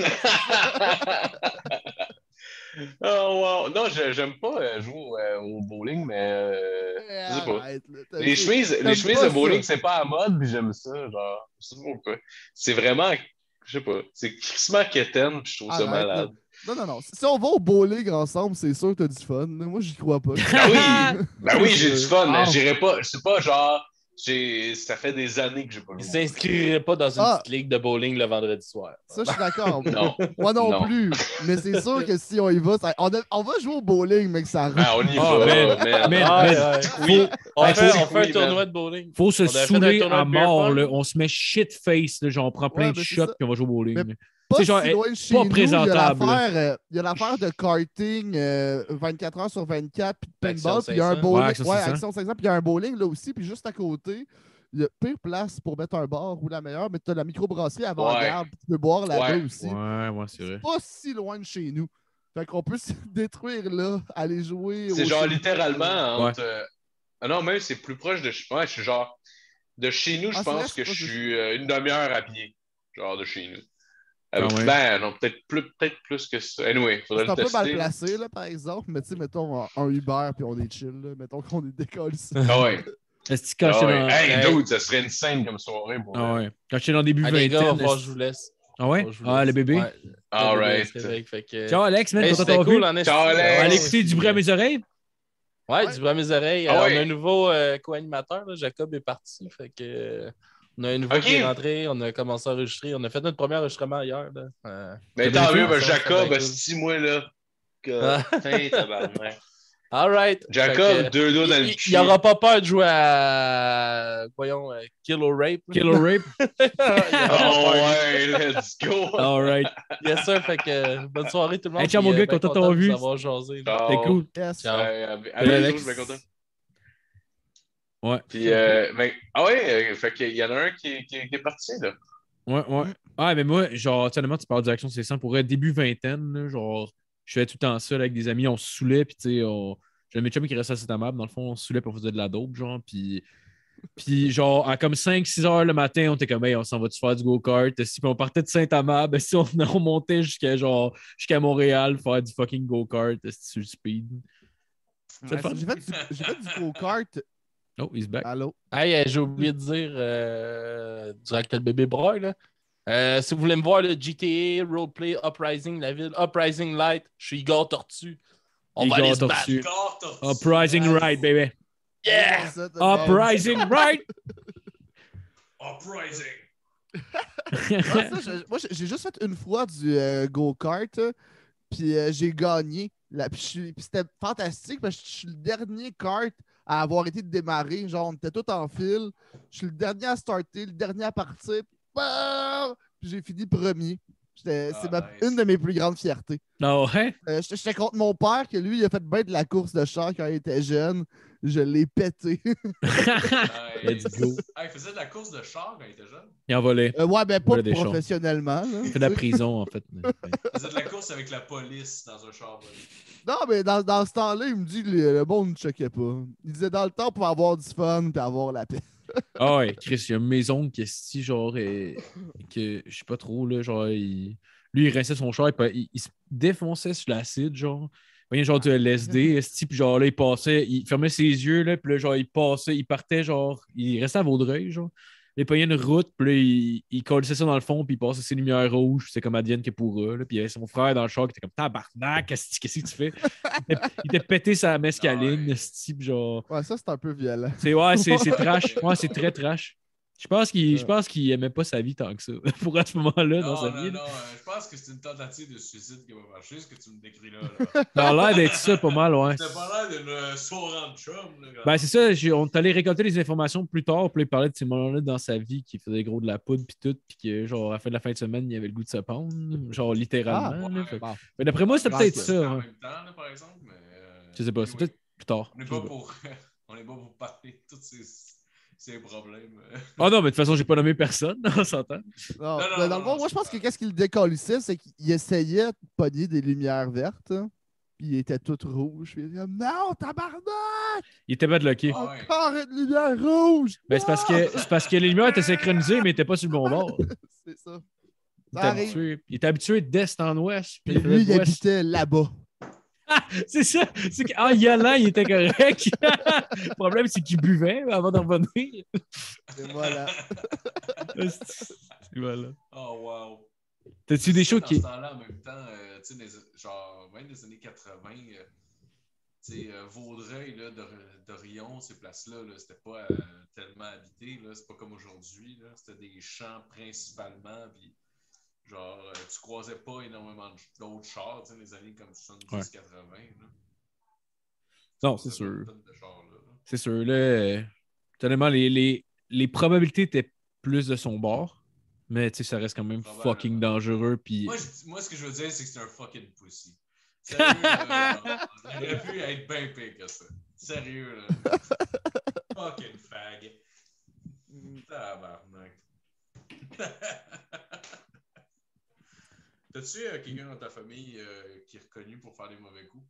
Oh, wow. Non, je- j'aime pas euh, jouer au, euh, au bowling, mais euh, je sais pas. Arrête, là, t'as- Les chemises, les t'aimes chemises pas de bowling, ça. c'est pas à mode, puis j'aime ça. Genre, je sais pas pourquoi. C'est vraiment, je sais pas, c'est crissement quétaine, puis je trouve ça Arrête, malade. Non, non, non. Si on va au bowling ensemble, c'est sûr que t'as du fun. Moi, j'y crois pas. Ben oui, ben oui, j'ai du fun, mais Ah. j'irai pas, c'est pas genre, j'ai, ça fait des années que j'ai pas Il joué. s'inscrirait pas dans une Ah. petite ligue de bowling le vendredi soir. Ça, je suis d'accord. Non. Moi non, Non. plus. Mais c'est sûr que si on y va, ça- on, a- on va jouer au bowling, mais que ça rentre. Ben, on y Ah, va, man, man. man, Ah, man. ouais, ouais. Oui. On Hey, fait, faut- on fait un oui, tournoi man. de bowling. Faut se On avait fait un saouler tournoi à de beer mort, pong. là. On se met shit face, là, genre on prend plein Ouais, de mais c'est shots ça. puis on va jouer au bowling. Mais- là. Pas C'est genre, si eh, loin de chez pas nous, présentable, Il y a l'affaire euh, il y a l'affaire de karting euh, vingt-quatre heures sur vingt-quatre, puis de Action pinball, puis il y a un cinq cents. bowling. Ouais, Action Ouais, cinq cents. Action cinq cents, puis il y a un bowling là aussi, puis juste à côté, il y a pire place pour mettre un bar ou la meilleure, mais tu as la microbrasserie avant-garde, puis tu peux boire là-bas Ouais. aussi. Ouais, ouais, c'est vrai. Pas si loin de chez nous. Fait qu'on peut se détruire là, aller jouer. C'est au genre chez- littéralement entre. euh, Ah non, même c'est plus proche de chez. Ouais, je suis genre. De chez nous, je Ah, c'est vrai, pense c'est que je proche de suis euh, une demi-heure à pied. Genre de chez nous. Euh, Ah ouais. Ben non, peut-être plus, peut-être plus que ça. Anyway, faudrait C'est un le peu mal tester. là. placé, là, par exemple, mais tu sais, mettons un- un Uber puis on est chill, là. Mettons qu'on est décollé ici. Ah ouais. Est-ce que quand Ah j'étais ouais. dans... Hey, Hey. dude, ça serait une scène comme soirée pour Ah vrai. ouais. Quand j'étais dans début Ah, les gars, vingtaine... va falloir que est-ce- je vous laisse. Ah ouais? Faut que je vous Ah, le laisse. bébé? Ouais, le All bébé, right. c'est vrai, fait que- Ciao, Alex, man, Hey, content c'était d'avoir cool, vu. en esti. Ciao, Alex. On va aller Ouais, écouter du bruit à mes oreilles. Ouais, Ouais. du bruit à mes oreilles. Ah Euh, ouais. On a un nouveau euh, co-animateur, là, Jacob est parti. Fait que, euh, on a un nouveau Ok. qui est rentré, on a commencé à enregistrer. On a fait notre premier enregistrement hier. Là. Euh, Mais T'as bien tant fait? mieux, parce que Ça, ça Jacob, va être cool. six mois là. Que... Ah. Putain, tabarnak. all right. Jacob, Fait que, deux doigts dans le il- cul. Il n'aura pas peur de jouer à, voyons, euh, Kill or Rape. là. Kill or rape? Il aura pas Oh peur. ouais, let's go. All right. Yes, sir. Fait que, euh, bonne soirée tout le monde. Hey, ciao, puis, mon gars, euh, ben content de content t'avoir vous vu. avoir jasé, là. Ciao. C'était cool. Yes. Ciao. Ouais, à- à Salut, bientôt, Alex. je suis bien content. Ouais. Puis, euh, ben, ah ouais, euh, fait qu'il y en a un qui, qui, qui est parti, là. Ouais, ouais. Ah, mais moi, genre, honnêtement, tu parles de direction, c'est ça. Pour être début vingtaine, là, genre, je faisais tout le temps ça là, avec des amis, on se saoulait, puis tu sais, on... j'avais mes chums qui restaient à cette table, dans le fond, on se saoulait, puis on faisait de la dope, genre, puis. Puis, genre, à comme cinq six heures le matin, on était comme, hey, on s'en va-tu faire du go-kart? Si, puis on partait de Saint-Amand, ben, si on, on montait jusqu'à, genre, jusqu'à Montréal, faire du fucking go-kart, sur le speed. C'est le fun. J'ai fait du, j'ai fait du go-kart. Oh, he's back. Allô? Hey, euh, j'ai oublié de dire, euh, durant que le bébé broye, là, euh, si vous voulez me voir, le G T A, Roleplay, Uprising, la ville, Uprising Light, je suis Igor Tortue. On Igor va aller se Tortue. battre. Uprising right, baby. Yeah! Uprising right! Uprising. Ouais, ça, je- moi, j'ai juste fait une fois du euh, go-kart, euh, puis euh, j'ai gagné. Là, puis je suis- puis c'était fantastique parce que je suis le dernier kart à avoir été démarré. Genre, on était tous en file. Je suis le dernier à starter, le dernier à partir. Puis, bah! Puis j'ai fini premier. J'étais- Ah, C'est ma- nice. une de mes plus grandes fiertés. Non, ouais? Euh, J'étais j'étais contre mon père, que lui, il a fait bien de la course de char quand il était jeune. Je l'ai pété. Let's go. Ah, il faisait de la course de char quand il était jeune. Il en volait. Euh, ouais, ben pas Voilà des chars. professionnellement. là, Il fait de la prison, en fait. Il faisait de la course avec la police dans un char volé. Non, mais dans, dans ce temps-là, il me dit que le, le monde ne checkait pas. Il disait dans le temps pour avoir du fun et avoir la paix. Ah ouais, Chris, il y a une maison qui est si, genre, et, que je sais pas trop, là, genre, il, lui, il restait son char, il, il, il se défonçait sur l'acide, genre. Il y a genre du L S D, esti, puis genre là, il passait, il fermait ses yeux, là, puis là, genre, il passait, il partait, genre, il restait à Vaudreuil, genre. Il payait une route, puis là, il, il collait ça dans le fond, puis il passait ses lumières rouges, puis c'est comme Adienne que pour eux, là. Puis il y avait son frère dans le char qui était comme tabarnak, qu'est-ce qu'est-ce que tu fais? Il était, il était pété sa mescaline, Ouais. esti, puis genre. Ouais, ça, c'est un peu violent. C'est ouais, c'est c'est trash. Ouais, c'est très trash. Je pense qu'il je pense qu'il aimait pas sa vie tant que ça. Pour à ce moment-là, dans Non, sa non, vie. non, là. euh, je pense que c'est une tentative de suicide qui va marcher, ce que tu me décris là. là. Ça a l'air d'être ça pas mal, ouais. C'était pas l'air d'une euh, soirée de chum. Là, quand Ben, c'est ça, j'ai- on est allé récolter les informations plus tard, puis il parlait de ces moments-là dans sa vie, qui faisait gros de la poudre, puis tout, puis que, genre, à la fin de la fin de semaine, il avait le goût de se pendre, genre, littéralement. Ah, là. ouais. Fait que- Bon. Mais d'après moi, c'était Ah, peut-être c'est ça. en hein. même temps, là, par exemple, mais. euh, Je sais pas, c'est anyway, peut-être plus tard. On n'est Je sais pas pas. pour. On n'est pas pour parler de tous ces, ces problèmes. Ah non, mais de toute façon, j'ai pas nommé personne, on s'entend. Non, non, mais dans non, le fond, non, moi, je c'est pense que pas- qu'est-ce qu'il décollissait, c'est qu'il essayait de pogner des lumières vertes. hein, Puis il était tout rouge. Puis il était comme, non, tabarnak! Il était pas de loquer. Ah ouais. Encore une lumière rouge! Ben, c'est parce que c'est parce que les lumières étaient synchronisées, mais ils étaient pas sur le bon bord. C'est ça. Il Ça était arrive. habitué, il était habitué d'est en ouest. Puis Puis il faisait lui, il d'ouest. habitait là-bas. C'est ça. C'est qu'en y allant, il était correct. Le problème, c'est qu'il buvait avant d'en revenir. Et voilà. C'est voilà. Oh, wow. T'as-tu des Ça, shows dans qui. ce temps-là, en même temps, euh, tu sais, des- genre, même des années quatre-vingts, euh, tu sais, euh, Vaudreuil, là, Dor- Dorion, ces places-là, là, c'était pas euh, tellement habité, là, c'est pas comme aujourd'hui, là, c'était des champs principalement, puis genre, euh, tu croisais pas énormément de- d'autres chars, tu sais, les années comme soixante-dix quatre-vingts, là. Non, c'est T'avais sûr. une tonne de chars, là, là. C'est sûr. Là, euh, tellement, les, les, les probabilités étaient plus de son bord. Mais tu sais, ça reste quand même Probablement. fucking dangereux. Puis. Moi, je- moi, ce que je veux dire, c'est que c'est un fucking pussy. Sérieux, là, il aurait pu être bien pire que ça. Sérieux, là. Fucking fag. Tabarnak. T'as-tu euh, quelqu'un dans ta famille euh, qui est reconnu pour faire des mauvais coups?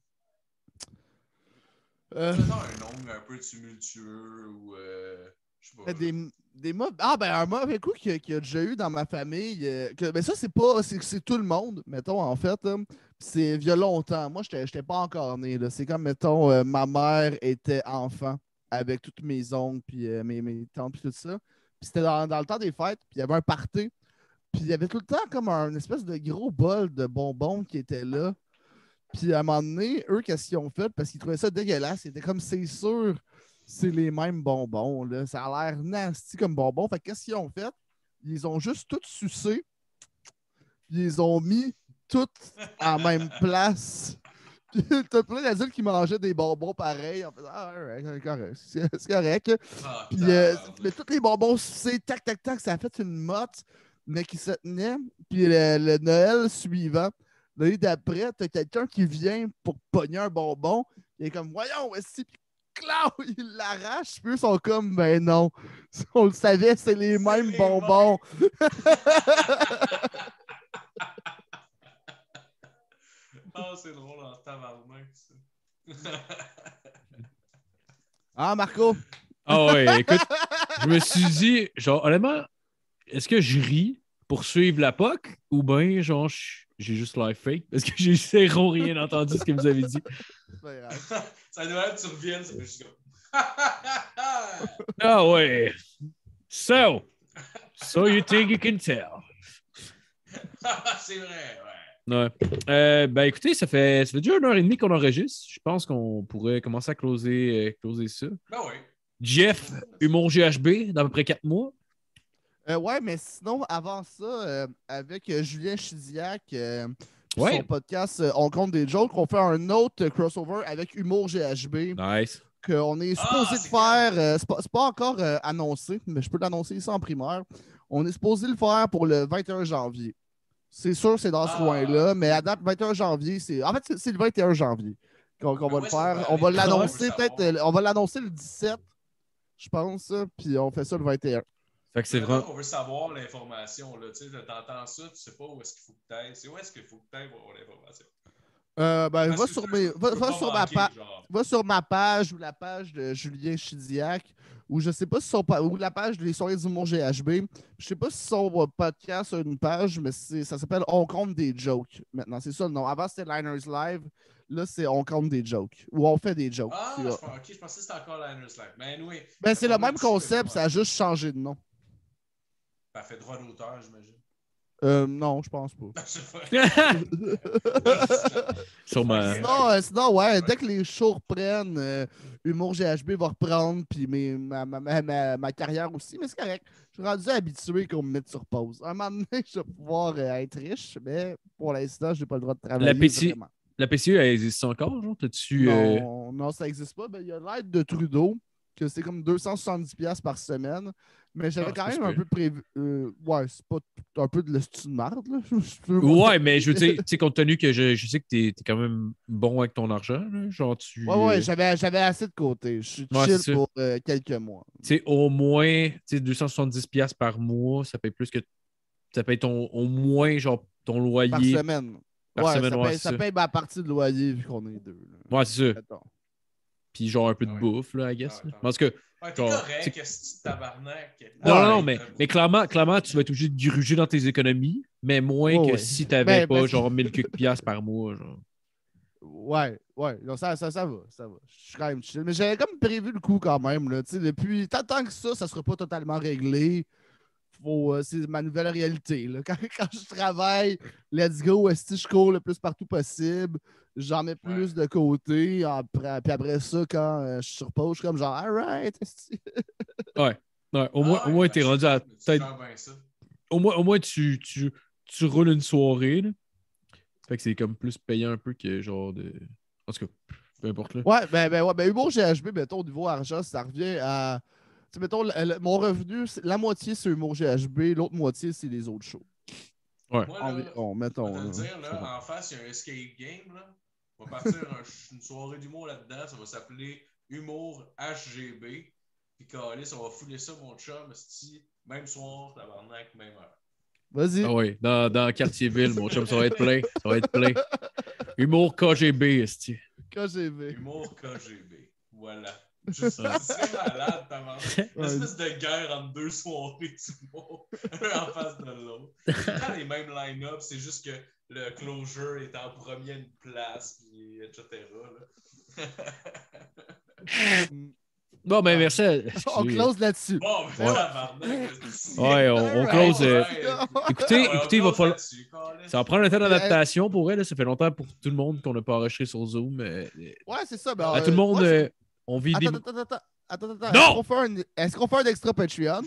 Euh, Faisons un ongle un peu tumultueux ou... Euh, je sais pas. des, des mauvais... Ah, ben, un mauvais coup qu'il y a, qu'il y a déjà eu dans ma famille. euh, que, ben, ça, c'est pas. C'est c'est tout le monde, mettons, en fait. hein. C'est il y a longtemps. Moi, j'étais j'étais pas encore né. là. C'est comme, mettons, euh, ma mère était enfant. avec toutes mes oncles, puis euh, mes, mes tantes, puis tout ça. Puis c'était dans, dans le temps des fêtes, puis il y avait un party. Puis il y avait tout le temps comme un espèce de gros bol de bonbons qui était là. Puis à un moment donné, eux, qu'est-ce qu'ils ont fait? Parce qu'ils trouvaient ça dégueulasse. C'était comme, c'est sûr, c'est les mêmes bonbons. Là. Ça a l'air nasty comme bonbons. Fait que qu'est-ce qu'ils ont fait? Ils ont juste tout sucé. Puis ils ont mis tout en même place. Puis t'as plein d'adultes qui mangeaient des bonbons pareils. En faisant, ah, ouais, c'est correct. C'est, c'est correct. Ah, Puis euh, mais tous les bonbons sucés, tac, tac, tac, ça a fait une motte, mais qui se tenait. Puis le, le Noël suivant, l'année d'après, t'as quelqu'un qui vient pour pogner un bonbon. Il est comme, voyons, si, puis clau, il l'arrache. Puis eux sont comme, ben non. On le savait, c'est les C'est mêmes les bonbons. Ah, c'est drôle en tabarnak, ça. Ah, Marco? Ah ouais, écoute, je me suis dit, genre, honnêtement, est-ce que je ris pour suivre la P O C ou bien, genre, je- j'ai juste l'air fake? Parce que j'ai zéro rien entendu ce que vous avez dit. C'est pas grave. Ça doit être que tu reviennes, ça fait juste comme. Ah ouais. So, so you think you can tell. C'est vrai, ouais. Ouais. Euh, ben écoutez, ça fait, ça fait déjà une heure et demie qu'on enregistre. Je pense qu'on pourrait commencer à closer, euh, closer ça. Ben oui. Jeff, Humour G H B, dans à peu près quatre mois. Euh, ouais, mais sinon, avant ça, euh, avec euh, Julien Chidiac, euh, puis Ouais. son podcast euh, On compte des jokes, on fait un autre euh, crossover avec Humour G H B Nice. qu'on est Ah, supposé c'est de faire. euh, c'est pas, c'est pas encore euh, annoncé, mais je peux l'annoncer ici en primaire. On est supposé le faire pour le vingt et un janvier. C'est sûr, c'est dans ce Ah. coin-là, mais à date, vingt et un janvier, c'est. En fait, c'est, c'est le vingt et un janvier qu'on, qu'on Mais va où le est-ce qu'on peut faire. On aller? va On l'annoncer veut peut-être. savoir. euh, on va l'annoncer le dix-sept, je pense, euh, puis on fait ça le vingt et un. Fait que c'est C'est vraiment. On veut savoir l'information. Là. Tu sais, t'entends ça, tu sais pas où est-ce qu'il faut que tu ailles. C'est où est-ce qu'il faut que tu ailles pour avoir l'information. Euh, ben, Parce va que sur, tu mes, peux- va, tu peux va pas sur ma manquer, page. genre. Va sur ma page ou la page de Julien Chidiac, ou je sais pas si son pa- ou la page des soirées d'humour G H B. Je sais pas si son euh, podcast a une page, mais c'est, ça s'appelle On compte des jokes. Maintenant, c'est ça le nom. Avant, c'était Liners Live. Là, c'est On compte des jokes. Ou On fait des jokes. Ah, C'est, je, euh, pense- ok, je pensais que c'était encore Liners Live. Mais anyway, ben, c'est le on va même dessus, mais concept, pas ça a juste changé de nom. Ça fait droit d'auteur, j'imagine. Euh, non, je pense pas. Je sais pas. Sûrement. Sinon, euh, sinon, ouais, dès que les shows reprennent, euh, Humour G H B va reprendre, puis mes- ma, ma, ma, ma- ma carrière aussi, mais c'est correct. Je suis rendu habitué qu'on me mette sur pause. Un moment donné, je vais pouvoir euh, être riche, mais pour l'instant, je n'ai pas le droit de travailler. La P C vraiment. La P C E, elle existe encore, genre? T'as-tu. euh, Non, non, ça n'existe pas. Ben, il y a l'aide de Trudeau, que c'est comme deux cent soixante-dix dollars par semaine. Mais j'avais Ah, quand c'est même pas un super. peu prévu. euh, ouais, c'est pas tout- un peu de l'hostie de marde, là. Je peux- Ouais, mais je veux dire, tu sais, compte tenu que je, je sais que t'es es quand même bon avec ton argent, là, genre tu. Ouais, ouais, euh, j'avais, j'avais assez de côté. Je suis Ouais, chill c'est ça. pour euh, quelques mois. Tu sais, au moins, tu sais, deux cent soixante-dix dollars par mois, ça paye plus que. Ça paye ton, au moins, genre, ton Par loyer semaine. par ouais, semaine. ça, Ouais, paye, c'est ça ça. paye ma partie de loyer vu qu'on est deux. Là. Ouais, c'est ça. Mettons. Puis genre un peu de Ah ouais. bouffe, là, I guess. Ah, là. attends. Parce que. Ouais, t'es Genre, correct, c'est- qu'est-ce que tu tabarnak? Non, Ouais. non, non, mais, mais clairement, clairement, tu vas être obligé de gruger dans tes économies, mais moins Ouais, que ouais. si t'avais Ben, pas parce que- genre mille quelques piastres par mois. Genre. Ouais, ouais. Donc, ça, ça, ça va, ça va. Je suis quand même chill. Mais j'avais comme prévu le coup quand même. Là, tu sais, depuis tant, tant que ça, ça sera pas totalement réglé. Faut, euh, c'est ma nouvelle réalité. Là. Quand, quand je travaille, let's go, esti, je cours le plus partout possible. J'en mets plus Ouais. de côté. Après, puis après ça, quand euh, je suis sur pause, je suis comme genre, alright, esti. Ouais. Ouais, au Ah moins, ouais, au moins ben, t'es je rendu sais à pas, mais tu peut-être. gères bien ça. Au moins, au moins tu, tu, tu roules une soirée. Là. Fait que c'est comme plus payant un peu que genre de. En tout cas, peu importe là. Ouais, ben, ben, ouais, ben, Humour G H B, mettons, au niveau argent, ça revient à. Tu sais, mettons, le- le- mon revenu, c'est- la moitié, c'est Humour G H B, l'autre moitié, c'est les autres shows. Ouais. Moi, là, Environ, je mettons. vais te le là. dire, là, en face, il y a un escape game. Là. On va partir un- une soirée d'humour là-dedans. Ça va s'appeler Humour H G B. Puis, Calis, on va fouler ça, mon chum. esti. Même soir, tabarnak, même heure. Vas-y. Ah ouais, dans, dans Quartier-Ville, mon chum, ça va être plein. Ça va être plein. Humour K G B, esti. K G B. Humour K G B. Voilà. Juste, c'est malade, tabarnak. Une Ouais. espèce de guerre entre deux soirées d'humour, un en face de l'autre. C'est pas les mêmes line-up, c'est juste que le closure est en premier une place, puis et cetera là. Mm. Bon, ben, merci. À... On close là-dessus. Bon, ben, Ouais. tabarnak. Ouais, on, on close. euh, Écoutez, Ouais, écoutez, il on va close falloir. là-dessus, câlisse. Ça va prendre un temps d'adaptation pour elle. Là. Ça fait longtemps pour tout le monde qu'on n'a pas enregistré sur Zoom. euh, Ouais, c'est ça. Ben, À euh, tout le monde, ouais, c'est- euh, on vit Attends, des. attends, attends, attends, attends. Non! Est-ce qu'on fait un, est-ce qu'on fait un extra Patreon?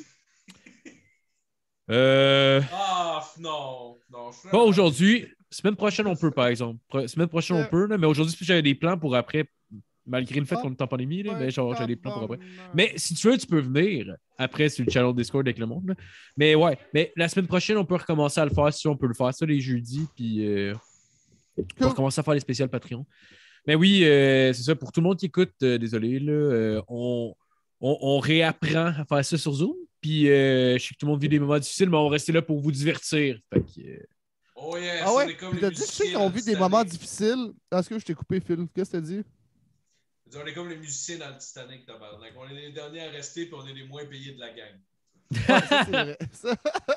Euh, Ah, non. Non, je Pas aujourd'hui. Semaine prochaine, on peut, par exemple. Pro- Semaine prochaine, on peut, là, mais aujourd'hui, j'avais des plans pour après, malgré le fait qu'on est en pandémie, là, mais genre, j'avais des plans pour après. Mais si tu veux, tu peux venir après sur le channel Discord avec le monde. Là. Mais ouais, mais la semaine prochaine, on peut recommencer à le faire si on peut le faire ça les jeudis, puis euh, on peut recommencer à faire les spéciales Patreon. Mais oui, euh, c'est ça, pour tout le monde qui écoute, euh, désolé, là, euh, on, on, on réapprend à faire ça sur Zoom, puis euh, je sais que tout le monde vit des moments difficiles, mais on va rester là pour vous divertir. Fait que, euh, Oh yes, Ah on ouais? est comme Puis les t'as dit, je sais musiciens qu'ils ont dans vu le des moments Titanic. difficiles. Ah, est-ce que je t'ai coupé, Phil? Qu'est-ce que t'as dit? On est comme les musiciens dans le Titanic, tabarnak. On est les derniers à rester, puis on est les moins payés de la gang. Ouais, ça, c'est vrai. Ça-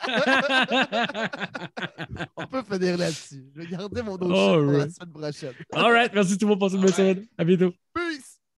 On peut finir là-dessus. Je vais garder mon dossier All pour la right. semaine prochaine. All right, merci tout le monde pour cette bonne semaine. À bientôt. Peace!